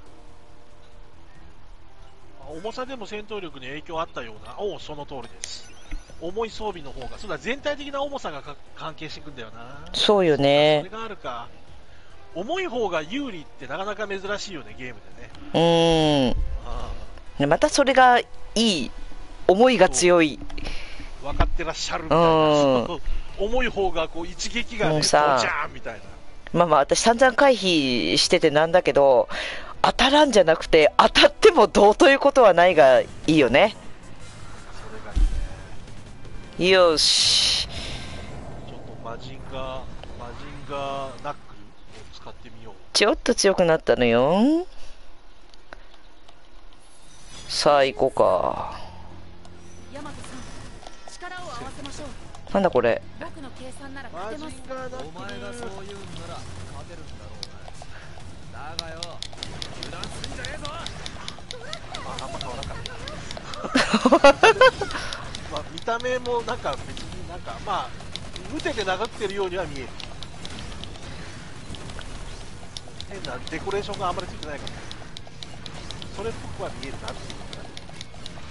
重さでも戦闘力に影響あったような。おお、その通りです。重い装備の方が、そうだ、全体的な重さがか関係してくんだよな。 そうよね。 それがあるか。重い方が有利ってなかなか珍しいよね、ゲームでね。 うーん。 あ、 またそれがいい。思いが強い。 分かってらっしゃるみたいな。重い方がこう一撃がね、ドジャーンみたいな。 まあまあ私散々回避しててなんだけど、当たらんじゃなくて当たってもどうということはないがいいよね。 それがいいね。 よし。 ちょっとマジンガーマジンガーナックルを使ってみよう。 ちょっと強くなったのよ。さあ行こうか。 ヤマトさん、力を合わせましょう。 なんだこれ。 僕の計算なら勝てます。 マジンガーナックル。 お前がそう言うんなら勝てるんだろうな。だがよ、油断すんじゃねえぞ。 あ、あんま変わらなかった。まあ見た目もなんか別になんかまあ打てて殴ってるようには見える。変なデコレーションがあんまりついてないから、それっぽくは見えるなっていう感じ。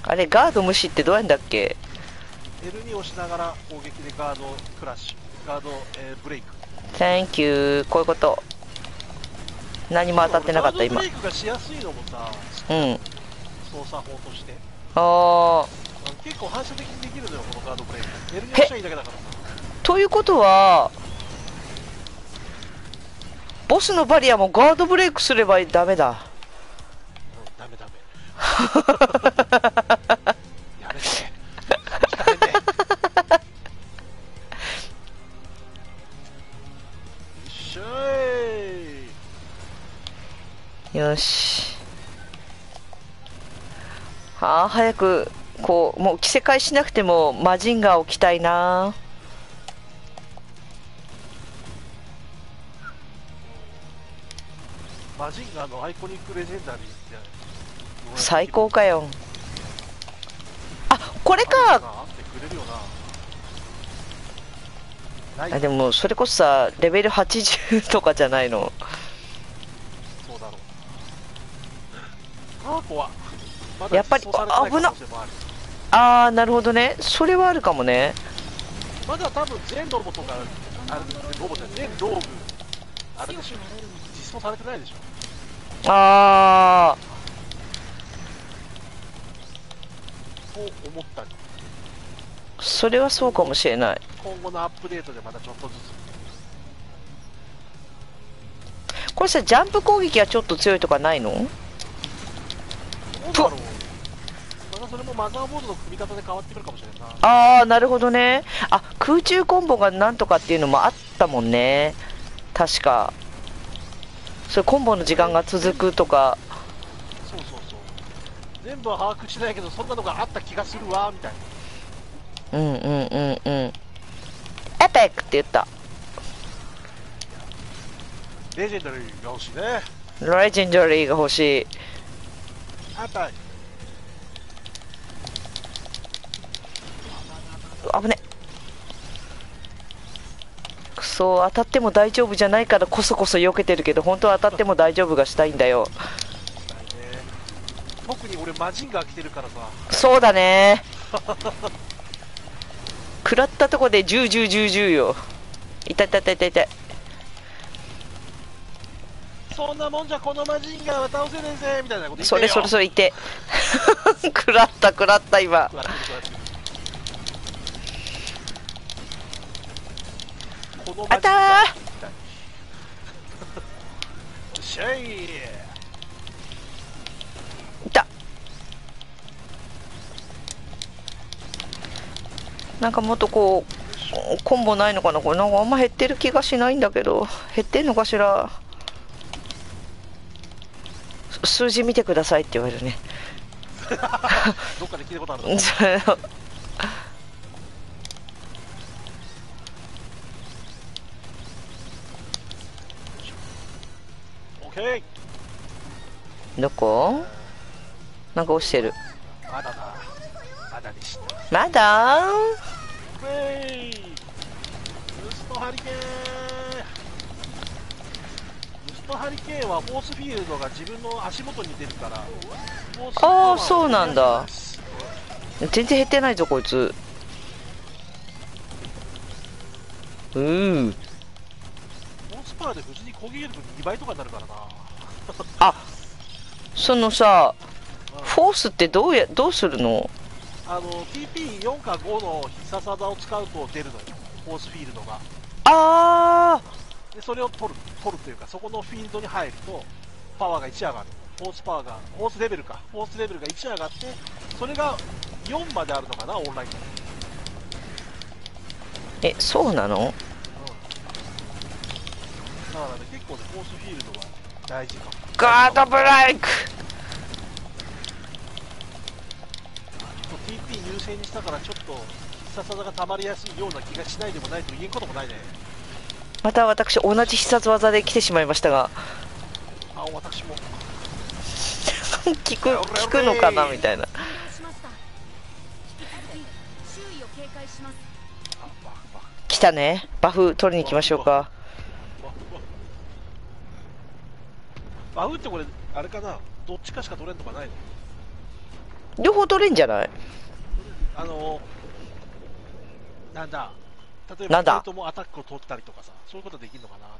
あれガード無視ってどうやんだっけ？ エルに 押しながら攻撃でガードクラッシュ、ガード、えーブレイク。 Thank you。 こういうこと。何も当たってなかった今。 ガードブレイクがしやすいのもさ、 うん。 操作法としてああ。 あの結構反射的にできるのよ、このガードブレイク。エルに押しゃいいだけだからさ。 ということはボスのバリアもガードブレイクすればダメだ。 うん、ダメダメ。やめて。やめて。よっしゃーい。 よし。ああ、早くこうもう着せ替えしなくてもマジンガー置きたいな。 マジンガーのアイコニックレジェンダリーって最高かよ。あ、これか。 あってくれるよな。ない。 あ、でもそれこそさレベルはちじゅうとかじゃないの？ そうだろう。あー怖っ。まだやっぱり実装されてない可能性もある。 ああ、なるほどね。それはあるかもね。 まだ多分全ロボとかあれロボじゃ全道具あれでしょ、実装されてないでしょ。 ああ、 そう思ったり、 それはそうかもしれない。 今後のアップデートでまたちょっとずつ。 これさジャンプ攻撃はちょっと強いとかないの？ どうだろう。またそれもマザーボードの組み方で変わってくるかもしれないな。 ああ、なるほどね。あ、空中コンボがなんとかっていうのもあったもんね。確か。それコンボの時間が続くとか。 そうそうそう。全部は把握しないけどそんなのがあった気がするわみたいな。 うんうんうんうん。エペックって言った。 レジェンダリーが欲しいね。 レジェンダリーが欲しい。 あった。 危ね。くそ、当たっても大丈夫じゃないからこそこそ避けてるけど、本当は当たっても大丈夫がしたいんだよ。 特に俺マジンガー来てるからさ。 そうだね。食らったとこでじゅう、じゅう、じゅう、じゅうよ。痛い痛い痛い痛い痛い。 そんなもんじゃこのマジンガーは倒せねえぜみたいなこと言ってよ。 それそれそれ言って。食らった食らった今。 食らってる食らってる。このマジンガーあたー。 よっしゃい。 いた。なんかもっとこうコンボないのかな。これなんかあんま減ってる気がしないんだけど、減ってんのかしら。数字見てくださいって言われるね。 どっかで聞いたことあるの。オッケー。 どこ？なんか落ちてる。 まだだ。まだでした。 まだ？ ウェイ。ブーストハリケーン。ブーストハリケーンはフォースフィールドが自分の足元に出るから。 ああ、そうなんだ。全然減ってないぞこいつ。うー。 フォースパワーで普通に攻撃力にばいとかになるからな。 あ、そのさ、フォースってどうやどうするの？ あの ティーピーよん かごの必殺技を使うと出るのよ、フォースフィールドが。 ああ。 でそれを取る取るというか、そこのフィールドに入るとパワーがいち上がる。フォースパワーがフォースレベルかフォースレベルがいち上がって、それがよんまであるのかな、オンラインで。 え、そうなの？ うん、だからね、結構ね、フォースフィールドは大事かも。 ガードブレイク。 ティーピー 優勢にしたからちょっと必殺技がたまりやすいような気がしないでもないと言えんこともないね。 また私同じ必殺技で来てしまいましたが、 あ、私も聞く聞くのかなみたいな。 完了しました。引き続き周囲を警戒します。 あバフバフ来たね。バフ取りに行きましょうか。 バフバフバフってこれあれかな、どっちかしか取れんとかないの？ 両方取れんじゃない？ あのなんだ、例えばなんだ二人ともアタックを取ったりとかさ、そういうことできるのかなと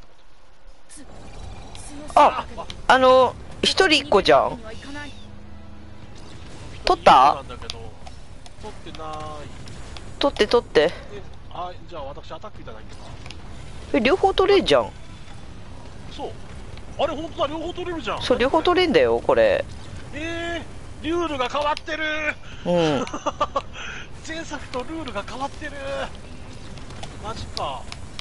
あ、あの一人一個じゃん。取ったなんだけど、取ってない。 取って取って。 で、あ、じゃあ私アタックいただきます。 え、両方取れんじゃん。 そう。あれ本当だ、両方取れるじゃん。 そう、両方取れんだよこれ。 えー、ルールが変わってる。 うん。 前作とルールが変わってる。マジか。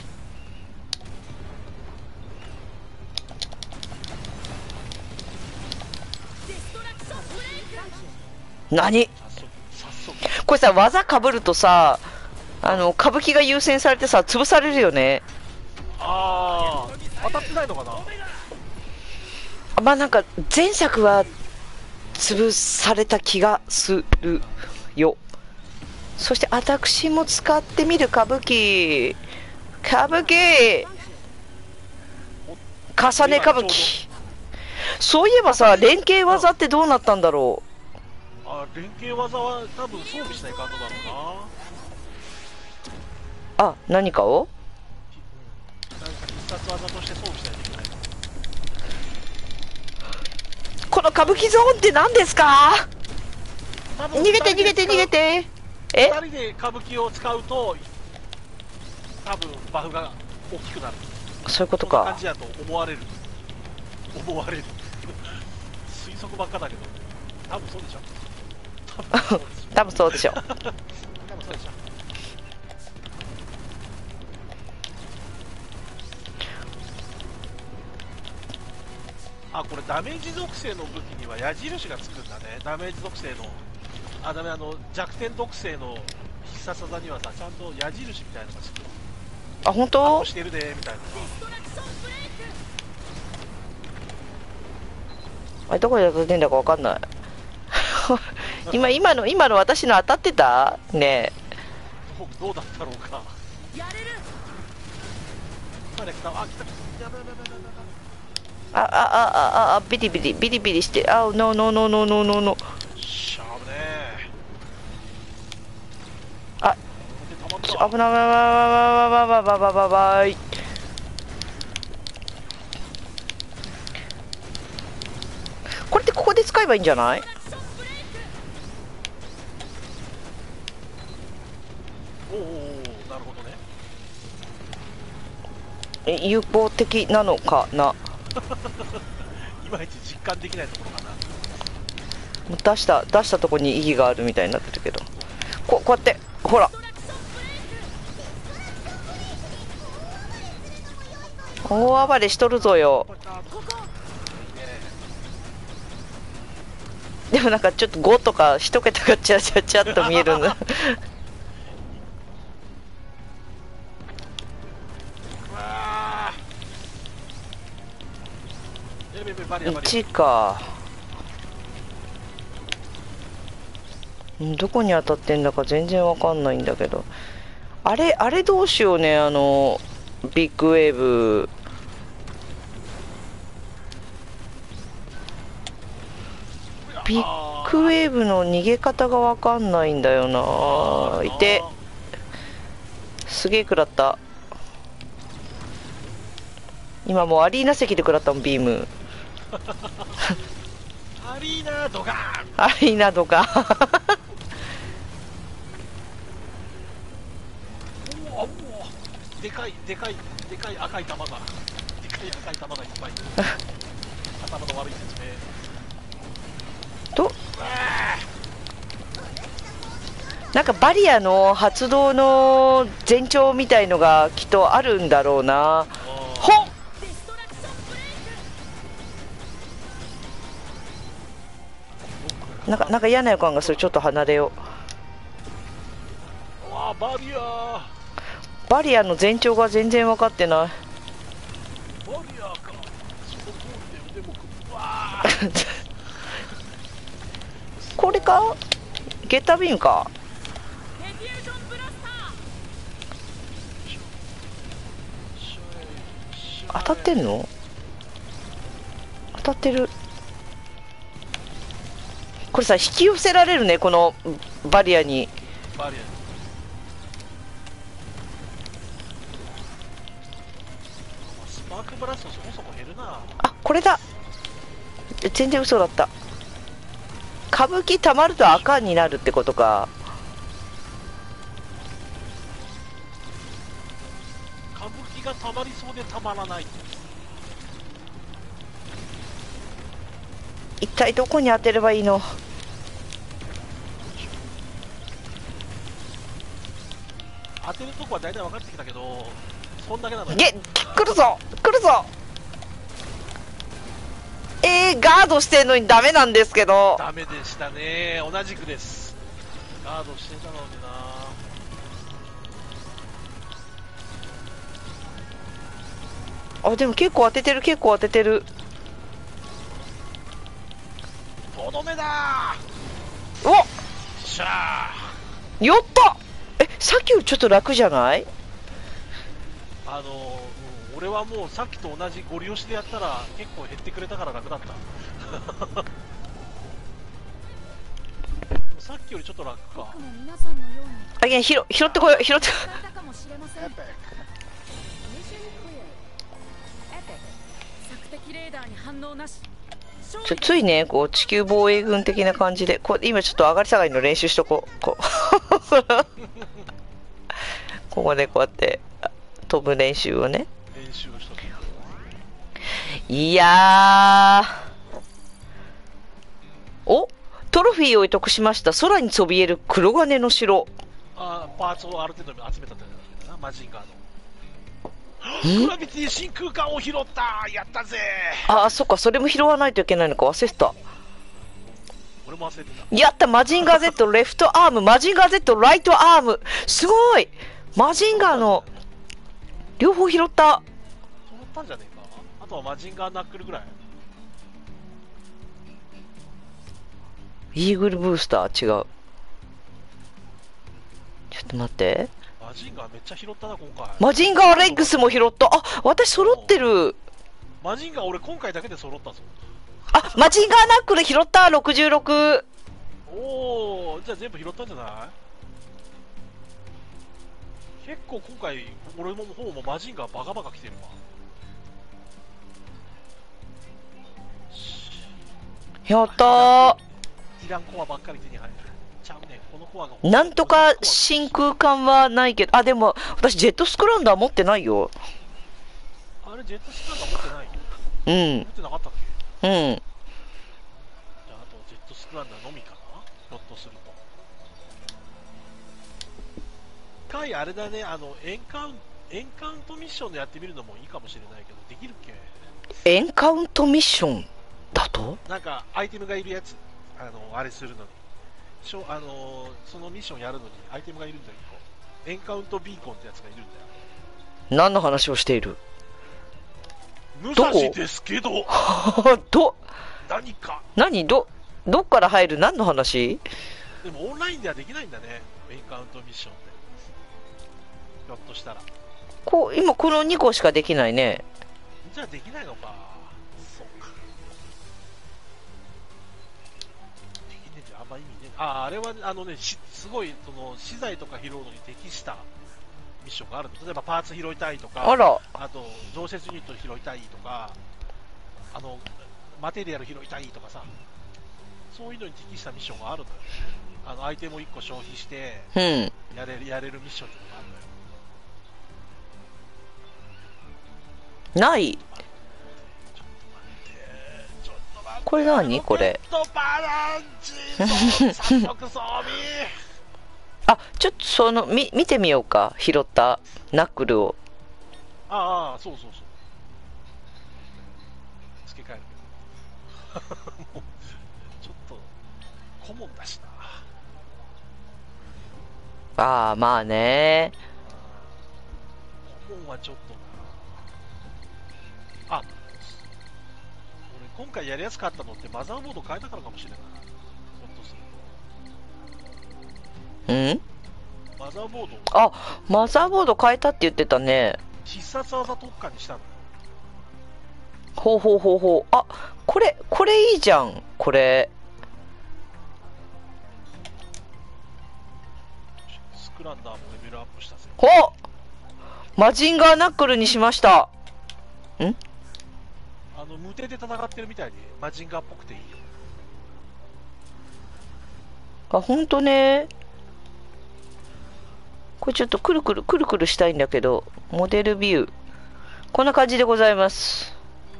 何？ 早速早速これさ、技かぶるとさ、あの歌舞伎が優先されてさ、潰されるよね。 ああ、当たってないのかな。 まあなんか前作は潰された気がするよ。そして私も使ってみる歌舞伎。歌舞伎重ね歌舞伎。そういえばさ、連携技ってどうなったんだろう。 あ、連携技は多分装備しないカードだろうな。 あ、何かを何か必殺技として装備しないといけない。 この歌舞伎ゾーンって何ですか？ 多分逃げて逃げて逃げて。え、 ふたりで歌舞伎を使うと多分バフが大きくなる。 そういうことか。 そんな感じだと思われる。思われる。推測ばっかだけど、多分そうでしょ。 多分そうでしょ。 多分そうでしょ。あ、これダメージ属性の武器には矢印がつくんだね。ダメージ属性の、あ、ダメ、あの弱点属性の必殺技にはさ、ちゃんと矢印みたいなのがつくの。 あ、本アッ当プしてるでみたいな。 あれどこで当たってんだかわかんない。今今の今の私の当たってたね。 どうどうだったろうか。 やれる。 あ、来た、あ、来た、やばいやばいやばいやばい。 あああああビリビリビリビリして、あ、ノーノーノーノーノーノーノー。 しゃぶねえ。 あ、 で溜まった。 危ない危ない危ない危ない危ない危ない。これってここで使えばいいんじゃない？ おおおお、なるほどね。 え、有効的なのかな。 いまいち実感できないところかな。 出した出したとこに意義があるみたいになってるけど、ここうやってほら、大暴れしとるぞよ。でもなんかちょっとごとか一桁がチャチャチャっと見えるんだ。いちか。どこに当たってんだか全然わかんないんだけど、あれあれどうしようね。あのビッグウェーブ、ビッグウェーブの逃げ方がわかんないんだよな。いて、すげえ食らった。今もうアリーナ席で食らったもん、ビーム。 アリーナドガーン。 アリーナとか。 おお、でかいでかいでかい赤い玉が、でかい赤い玉がいっぱい。頭の悪い説明。 となんかバリアの発動の前兆みたいのがきっとあるんだろうな。ほっ、なんかなんか嫌な予感がする。ちょっと離れよう。 わあ、バリアバリアの前兆が全然分かってない。 バリアか。その通りで腕もくる。わあ。 これか、ゲッタービームか。 ディフュージョンブラスター。 当たってんの？当たってる。 これさ、引き寄せられるね、このバリアに。 バリアに。スパークブラストそもそも減るな。 あ、これだ。全然嘘だった。歌舞伎たまると赤になるってことか。 歌舞伎がたまりそうでたまらない。 一体どこに当てればいいの？ 当てるとこは大体分かってきたけど、そんだけなのよ。 げ、来るぞ来るぞ。えー、ガードしてんのにダメなんですけど。 ダメでしたね。同じくです。ガードしてたのにな。 あ、でも結構当ててる、結構当ててる。 とどめだお、 ー。しゃやった。え、さっきよりちょっと楽じゃない？ あのー、うん、俺はもうさっきと同じゴリ押しでやったら結構減ってくれたから楽だったさっきよりちょっと楽か。 僕も皆さんのようにあ、いや、拾拾ってこよう、拾ってこよ使ったかもしれません。ミッションクリア。エピック。索敵レーダーに反応なし。 う。ちょついね、こう地球防衛軍的な感じで、こう今ちょっと上がり下がりの練習しとこう。こうここでこうやって飛ぶ練習をね。 練習をしとく。 いやー、お、トロフィーを得得しました。空にそびえる黒金の城。 あー、パーツをある程度集めたんだな、マジンガーの。グラビティ真空管を拾った。やったぜ。 ああ、そっか、それも拾わないといけないのか、忘れてた。 俺も忘れてた。 やった、マジンガー Z レフトアーム、マジンガー Z ライトアーム。すごい。マジンガーの両方拾った。 揃ったんじゃねえか。あとはマジンガーナックルぐらい。 イーグルブースター違う。ちょっと待って。 マジンガーめっちゃ拾ったな今回。 マジンガーレッグスも拾った。あ、私揃ってる。 マジンガー俺今回だけで揃ったぞ。 あ、マジンガーナックル拾った。ろくじゅうろく。 おお、じゃあ全部拾ったんじゃない？結構今回俺もほぼマジンガーバカバカ来てるわ。 やったー。 いらんコアばっかり手に入る。ちゃうね、このコアが。 なんとか真空管はないけど、あ、でも私ジェットスクランダー持ってないよ。 あれジェットスクランダー持ってない？ うん持ってなかったっけ？ うん。 じゃああとジェットスクランダーのみかな、ひょっとすると。一回あれだね、あのエンカウンエンカウントミッションでやってみるのもいいかもしれないけど、できるっけ？ エンカウントミッションだと？ なんかアイテムがいるやつ、あのあれするのに、しょあのそのミッションやるのにアイテムがいるんだよ。エンカウントビーコンってやつがいるんだよ。 何の話をしている？ 武どこ蔵ですけどど、 何か。 何ど、どっから入る？何の話？ でもオンラインではできないんだね、エンカウントミッションって。ひょっとしたらこう今このにこしかできないね。 じゃあできないのか。そうか、できねえじゃん、あんま意味ねえ。あ、あれはあのね、しすごいその資材とか拾うのに適したミッションがあるの。例えばパーツ拾いたいとか、 あら、 あと常設ユニット拾いたいとか、あのマテリアル拾いたいとかさ、そういうのに適したミッションがあるのよ。あのアイテムをいっこ消費してうん。 やれるやれるミッションっていうのがあるのよ。 ない。 ちょっと待って、ちょっと待って。 これ何これ。 ロケットバランチ三色装備あ、ちょっとその、み、見てみようか。拾ったナックルを。 ああ、そうそうそう。付け替えるけど。もうちょっと、顧問だしな。 ああ、まあね。 顧問はちょっとな。あ、俺今回やりやすかったのってマザーボード変えたからかもしれない。ひょっとするうんと。マザーボードをあ、マザーボード変えたって言ってたね。 必殺技特化にしたのよ。 ほうほうほうほう。あ、これ、これいいじゃん。これ。 クランダーもレベルアップしたぜ。 ほっ、マジンガーナックルにしました。ん、 あの無手で戦ってるみたいにマジンガーっぽくていいよ。 あ、ほんとね。これちょっとくるくるくるくるしたいんだけど、モデルビューこんな感じでございます。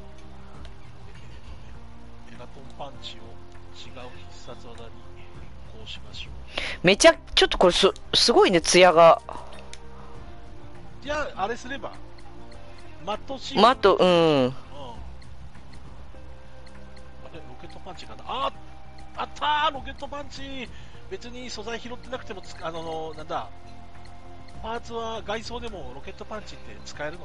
メガトンパンチを違う必殺技に変更しましょう。 めちゃちょっとこれ す, すごいね、ツヤが。 じゃああれすればマットシールド、 マット、うん、 うん、あれロケットパンチかなあ。あったー、ロケットパンチ。別に素材拾ってなくてもつあのなんだパーツは外装でもロケットパンチって使えるの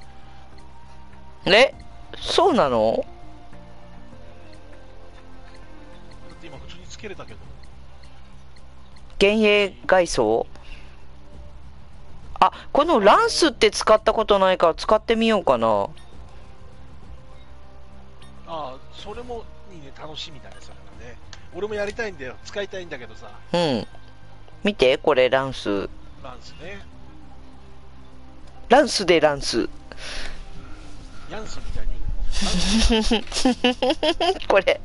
ね。 え、そうなの？ だって今普通につけれたけど。 幻影外装。あ、このランスって使ったことないから使ってみようかな。 ああ、それもいいね、楽しみだね、それはね。俺もやりたいんだよ、使いたいんだけどさ。 うん、見てこれランス。 ランスね。 ランスでランス。 ヤンスみたいに。 これ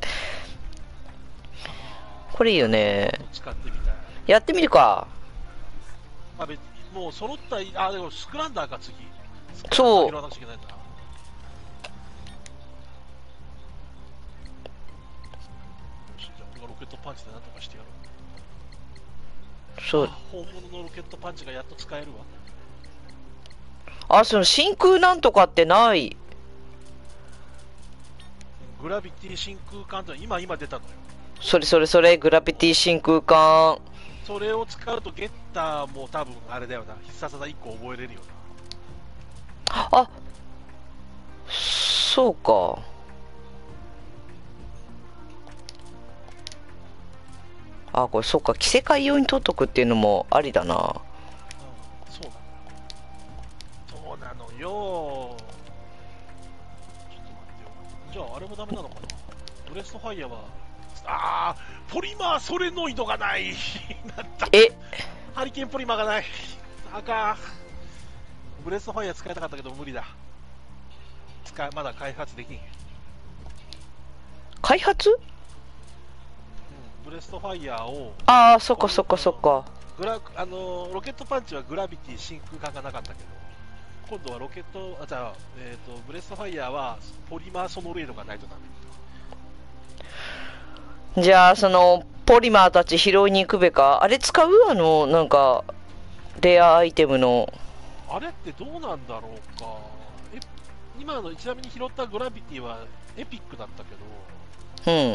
これいいよね。 使ってみたい。 やってみるか。 あ、別もう揃ったい、あ、でもスクランダーか次。 そう拾わなくちゃいけないんだ。よし、じゃあ俺がロケットパンチでなんとかしてやろう。 そう。 あ、本物のロケットパンチがやっと使えるわ。 あ、その真空なんとかってない。 グラビティ真空管って今今出たのよ。 それそれそれ、グラビティ真空管。 それを使うとゲッターも多分あれだよな、必殺技いっこ覚えれるよな。 あ、そうか。あ、これそうか、着せ替え用に取っとくっていうのもありだな。 うん、そうなの。そうなのよ。ちょっと待ってよ。じゃああれもダメなのかな。ブレストファイヤーは、あー、ポリマーソレノイドがないなった。 え、 ハリケーンポリマーがない。あかん。ブレストファイヤー使いたかったけど無理だ。使いまだ開発できん。 開発？ うん、ブレストファイヤーを、 ああ、そっかそっかそっか。 グラあのーロケットパンチはグラビティ真空管がなかったけど、今度はロケット、あ、じゃあ、えーと、ブレストファイヤーはポリマーソノレードがないとダメ。 じゃあ、その、ポリマーたち拾いに行くべか。あれ使う？あの、なんか、レアアイテムの。 あれってどうなんだろうか。え、今のちなみに拾ったグラビティはエピックだったけど、 うん。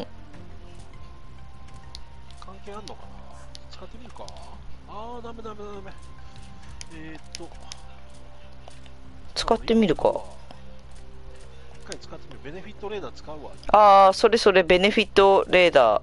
関係あんのかな。使ってみるか。あー、ダメダメダメ。えーっと、 使ってみるか。 一回使ってみる。ベネフィットレーダー使うわ。 ああ、それそれ、ベネフィットレーダー。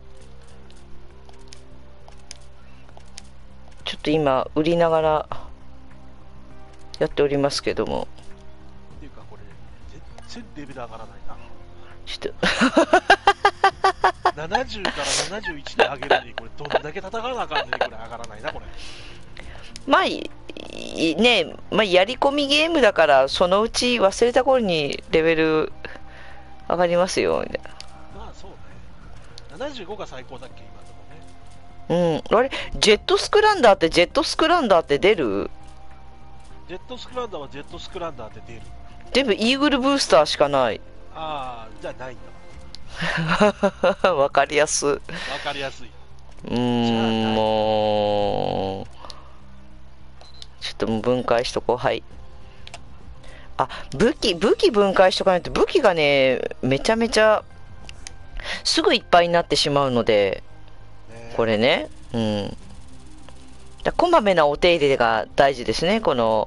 ちょっと今、売りながら、やっておりますけども。 っていうか、これ、全然レベル上がらないな。 ちょっと。 ななじゅうからななじゅういちで上げるのに、これ、どんだけ戦わなあかんのに、これ、上がらないな、これ。 まあ、いいね、まあ、やり込みゲームだから、そのうち忘れた頃にレベル上がりますよ。 まあ、そうね。ななじゅうごが最高だっけ、今でもね。 うん。あれ、ジェットスクランダーって、ジェットスクランダーって出る？ ジェットスクランダーはジェットスクランダーって出る。 全部イーグルブースターしかない。 ああ、じゃあないんだ。 わかりやす。うわかりやすい。 ーん、もう。ちょっともう分解しとこう。はい。あ、武器、武器分解しとかないと、武器がね、めちゃめちゃ、すぐいっぱいになってしまうので、 ね、 これね。うん。だこまめなお手入れが大事ですね、この。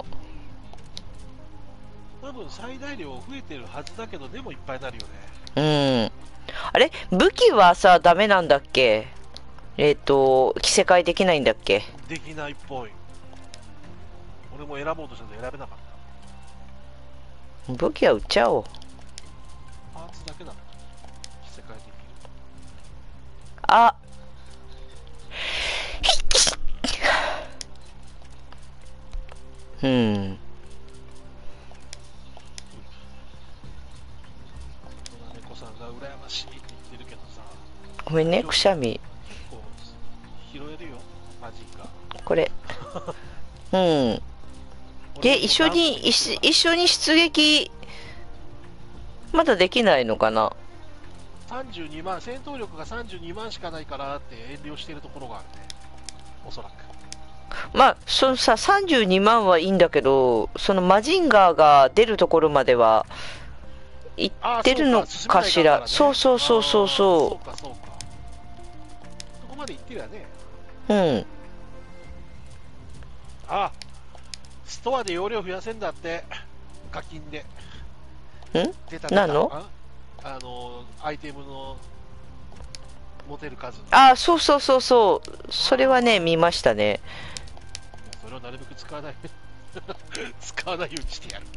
多分最大量増えてるはずだけど、でもいっぱいになるよね。 うん。あれ武器はさ、ダメなんだっけ？えっと、着せ替えできないんだっけ？ できないっぽい。俺も選ぼうとしたけど選べなかった。 武器は売っちゃおう。 パーツだけだもん。着せ替えできる。 あ。 うん野良猫さんが羨ましいって言ってるけどさ、 ごめんねくしゃみ結構拾えるよマジか。 これうんで一緒に一緒一緒に出撃まだできないのかな。 さんじゅうにまん、戦闘力がさんじゅうにまんしかないからって遠慮してるところがあるね、おそらく。 まあそのささんじゅうにまんはいいんだけど、そのマジンガーが出るところまでは行ってるのかしら。そうそうそうそうそう。そうかそうか。そこまで行ってるよね。 う。うん。 あ、ストアで容量増やせんだって、課金で。 ん？ 出た何の？ あのアイテムの持てる数。 ああ、そうそうそうそう。それはね見ましたね。 それをなるべく使わない使わないようにしてやる。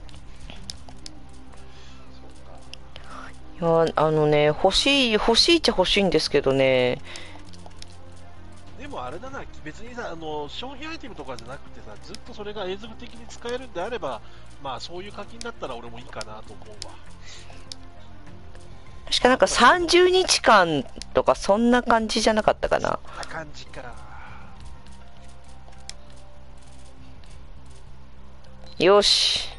いやあのね欲しい欲しいっちゃ欲しいんですけどね。 でもあれだな、別にさ、あの商品アイテムとかじゃなくてさ、ずっとそれが永続的に使えるんであれば、まあそういう課金だったら俺もいいかなと思うわ。 確かなんかさんじゅうにちかんとかそんな感じじゃなかったかな。 そんな感じか。 よし。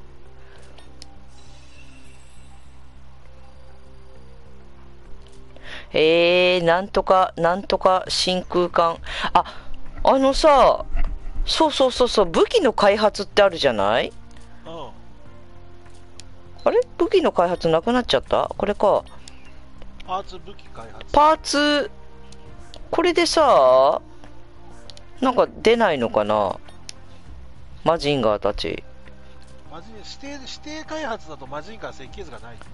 えー、なんとか、なんとか真空管。あ、あのさ、そうそうそうそう、武器の開発ってあるじゃない？ うん。 あれ武器の開発なくなっちゃった？これか。 パーツ武器開発。 パーツ、これでさ、なんか出ないのかな？マジンガーたち。 マジ指定、指定開発だとマジンガー設計図がないんだよ。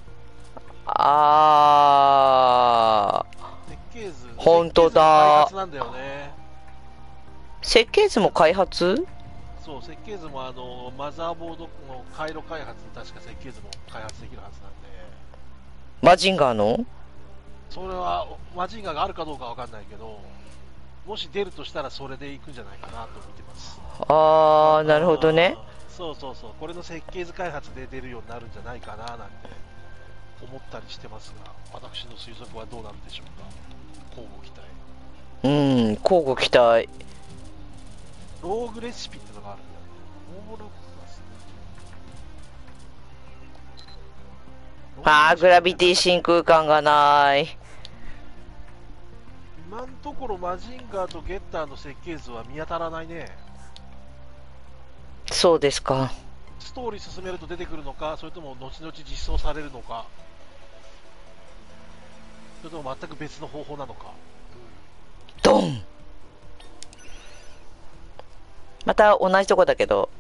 あー。 設計図。 本当だ。 開発なんだよね。 設計図も開発？ そう、設計図もあの、マザーボードの回路開発で確か設計図も開発できるはずなんで。 マジンガーの？ それはマジンガーがあるかどうかわかんないけど、もし出るとしたらそれでいくんじゃないかなと見てます。 あー、なるほどね。 そうそうそう、これの設計図開発で出るようになるんじゃないかななんて思ったりしてますが、私の推測はどうなるでしょうか。交互期待。 うん、交互期待。 ローグレシピってのがあるんだよね。オールプラス。 あー、グラビティ真空管がない。 今のところマジンガーとゲッターの設計図は見当たらないね。 そうですか。 ストーリー進めると出てくるのか、それとも後々実装されるのか、それとも全く別の方法なのか。 ドン。また同じとこだけど、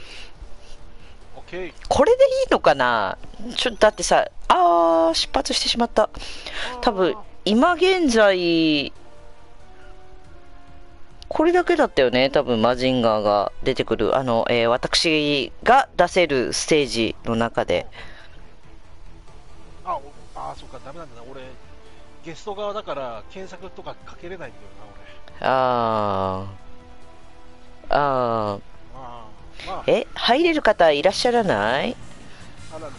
OK。 これでいいのかな。ちょっとだってさ、あー、出発してしまった。多分今現在これだけだったよね。多分マジンガーが出てくる、あの、えー私が出せるステージの中で。 ああ、そうか、ダメなんだな。俺ゲスト側だから検索とかかけれないんだよあーあー、 な、俺。ああ、まあ、 え、入れる方いらっしゃらない？ あららら。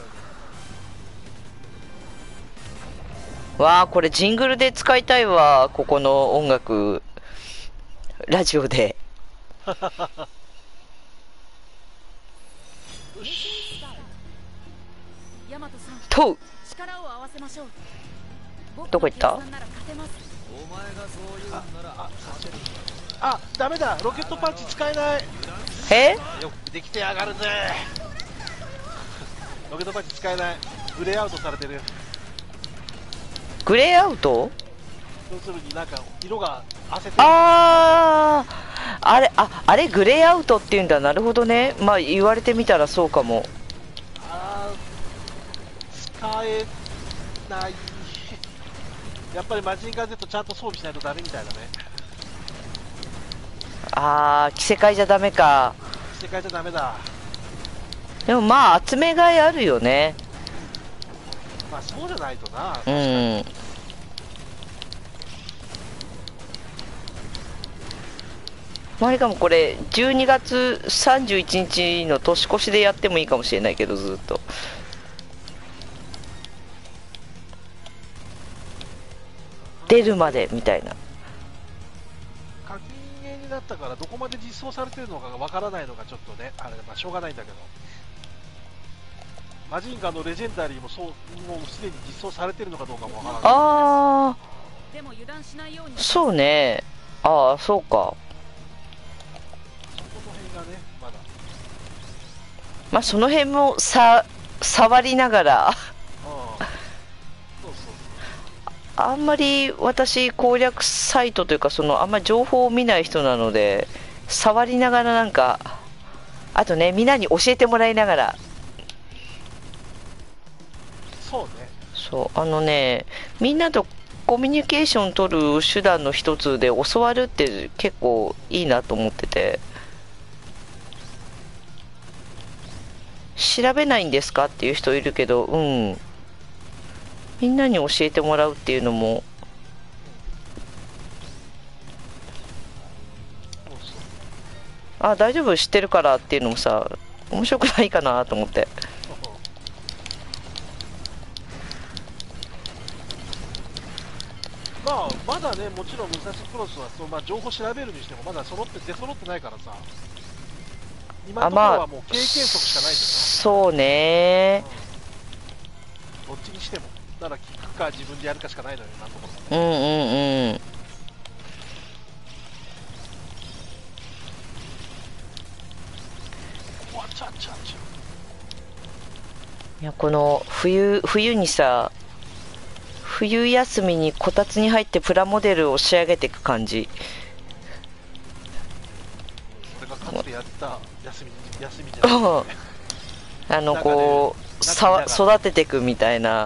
わあ、これジングルで使いたいわ。ここの音楽ラジオで。 よし。 ヤマトさん、 とう。 力を合わせましょう。 どこ行った？ 僕の計算なら勝てます。 お前がそう言うんならあ、あ、ダメだ、ロケットパンチ使えない。 え？ よくできてやがるぜ。ロケットパンチ使えない。グレーアウトされてる。 グレーアウト？ 要するになんか色が汗てる。 あー、あれ、あ、あれグレーアウトっていうんだ。なるほどね。まあ言われてみたらそうかも。 あー、使えない。やっぱりマジンガー Z ちゃんと装備しないとダメみたいだね。 あー、着せ替えじゃダメか。 着せ替えちゃダメだ。 でもまあ集めがいあるよね。 まあそうじゃないとな。 うん。 まあ、あれかもこれじゅうにがつさんじゅういちにちの年越しでやってもいいかもしれないけど、ずっと出るまでみたいな。 課金ゲーになったからどこまで実装されてるのかがわからないのがちょっとね、あれ、まあ、しょうがないんだけど、マジンガのレジェンダリーもそう、もうすでに実装されてるのかどうかもわからない。 あでも油断しないように。 あ、そうね。ああ、そうか。 そこの辺がね、まだ。 まあその辺もさ触りながらうん、そうそうあんまり私攻略サイトというか、そのあんまり情報を見ない人なので、触りながらなんか、あとね、みんなに教えてもらいながら。 そうね。 そうあのね、みんなとコミュニケーション取る手段の一つで教わるって結構いいなと思ってて。調べないんですかっていう人いるけど、うん、みんなに教えてもらうっていうのもそうそう。 あ、大丈夫知ってるからっていうのもさ、面白くないかなと思って。 まあ、まだね、もちろん武蔵クロスはそう、まあ、情報調べるにしてもまだ揃って出揃ってないからさ、今のところはもう経験則しかないんだよな。 そうね、 うん、どっちにしても、だから聞くか自分でやるかしかないのよ、今のところ。 うんうんうん。 わちゃちゃちゃ。 いや、この冬冬にさ、冬休みにこたつに入ってプラモデルを仕上げていく感じ。 俺がかつてやった休み休みじゃない、ね、 あのこうさ育てていくみたいな。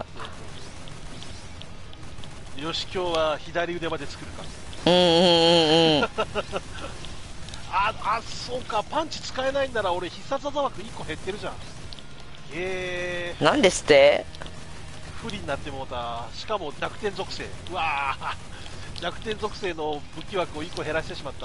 よし、今日は左腕まで作るか。 うんうんうんうんああ、そうか、パンチ使えないんなら俺必殺技枠いっこ減ってるじゃん。えー、 なんですって。 不利になってもうた。しかも弱点属性、うわー弱点属性の武器枠をいっこ減らしてしまった。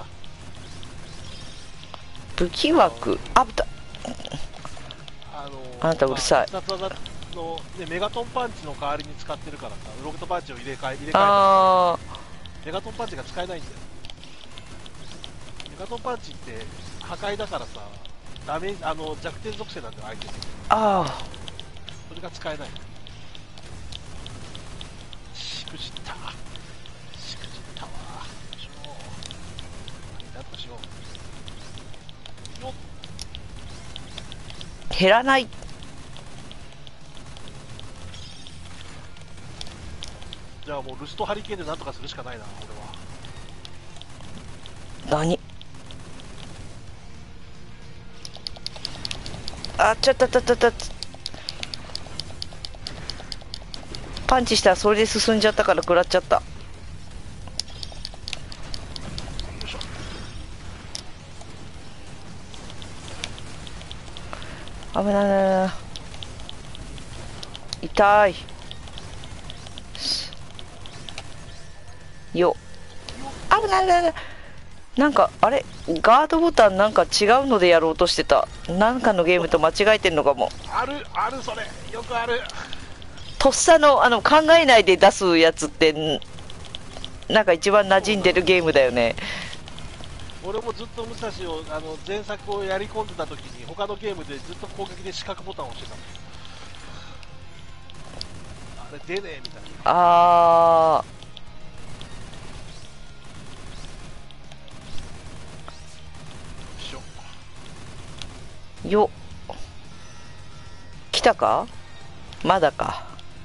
武器枠、あぶた、 あのあなたうるさい。 必殺技の、ね、メガトンパンチの代わりに使ってるからさ、ロケットパンチを入れ替え入れ替えたあメガトンパンチが使えないんだよ。メガトンパンチって破壊だからさ、ダメあの弱点属性なんだよ、相手に。 ああそれが使えない。しくじった。しくじったわ。どうしよう。なんとしよう。よっ。 減らない。 じゃあもうルストハリケーンでなんとかするしかないな、俺は。 何。あ、ちょっとちょっとちょっとパンチしたらそれで進んじゃったから食らっちゃった。 よいしょ。 危ない危ない、痛いよ。危ない危ない危ない。なんかあれガードボタンなんか違うのでやろうとしてた。なんかのゲームと間違えてんのかも。 あるある、それよくある。 とっさのあの考えないで出すやつってなんか一番馴染んでるゲームだよね。 俺もずっと武蔵をあの前作をやり込んでた時に他のゲームでずっと攻撃で四角ボタンを押してたの。あれ出ねえみたいな。 あーよ来たかまだか。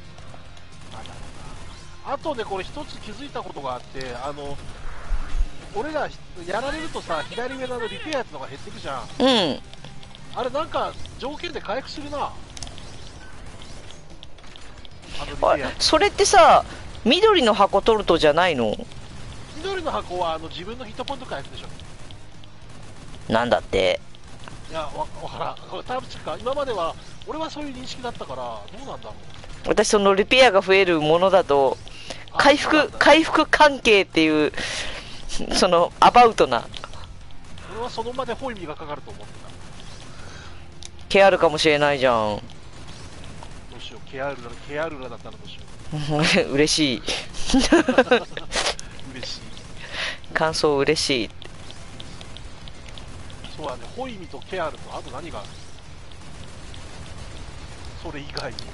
あとね、これ一つ気づいたことがあって、あの俺らやられるとさ、左上のリペアってのが減っていくじゃん。 うん。 あれなんか条件で回復するな。あのリペア。 それってさ、緑の箱取るとじゃないの？ 緑の箱はあの自分のヒットポイント回復でしょ。 なんだって。 いや、わわからん。タブチか、今までは俺はそういう認識だったから、どうなんだろう。 私そのリペアが増えるものだと回復回復関係っていうそのアバウトな俺はその場でホイミがかかると思ってた。 毛あるかもしれないじゃん。 どうしよう、ケアルラ、ケアルラだったらどうしよう。 嬉しい。 嬉しい。 感想嬉しい。 そうだね、ホイミとケアルと、あと何がある？それ以外に。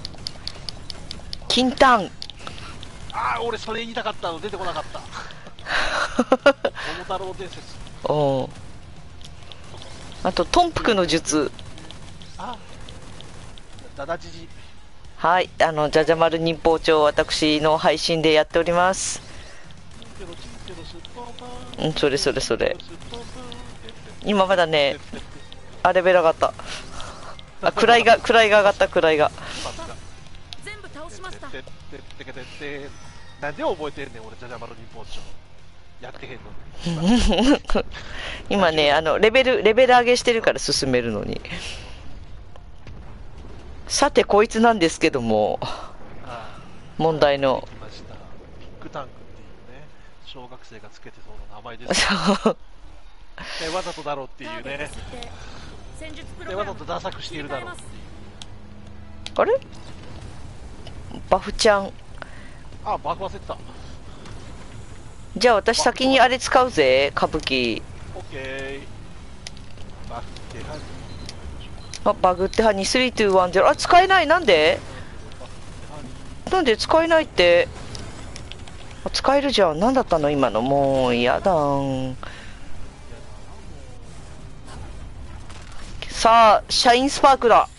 金丹。 ああ、俺それ言いたかったの出てこなかった。桃太郎伝説。 おう。あと、トンプクの術。 あ、ダダジジ。 はい、あの、じゃじゃ丸忍法帳、私の配信でやっております。うん、それそれそれ。今まだね、あ、レベル上がった。あ、位が、位が上がった、位が。 全部倒しました。 なんで覚えてんねん、俺、じゃじゃ丸忍法帳。やってへんのに。 今ね、あの、レベル、レベル上げしてるから進めるのに。さて、こいつなんですけども、問題の。 ピックタンクっていうね、小学生がつけてそうな名前です。え、わざとだろうっていうね。で、わざとダサくしているだろうっていう。 あれバフちゃん。 あ、バフ忘れてた。 じゃあ私先にあれ使うぜ、歌舞伎。 オッケー。バフってはあ、バグってはに、スリー、ツー、ワン、ゼロ。あ、使えない。なんでなんで使えないって。あ、使えるじゃん。なんだったの今の。もう、やだん。さあ、シャインスパークだ。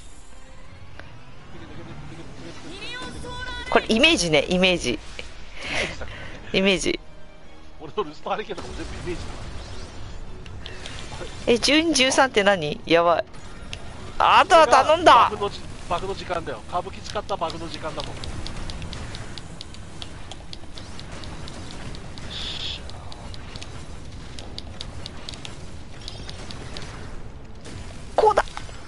これ、イメージね、イメージ。イメージ。 俺のルストハリケーンとかも全部イメージえ、じゅうに、じゅうさんって何やばい。あとは頼んだ。 バグのじバグの時間だよ。歌舞伎使ったバグの時間だもん。 こうだ。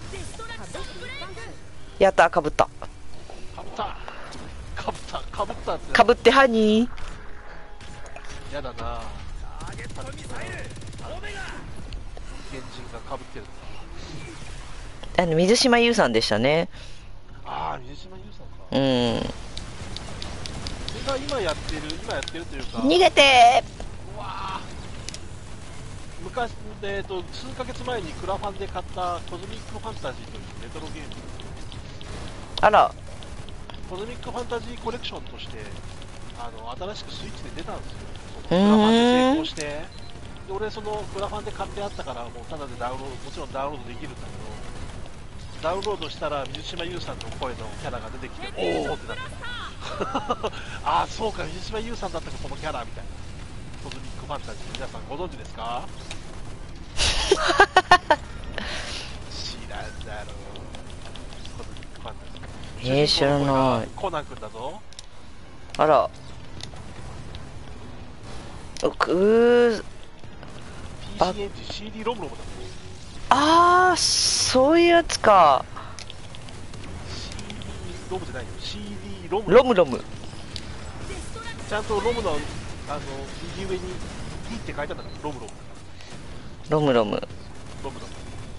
やった、かぶった。 かぶったかぶったかぶったってかぶってハニー。やだな。ターゲットミサイルオメガ原人がかぶってる。 ー。あの、水島優さんでしたね。 ああ、水島優さんか。 うん。 それが今やってる、今やってるというか。 逃げてうわー昔、えーと、数ヶ月前にクラファンで買ったコズミックファンタジーというレトロゲーム。 ー。あら。 コズミックファンタジーコレクションとして、あの、新しくスイッチで出たんですよ。そのうクラファンで成ーん。 功して。で、俺そのクラファンで買ってあったから、もうただでダウンロード、もちろんダウンロードできるんだけど、ダウンロードしたら水島優さんの声のキャラが出てきて、おーってなった。ああ、そうか、水島優さんだったか、このキャラみたいな。コズミックファンタジー、皆さんご存知ですか？知らんだろう。コズミックファンタジー。 えー、知らない。 コナン君だぞ。 あら。うくー。 ピーシー エンジン シーディー ロムロムだぞ。 あー、そういうやつか。 シーディー ロムじゃないよ。シーディー ロムロムロム。 ちゃんとロムの、あの、右上に D って書いてあったから、ロムロム。 ロムロム。 ロムロム。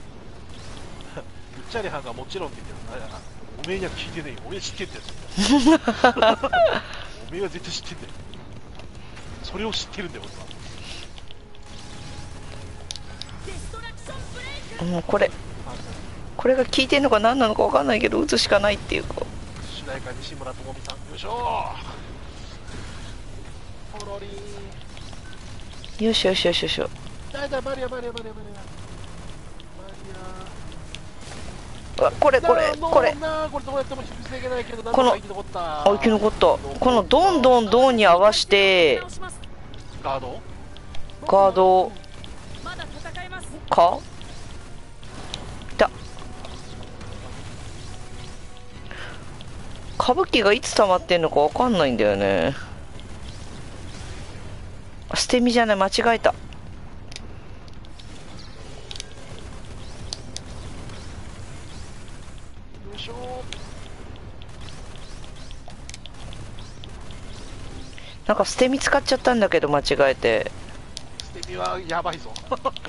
ルッチャリハンがもちろんって言ってる。おめえには聞いてねえよ。俺は知ってんだよ。おめえは絶対知ってんだよ。それを知ってるんだよ、俺は。 もうこれ。これが効いてんのか何なのか分かんないけど、打つしかないっていうか。 主題歌西村智美さん。よいしょー。ポロリーン。 よしよしよしよしよ。 だいだいマリアマリアマリアマリアマリうわ、これこれアこれ。 これどうやっても防げないけど、 この、あ、生き残った。このどんどんどんに合わせて、 ガードガードまだ戦えます。 かだ。歌舞伎がいつ溜まってんのかわかんないんだよね。捨て身じゃない、間違えた。なんか捨て身使っちゃったんだけど、間違えて。 捨捨て身はやばいぞ。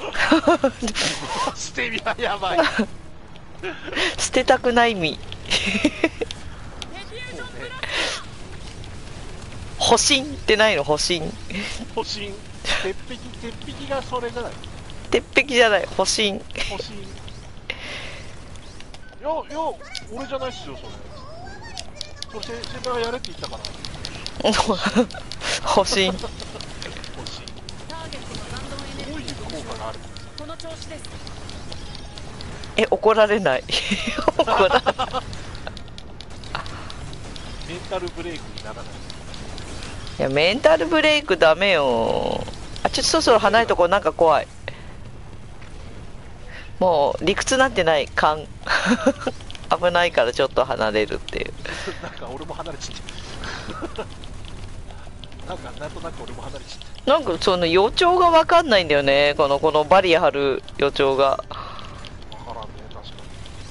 捨て身はやばい。 捨てたくない身。保身ってないの？保身。 保身。鉄壁、鉄壁がそれじゃない。 鉄壁じゃない、保身。 保身。いや、いや、俺じゃないっすよ、それ。それ、先輩がやれって言ったから。 保身。 保身。どういう効果があるんですか？ この調子です。 え、怒られない。怒られない。 メンタルブレイクにならない。 いや、メンタルブレイクダメよ。あ、ちょっとそろそろ離れとこう。なんか怖い。もう理屈なんてない勘。危ないからちょっと離れるっていう。 なんか俺も離れちゃったなんかなんとなく俺も離れちゃっなんかその予兆が分かんないんだよね。このこのバリア張る予兆が。 た。わからんね、確かに。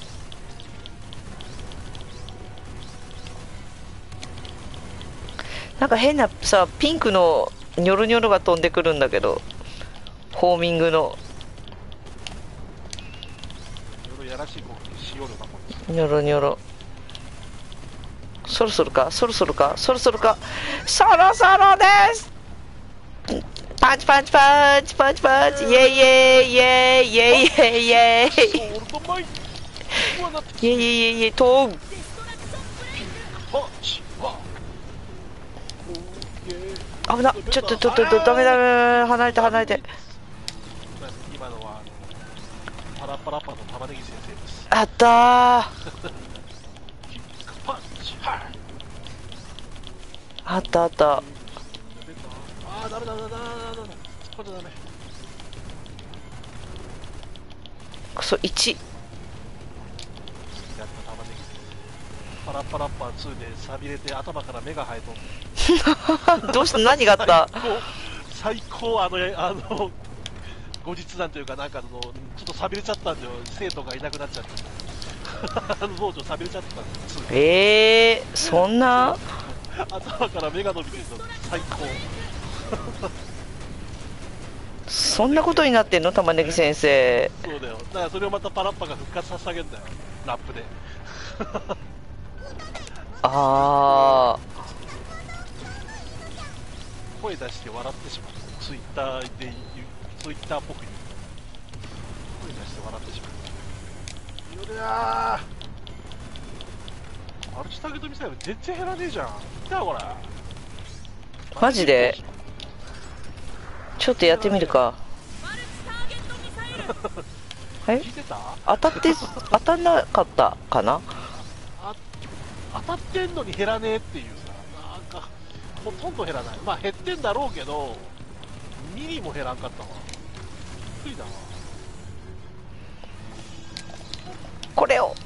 なんか変なさ、ピンクのニョロニョロが飛んでくるんだけど、ホーミングのいろいろやらしい攻撃しよるなもんです。 ニョロニョロ。そろそろかそろそろかそろそろかそろそろです。パンチパンチパンチパンチパンチ、イェイイェイイェイイェイイェイイェイイェイイェイイェイイェイイェイイェイ飛ぶ。 パンチは危な、ちょっとちょっとダメダメ、離れて離れて。 今のはパラッパラッパの玉ねぎ先生です。 あったー。 パンチはいあったあった。 あーダメだダメだダメだダメだこれダメ。 クソいち。 やった玉ねぎ先生。パラッパラッパーツーで錆びれて頭から目が生えとん。 どうした、何があった？ 最高、最高、あのあの後日談というか、なんかのちょっと錆びれちゃったんで生徒がいなくなっちゃってあの道場錆びれちゃったんです。 えー、そんな頭から目が伸びてるの最高そんなことになってんの、玉ねぎ先生。 そうだよ。だからそれをまたパラッパが復活させてあげるんだよ、ラップであー、 声出して笑ってしまう。ツイッターで言う、ツイッターっぽく言う。声出して笑ってしまう。よりゃー、マルチターゲットミサイル全然減らねえじゃん。見たこれ。 マジでちょっとやってみるか。え、 聞いてた？ 当たって当たんなかったかな。 あ、当たってんのに減らねえっていうさ、なんかほとんど減らない。まあ減ってんだろうけどミリも減らんかったわ。びっくりだわ。 これを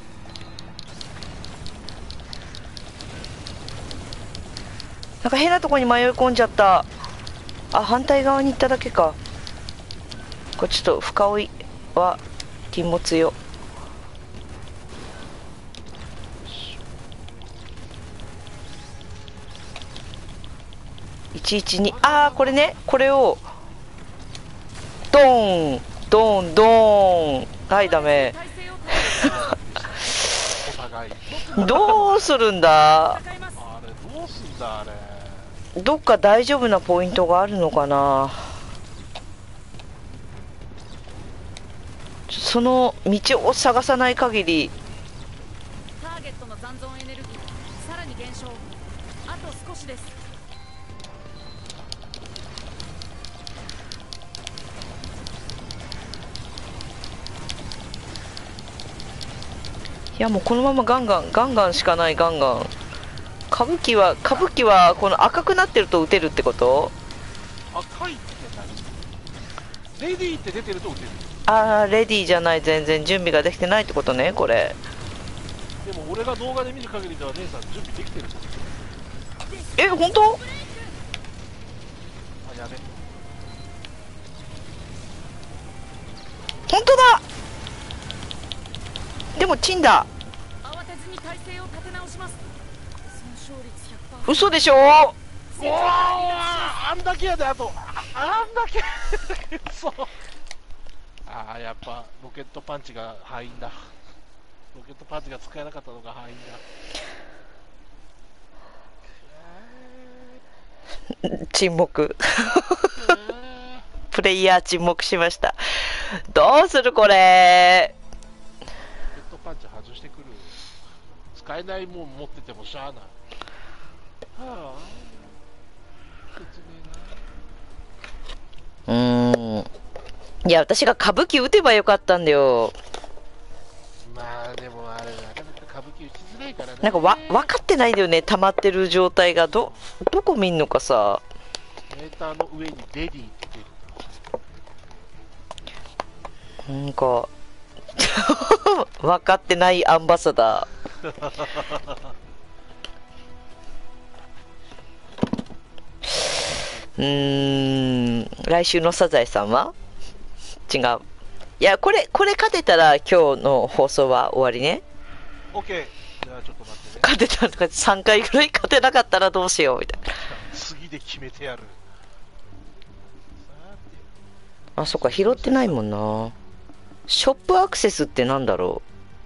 なんか変なとこに迷い込んじゃった。あ、反対側に行っただけか。これちょっと深追いは禁物よ。いちいちに、ああこれね、これをドーンドーンドーン。はい、ダメお互いどうするんだ。 あれどうすんだあれ。 どっか大丈夫なポイントがあるのかな。その道を探さない限り。 ターゲットの残存エネルギーさらに減少。あと少しです。 いやもうこのままガンガンガンガンしかない。ガンガン。歌舞伎は歌舞伎はこの赤くなってると打てるってこと？ 赤いって何？レディーって出てると打てる。 ああ、レディーじゃない、全然準備ができてないってことね、これ。 でも俺が動画で見る限りでは姉さん準備できてるぞ。 え、本当？ あ、やべ。 本当だ。でもチンだ。 慌てずに体勢を立て直します。損傷率ひゃくパーセント。 嘘でしょ。 おお、あんだけやで。あとあんだけそう。ああ、やっぱロケットパンチが敗因だ。ロケットパンチが使えなかったのが敗因だ。 沈黙。プレイヤー沈黙しました。どうするこれ。 ロケットパンチ外してくる。使えないもん持っててもしゃあない。はあ。説明な。 うーん。いや、私が歌舞伎打てばよかったんだよ。 まあでもあれなかなか歌舞伎打ちづらいからね。 なんかわ分かってないんだよね、溜まってる状態が。どどこ見んのかさ。 メーターの上にレディーって出る。 なんか分かってないアンバサダー。うーん、来週のサザエさんは違う。いや、これこれ勝てたら今日の放送は終わりね。 OK。じゃあちょっと待ってね。 勝てたとかさんかいぐらい勝てなかったらどうしようみたいな。 次で決めてやる。 あ、そっか、拾ってないもんな。ショップアクセスってなんだろ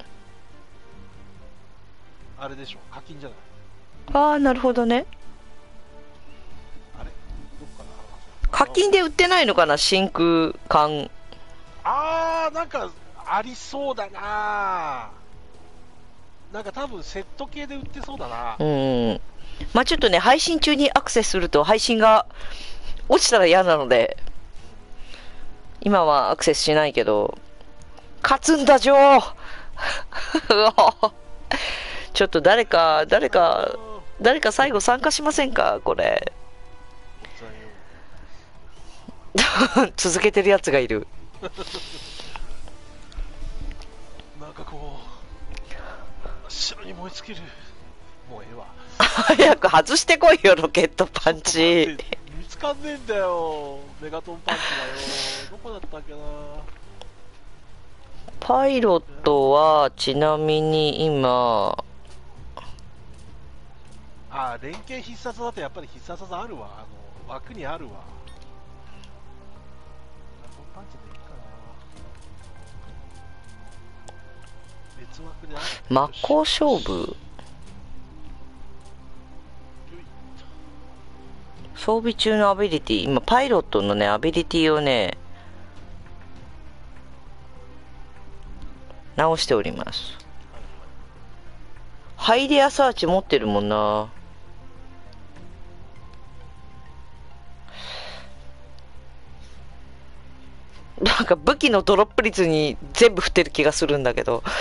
あれでしょ、課金じゃない。 う。ああ、なるほどね。 あれどっかな。 課金で売ってないのかな、真空管。 あー、なんかありそうだな。なんか多分セット系で売ってそうだな。 うん。まあちょっとね、配信中にアクセスすると配信が落ちたら嫌なので、今はアクセスしないけど、勝つんだ、ジョーうわちょっと誰か、誰か、誰か最後参加しませんかこれ。続けてるやつがいる。 なんかこう白に燃え尽きる。もうええわ。 早く外してこいよ、ロケットパンチ。 見つかんねえんだよ、メガトンパンチがよ。どこだったっけな。 パイロットはちなみに今、 あー、連携必殺だとやっぱり必殺技あるわ。あの枠にあるわ。メガトンパンチでいいかな。別枠である。 真っ向勝負。装備中のアビリティ、今パイロットのねアビリティをね直しております。ハイレアサーチ持ってるもんな。なんか武器のドロップ率に全部振ってる気がするんだけど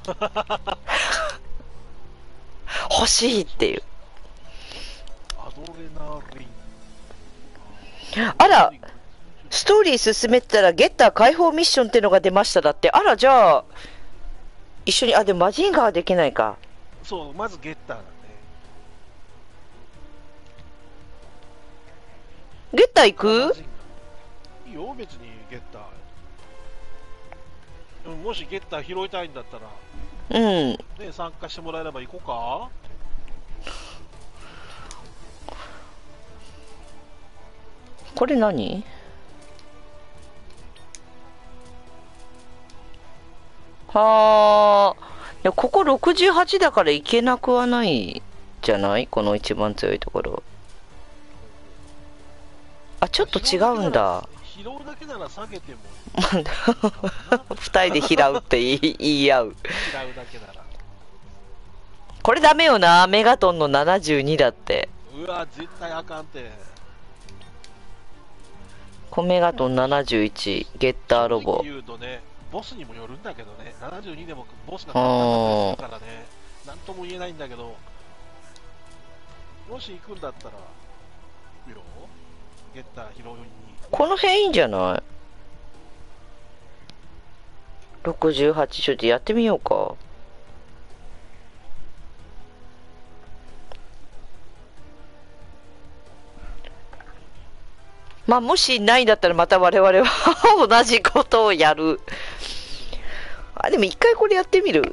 欲しいっていう。 アドレナリン。 あら、ストーリー進めてたらゲッター解放ミッションってのが出ましただって。あら、じゃあ一緒に、あ、でもマジンガーはできないか。 そう、まずゲッターだね。 ゲッター行く？ いいよ、別にゲッター。うん、もしゲッター拾いたいんだったら、 うん。 ね、参加してもらえれば行こうか。 これ何？はあ。いや、こころくじゅうはちだからいけなくはないじゃない？この一番強いところ。あ、ちょっと違うんだ。 拾うだけなら下げても二人で拾うって言い、言い合う。 拾うだけなら。 これダメよな。メガトンのななじゅうにだって。 うわ、絶対あかんて。 コメガトンななじゅういち、ゲッターロボ。 言うとね、ボスにもよるんだけどね、ななじゅうにでもボスが簡単だったりするからね、なんとも言えないんだけど、もし行くんだったら、いいよ、ゲッター拾いに。 この辺いいんじゃない？ろくじゅうはち、ちょっとやってみようか。まあもしないんだったらまた我々は同じことをやる。あ、でも一回これやってみる。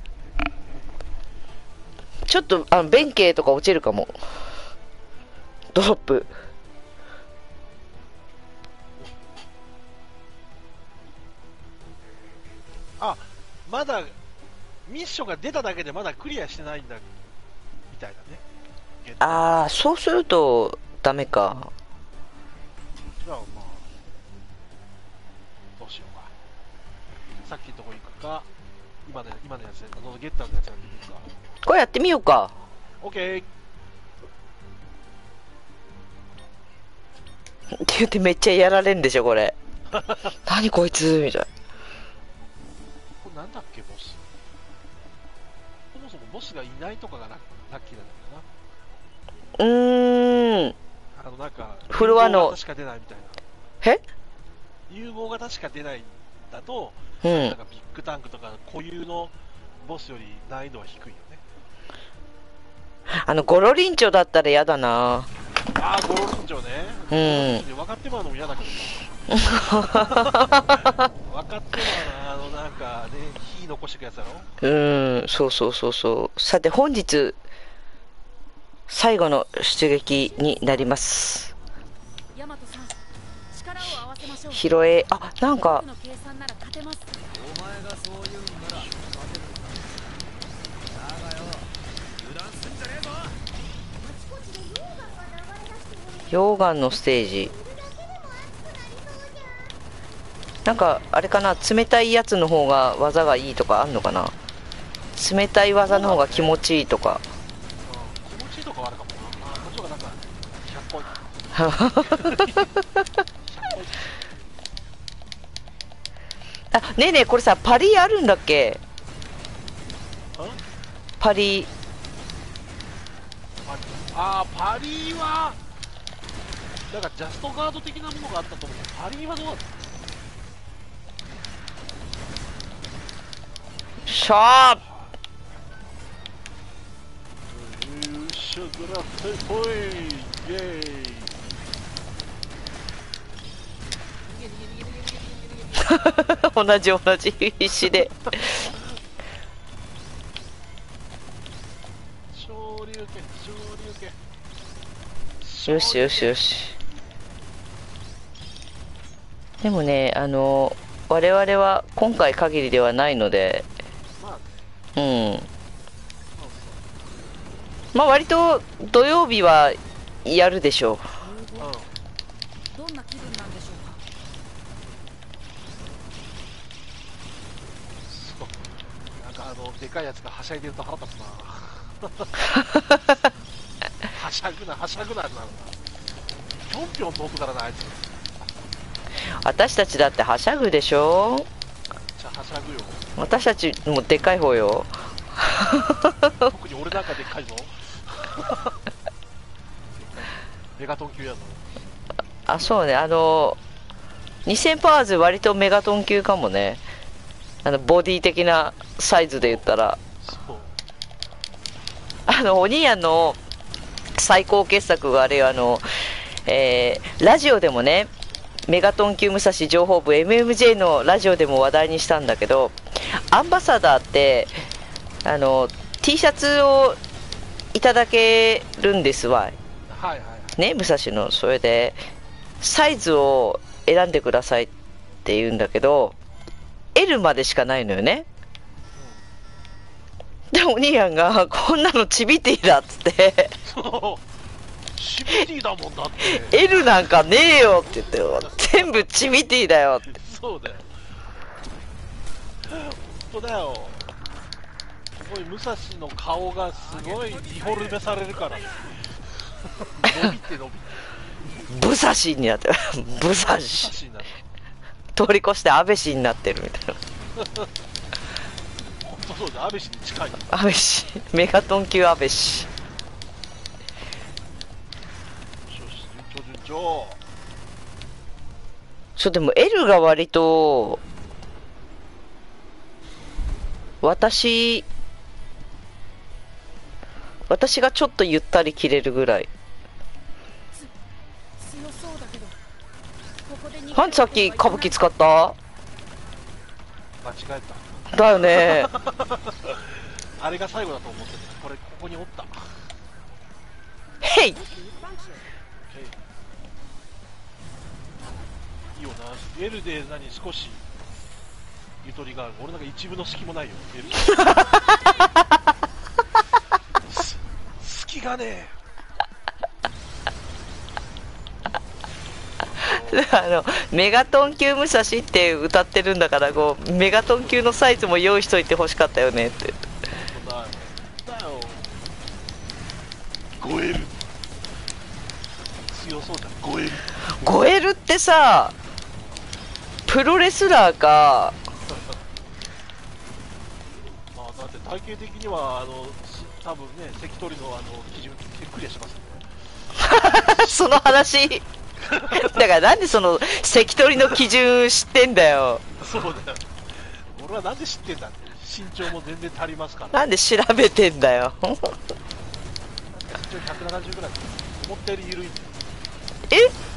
ちょっとあの弁慶とか落ちるかも。 ドロップ。 あ、まだミッションが出ただけでまだクリアしてないんだみたいだね。 ああ、そうするとダメか。 じゃあまあどうしようか。さっきのとこ行くか、今の今のやつであのゲッターのやつやってみるか。 これやってみようか。 オッケー。 って言ってめっちゃやられんでしょこれ。何こいつみたいな。 これなんだっけボス。そもそもボスがいないとかがラッラッキーなんだうーん。 けどな。あのなんかフロアの融合型しか出ないみたいな。 え融合型しか出ないんだと、 うんなんかビッグタンクとか固有のボスより難易度は低いよね。 あのゴロリンチョだったら嫌だな。 ああ、ゴロリンチョね。 うん分かってまうのも嫌だけどな。分かってまうな、あのなんかね、火残してくやつだろ。 うーん、そうそうそうそう。さて本日最後の出撃になります。 ヤマトさん、力を合わせましょう。 ヒロエ、あ、なんか僕の計算なら勝てます。 お前がそう言うんなら勝てるんだ。だがよ、油断すんじゃねえぞ。 溶岩のステージ。なんかあれかな、冷たいやつの方が技がいいとかあんのかな。冷たい技の方が気持ちいいとか。 うん、気持ちいいとかはあるかもな。あーこっちの方がなんかひゃっぽい。ひゃっぽい。 あ、ねえねえ、これさパリあるんだっけ。 うんパリ。 パリあーパリはなんかジャストガード的なものがあったと思う。パリはどうだった。 しゃー。 よっしゃ、グラフぽい。イェーイ。 同じ同じ必死で。 昇竜拳、昇竜拳。 よしよしよし。でもね、あの我々は今回限りではないので、 まあね。 うん、まあ割と土曜日はやるでしょうん。 どんな気分なんでしょうか。 そうなんかあのでかいやつがはしゃいでると腹立つな。はしゃぐなはしゃぐなってなるな。ぴょんぴょん飛ぶからなあいつ。めっ私たちだってはしゃぐでしょ。 ちゃはしゃぐよ。 私たちもでっかい方よ。 特に俺なんかでっかいぞ。メガトン級やぞ。 あ、そうね、あのにせんパワーズ割とメガトン級かもね。あのボディ的なサイズで言ったら、 そう。 あのお兄やんの最高傑作があれよ、あの、えーラジオでもね、メガトン級武蔵情報部 エムエムジェー のラジオでも話題にしたんだけど、アンバサダーってあの T シャツをいただけるんですわはいはいはい。 ね、武蔵の。それでサイズを選んでくださいって言うんだけど エル までしかないのよね。でお兄やんがこんなのチビティだっつってそう。シビティだもんだって。 エル なんかねえよって言ってよ、全部チビティだよって。 そうだよ。本当だよ。すごい武蔵の顔がすごいディフォルメされるから。伸びて伸びて。 武蔵になってる武蔵武蔵になる。 通り越して安倍氏になってるみたいな。 本当そうだ。安倍氏に近い。 安倍氏、メガトン級安倍氏。 順調順調。 そうでも エル が割と私私がちょっとゆったり切れるぐらい。 強そうだけど。ここで逃げるなんでさっき歌舞伎使った？ 間違えた。 だよね。 あれが最後だと思ってた。これここにおった。 へいいいよな、L で何少しゆとりがある。俺なんか一部の隙もないよ、L す隙がねえ。 あのメガトン級武蔵って歌ってるんだから、こうメガトン級のサイズも用意しといてほしかったよねって。 だよだよ、ごエル強そうじゃん。ごエルごエルってさ、プロレスラーか。 まあだって体型的にはあの多分ね、関取のあの基準クリアしますね。 その話だからなんでその関取の基準知ってんだよ。 そうだよ、俺はなんで知ってんだって。身長も全然足りますから。 なんで調べてんだよ。 身長ひゃくななじゅうぐらい、思ったより緩いんだよ。 え、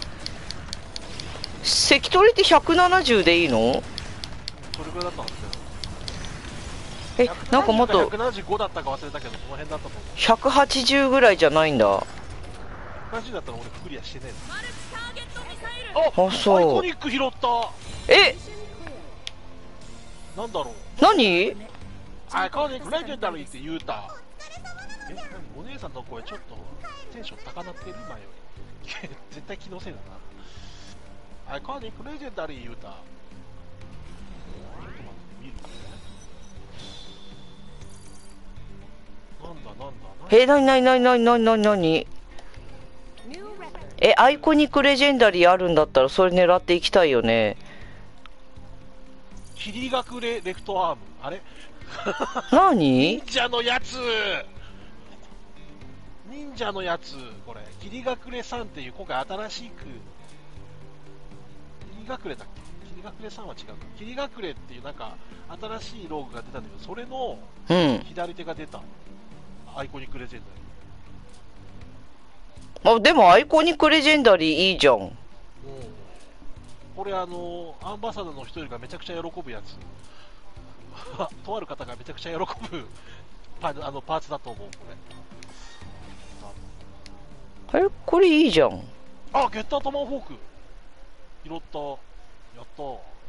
関取ってひゃくななじゅうでいいの？ それぐらいだったんですえ、なんかもっけど、 とひゃくななじゅうごだったか忘れたけど、その辺だったと思う。 ひゃくはちじゅうぐらいじゃないんだ。 ひゃくななじゅうだったら俺クリアしてねマルチターゲットミサイル。 えの。 あ、そうアイコニック拾った。 え、 なんだろう、 何？ アイコニックレジェンダリーって言うた。え、何お姉さんの声ちょっとテンション高なってる今より。絶対気のせいだな。アイコニックレジェンダリー言うた。ちょっと待って見る。なんだなんだなんだ。 え、なになになになになになになに？え、アイコニックレジェンダリーあるんだったらそれ狙っていきたいよね。 切り隠れレフトアーム、あれ何？ 忍者のやつ、忍者のやつ、これ切り隠れさんっていう今回新しく、切り隠れだっけ、切り隠れさんは違うか、切り隠れっていうなんか新しいローグが出たんだけど、それのうん。 左手が出た、アイコニックレジェンダリあ、でもアイコニックレジェンダリーいいじゃん。 ー、これあのアンバサダーの一人がめちゃくちゃ喜ぶやつとある方がめちゃくちゃ喜ぶパあのパーツだと思う。これえ、これいいじゃん。 あ、ゲッタートマホーク拾った、やった。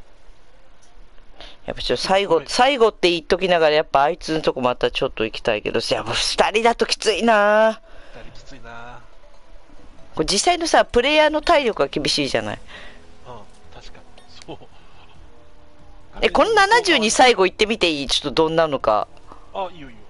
やっぱちょっと最後、最後って言っときながら、やっぱあいつのとこまたちょっと行きたいけど、やっぱ二人だときついな。 二人きついな。 これ実際のさ、プレイヤーの体力が厳しいじゃない。 うん、確かにそう。 え、このななじゅうに最後行ってみていい？ちょっとどんなのか。 あ、いいよいいよ。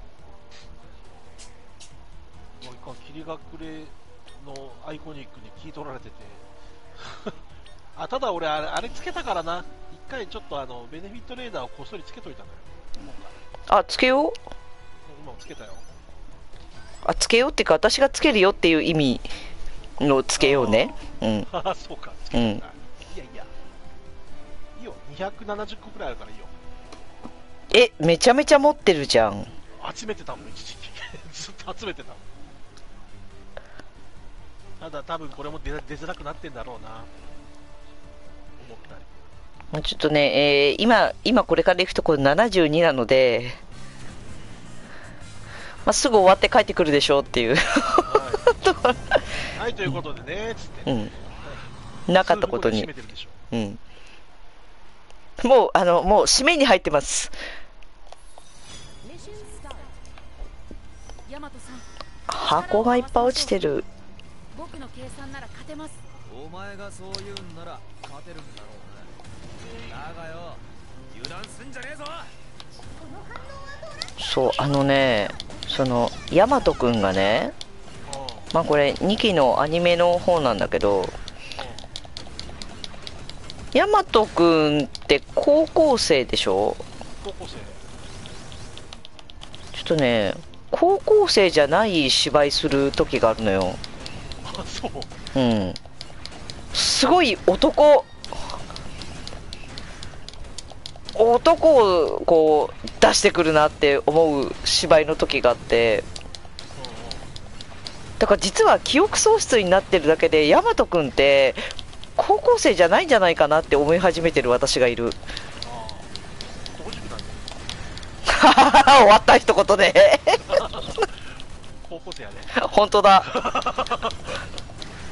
もう一回切り隠れのアイコニックに聞い取られててあ、ただ俺あれ、あれつけたからな。一回ちょっとあのベネフィットレーダーをこっそりつけといたのよ。 あ、つけよう。 今もつけたよ。 あ、つけようっていうか、私がつけるよっていう意味のつけようね。うん。 あ、そうか、つけたんだ。いやいや、いいよ、にひゃくななじゅっこくらいあるからいいよ。 え、めちゃめちゃ持ってるじゃん。 集めてたもん、一時期ずっと集めてたもん。ただ多分これも出、出づらくなってんだろうな、思ったり。 まあちょっとね、えー今、今これから行くところななじゅうになので、まあ、すぐ終わって帰ってくるでしょうっていう。 はい、はい、ということでね、つって。 うん。なかったことに。 締めてるでしょ。 うん。もう、あの、もう締めに入ってます。 ミッションスタート。ヤマトさん、 箱がいっぱい落ちてる。 僕の計算なら勝てます。 お前がそう言うんなら勝てるんだろうな。だがよ、油断すんじゃねえぞ。 そう、あのね、その、ヤマトくんがね、まあこれにきのアニメの方なんだけど、ヤマトくんって高校生でしょ？ 高校生。 ちょっとね、高校生じゃない芝居する時があるのよ。 あ、そう。 うん。すごい男、男をこう出してくるなって思う芝居の時があって、だから実は記憶喪失になってるだけでヤマトくんって高校生じゃないんじゃないかなって思い始めてる私がいる。 ああ、男塾なんだ。 終わった一言で高校生やね。 本当だ。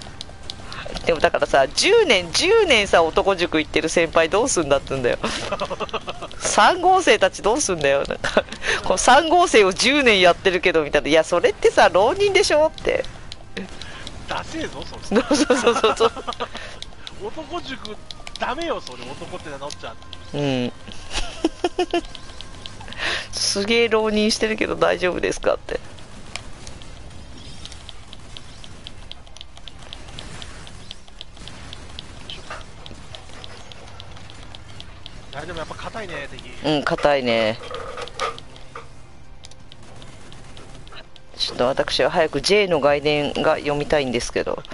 でもだからさ、じゅうねんじゅうねんさ男塾行ってる先輩どうすんだってんだよ。さん号生たちどうすんだよ。なんかこのさん号生をじゅうねんやってるけどみたいな、いやそれってさ浪人でしょって。 ダセえぞそそうそうそうそうそう。 れ男塾ダメよそれ、男って名乗っちゃう。 うんすげえ浪人してるけど大丈夫ですかって。 あれでもやっぱ硬いね敵。 うん硬いね。ちょっと私は早く J の外伝が読みたいんですけど。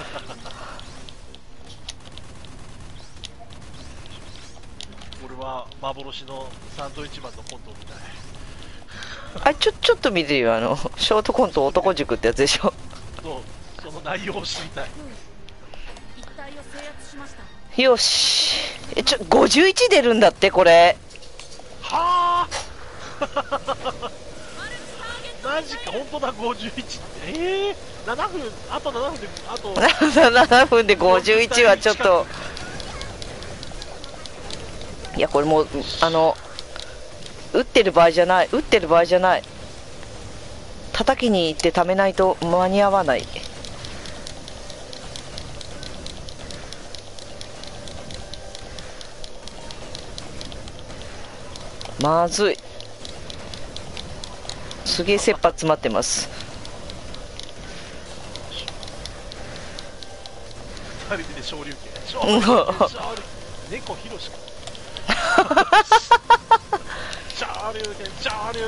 俺は幻のサンドイッチマンのコントを見たい。 あちょちょっと見てるよ、あのショートコント男塾ってやつでしょ。 そうその内容を知りたい。 一帯を制圧しました。 よし、えちょごじゅういち出るんだってこれ。 はあマジか、本当だごじゅういち。ええー、ななふん、あとななふんで、あとななふんでごじゅういちはちょっと、いやこれもうあの打ってる場合じゃない、打ってる場合じゃない、叩きに行って貯めないと間に合わない。まずい、すげえ切羽詰まってます。 ふたりで昇竜拳、昇竜拳、昇竜猫ひろしか昇竜拳、昇竜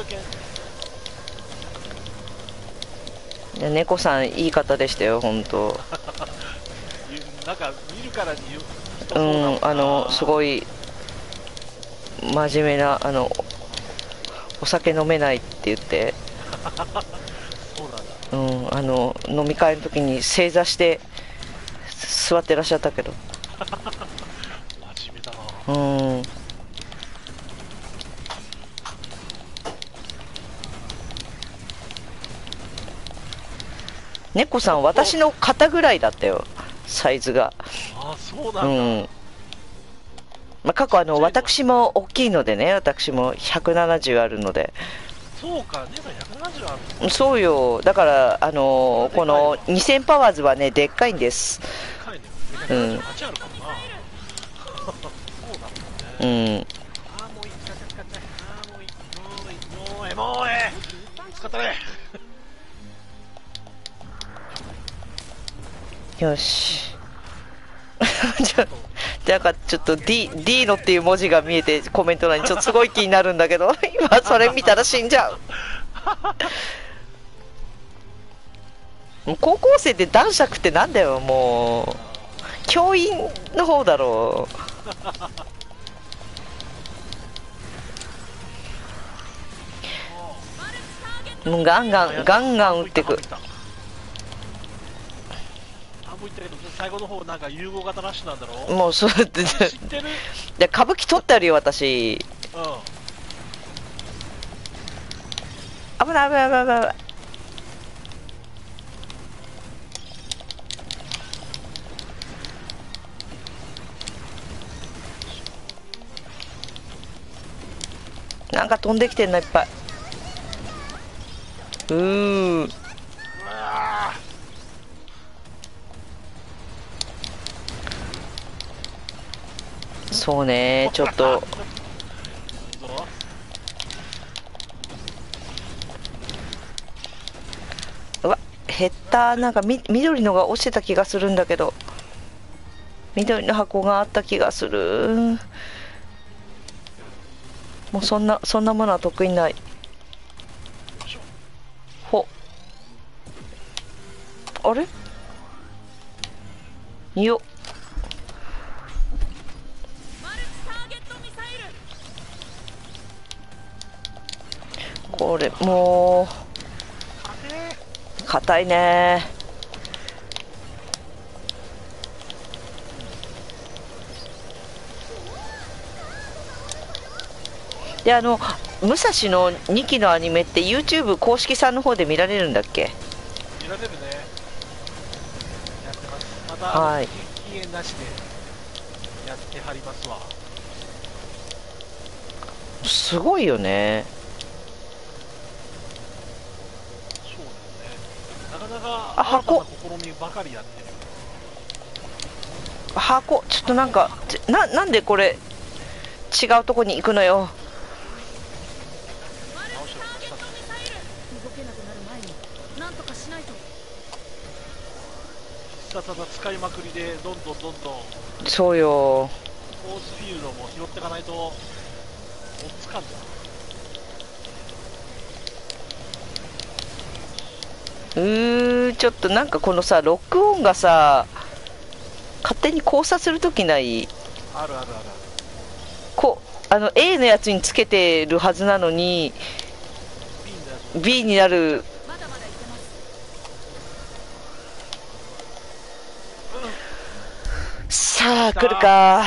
拳。 いや猫さんいい方でしたよ本当。 なんか見るからにうん、あのすごい真面目な、あのお酒飲めないって言って、 そうなんだ。 うん、あの飲み会の時に正座して座ってらっしゃったけど、 真面目だな。 うん、猫さん私の肩ぐらいだったよサイズが。 ああそううなんだ。 ん、まあ、過去あの私も大きいのでね、私もひゃくななじゅうあるので。 そうか、姉さんひゃくななじゅうあるの。 そうよ、だからあのーこのにせんパワーズはねでっかいんです。 でかいね。ひゃくななじゅうはちあるかもな。そうだもんね。 うん、 ああもういい、使っちゃ使っちゃああもういい、もういい、もうええもうええ使ったね。 よしちょなんかちょっと D, D のっていう文字が見えてコメント欄にちょっとすごい気になるんだけど今それ見たら死んじゃう。もう高校生で男爵ってなんだよ、もう教員の方だろう。もうガンガンガンガン打ってく。 もう言ったけど最後の方なんか融合型ラッシュなんだろう。 もうそうやって知ってる。 で歌舞伎撮ってあるよ私。 うん危ない危ない危ない危ない。なんか飛んできてんのいっぱい。うーん、そうね、ちょっとうわ減った。なんかみ緑のが落ちてた気がするんだけど、緑の箱があった気がする。もうそんなそんなものは得意ない。ほあれよっ、これもう硬いね。であの武蔵のにきのアニメって YouTube 公式さんの方で見られるんだっけ。 見られるね。やってます。また、 はい、 期限なしでやってはりますわ。 すごいよね。 そうだよね。なかなかあ箱新たな試みばかりやってる。 箱ちょっとなんかちななんでこれ違うとこに行くのよ。 直しろ必殺。 動けなくなる前になんとかしないと。 必殺技使いまくりでどんどんどんどんそうよ。 フォースフィールドも拾っていかないと追っつかんだ。 うーちょっとなんかこのさロックオンがさ勝手に交差するときない？ あるあるあるある。 こうあの A のやつにつけてるはずなのに B のやつ B になる。 まだまだいけます。 さあ来るか。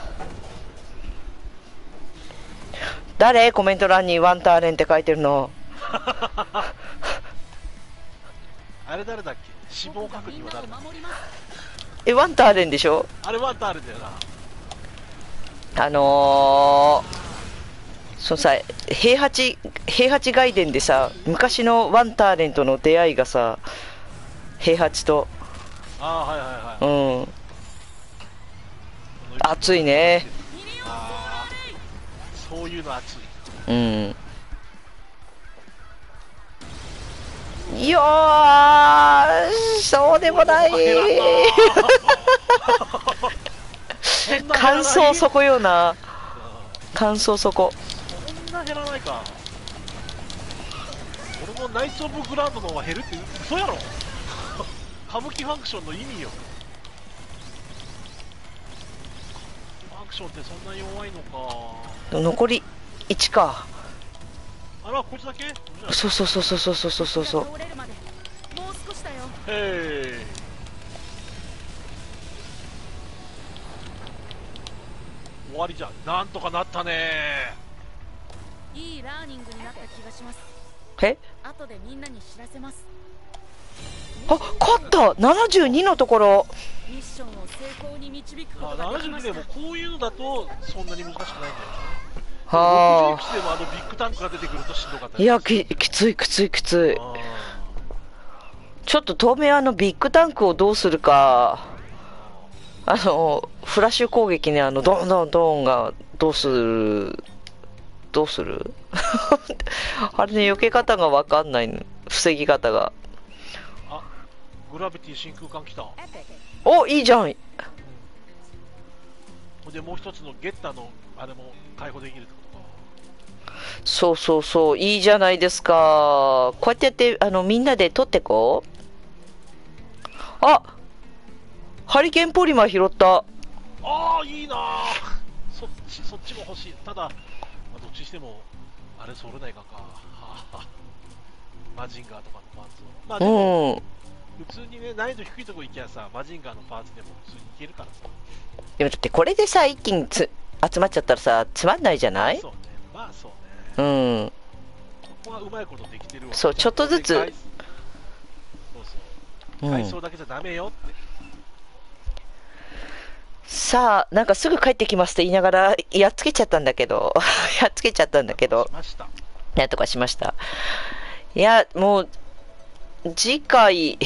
誰？コメント欄にワンターレンって書いてるの。 あれ誰だっけ？死亡確認は誰だ？ 守ります。 えワンターレンでしょ？ あれワンターレンだよな。 あのー、そのさ平八平八外伝でさ昔のワンターレンとの出会いがさ平八とああはいはいはい。 うん熱いね。 ああそういうの熱い。 うんいやーそうでもない感想そこよな。感想そこ。 そんな減らないか。俺もナイツ・オブ・グランドの方が減るって嘘やろ。歌舞伎ファンクションの意味よ。ファンクションってそんな弱いのか。 残りいちか。 あらこいつだけ？ そうそうそうそうそうそうそうそう。 倒れるまでもう少しだよ。 へい。終わりじゃん。なんとかなったね。 いいラーニングになった気がします。 え後でみんなに知らせます。 あ勝ったななじゅうにのところ。 ミッションを成功に導くこあとができまななじゅうにした。 でもこういうのだとそんなに難しくないんだよね。 はろくじゅういくつでもあのビッグタンクが出てくるとしんどかったありいやききついきついきつい。 あちょっと当面あのビッグタンクをどうするか。あのフラッシュ攻撃ねあのドンドンドンがどうするどうするあれね避け方が分かんないの防ぎ方が。 ーあグラビティ真空管来た。 おいいじゃん。 ほんでもう一つのゲッターのあれも解放できるってことか。 そうそうそういいじゃないですか。こうやってやってあのみんなで取ってこう。あハリケーンポリマー拾った。 ああいいなー。そっちそっちも欲しい。ただ、まあ、どっちにしてもあれ揃えないかか。はあ、マジンガーとかのパーツをまあでも、 うん普通にね難易度低いとこ行きゃさマジンガーのパーツでも普通にいけるからさ。 でもだってこれでさ一気につ集まっちゃったらさつまんないじゃない。 そうねまあそううね。 んここはうまいことできてるわ。 そうちょっとずつそうそううん階層だけじゃダメよって。 さあなんかすぐ帰ってきますと言いながらやっつけちゃったんだけどやっつけちゃったんだけどしましたなんとかしました。いやもう次回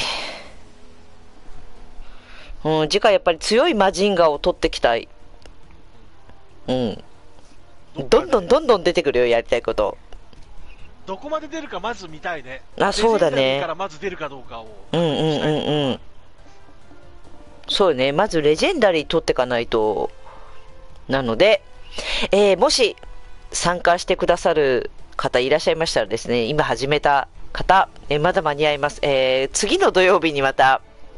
うん次回やっぱり強いマジンガーを取ってきたい。うんどんどんどんどん出てくるよやりたいこと。 どこまで出るかまず見たいね。 あそうだねレジェンダリーからまず出るかどうかをうんうんうんうんそうねまずレジェンダリー取ってかないと。なので、えーもし参加してくださる方いらっしゃいましたらですね今始めた方、えーまだ間に合います、えー次の土曜日にまた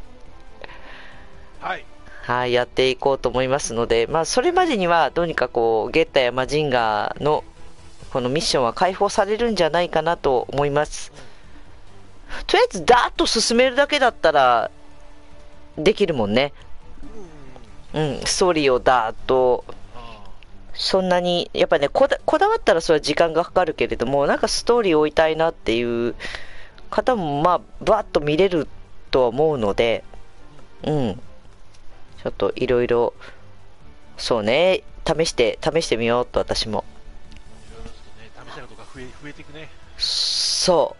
はいはいやっていこうと思いますので、まあ、それまでにはどうにかこうゲッタやマジンガーのこのミッションは解放されるんじゃないかなと思います。とりあえずダーッと進めるだけだったらできるもんね。うんストーリーをダーッとそんなにやっぱねこだ、こだわったらそれは時間がかかるけれどもなんかストーリーを追いたいなっていう方もまあバーッと見れるとは思うのでうんちょっといろいろ、そうね、試して、試してみようと私も。 いろいろちょっとね、試したいことが増え、増えていくね。 そう。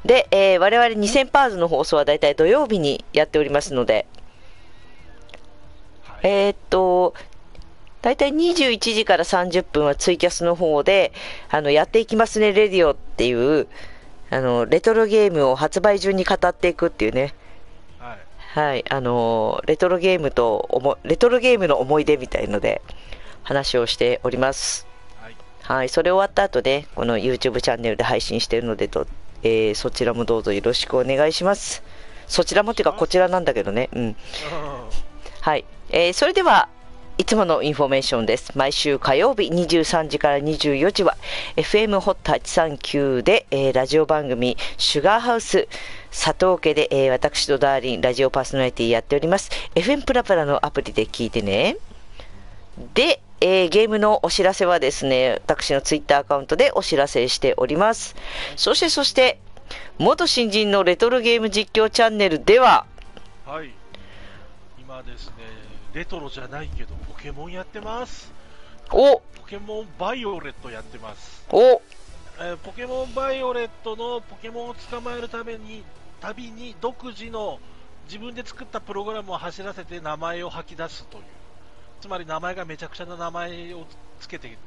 で、えー我々にせんパーズの放送はだいたい土曜日にやっておりますので、 はい。 えーっと、だいたいにじゅういちじからさんじゅっぷんはツイキャスの方で、あの、やっていきますね、レディオっていう、あの、レトロゲームを発売順に語っていくっていうね。 はい。 はい、あのーレトロゲームとおも、レトロゲームの思い出みたいので、話をしております。 はい。 はい、それ終わった後で、この YouTube チャンネルで配信しているのでと、えーそちらもどうぞよろしくお願いします。そちらもっていうか、こちらなんだけどね。うん。 うんはい。えーそれでは、いつものインフォメーションです。毎週火曜日にじゅうさんじからにじゅうよじは エフエム ホットはちさんきゅうで、えーラジオ番組シュガーハウス佐藤家で、えー私とダーリンラジオパーソナリティやっております。エフエム プラプラのアプリで聞いてね。で、えーゲームのお知らせはですね、私のツイッターアカウントでお知らせしております。そしてそして元新人のレトロゲーム実況チャンネルでは、 はい。今ですね、レトロじゃないけど、ポケモンやってます。 おポケモンバイオレットやってます。 おえーポケモンバイオレットのポケモンを捕まえるために、旅に独自の自分で作ったプログラムを走らせて名前を吐き出すという。つまり名前がめちゃくちゃな名前をつけていって、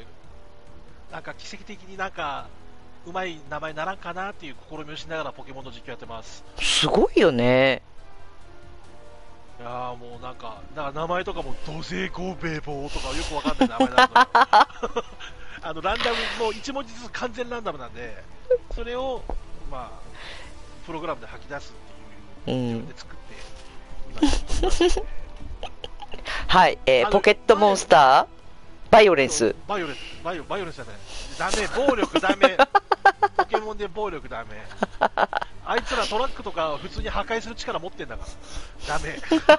なんか奇跡的になんか、うまい名前にならんかなっていう試みをしながらポケモンの実況やってます。 すごいよね。 いやーもうなんか、なんか名前とかも、ドゼゴベボーとかよくわかんない名前なんだけどあのランダム、もういち文字ずつ完全ランダムなんで、それを、まあ、プログラムで吐き出すっていう、自分で作って、今やってますね。 はい、えーあのポケットモンスターバイオレンス。 バイオレンス、バイオバイオレンスじゃない。ダメ、暴力ダメ。ポケモンで暴力ダメ。あいつらトラックとか普通に破壊する力持ってんだから。ダメ。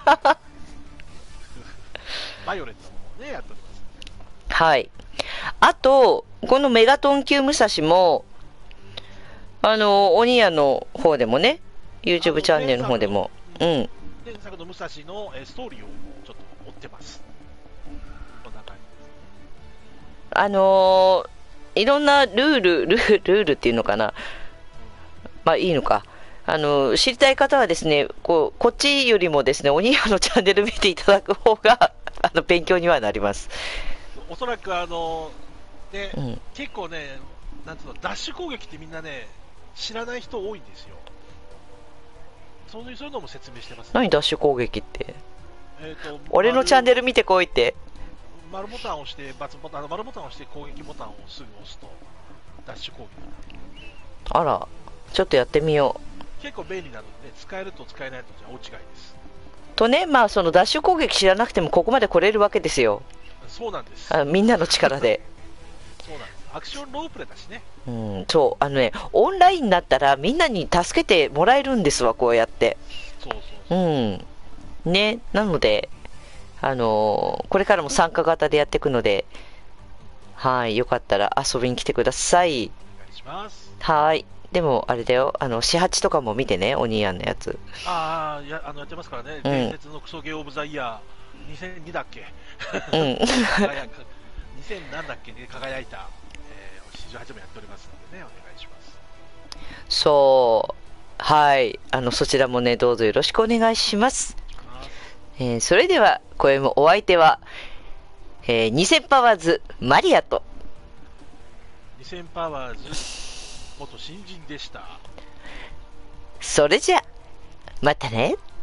バイオレンスもね、やっております。 はい。あと、このメガトン級武蔵も、あの、オニヤの方でもね、YouTube チャンネルの方でも、うん。 前作の武蔵のえーストーリーをちょっと追ってます。こんな感じ。 あのーいろんなルール、ルール、ルールっていうのかな。まあいいのか。あのー知りたい方はですね、こう、こっちよりもですね、オニヤのチャンネル見ていただく方が、あの、勉強にはなります。 おそらくあの、ね、 うん。 結構ね、なんつうの、ダッシュ攻撃ってみんなね、知らない人多いんですよ。そういうそういうのも説明してます、ね。 何ダッシュ攻撃って。 えーと俺のチャンネルル見てこいって。 丸ボタンを押して、バツボタン、あの丸ボタンを押して攻撃ボタンをすぐ押すと、ダッシュ攻撃。 あら、ちょっとやってみよう。 結構便利なので、使えると使えないとじゃ大違いです。 とね、まあそのダッシュ攻撃知らなくてもここまで来れるわけですよ。 そうなんです。 あみんなの力で。 そうなんです。アクションロープレだしね。 うん、そう、あのね、オンラインになったらみんなに助けてもらえるんですわ、こうやって。 そうそうそうう。 ん。ね、なので、あのーこれからも参加型でやっていくので、はい、よかったら遊びに来てください。 お願いします。 はい。でも、あれだよ、あの、しはちとかも見てね、お兄やんのやつ。 ああ、やあのやってますからね。伝説のクソゲーオブザイヤーにせんにだっけうん。 輝くにせんなんだっけね、輝いた、えー、史上初めやっておりますのでね、お願いします。 そう。はい。あの、そちらもね、どうぞよろしくお願いします。えーそれでは、これもお相手は、えー、にせんパワーズ、マリアと、 にせんパワーズ元新人でした。 それじゃ、またね。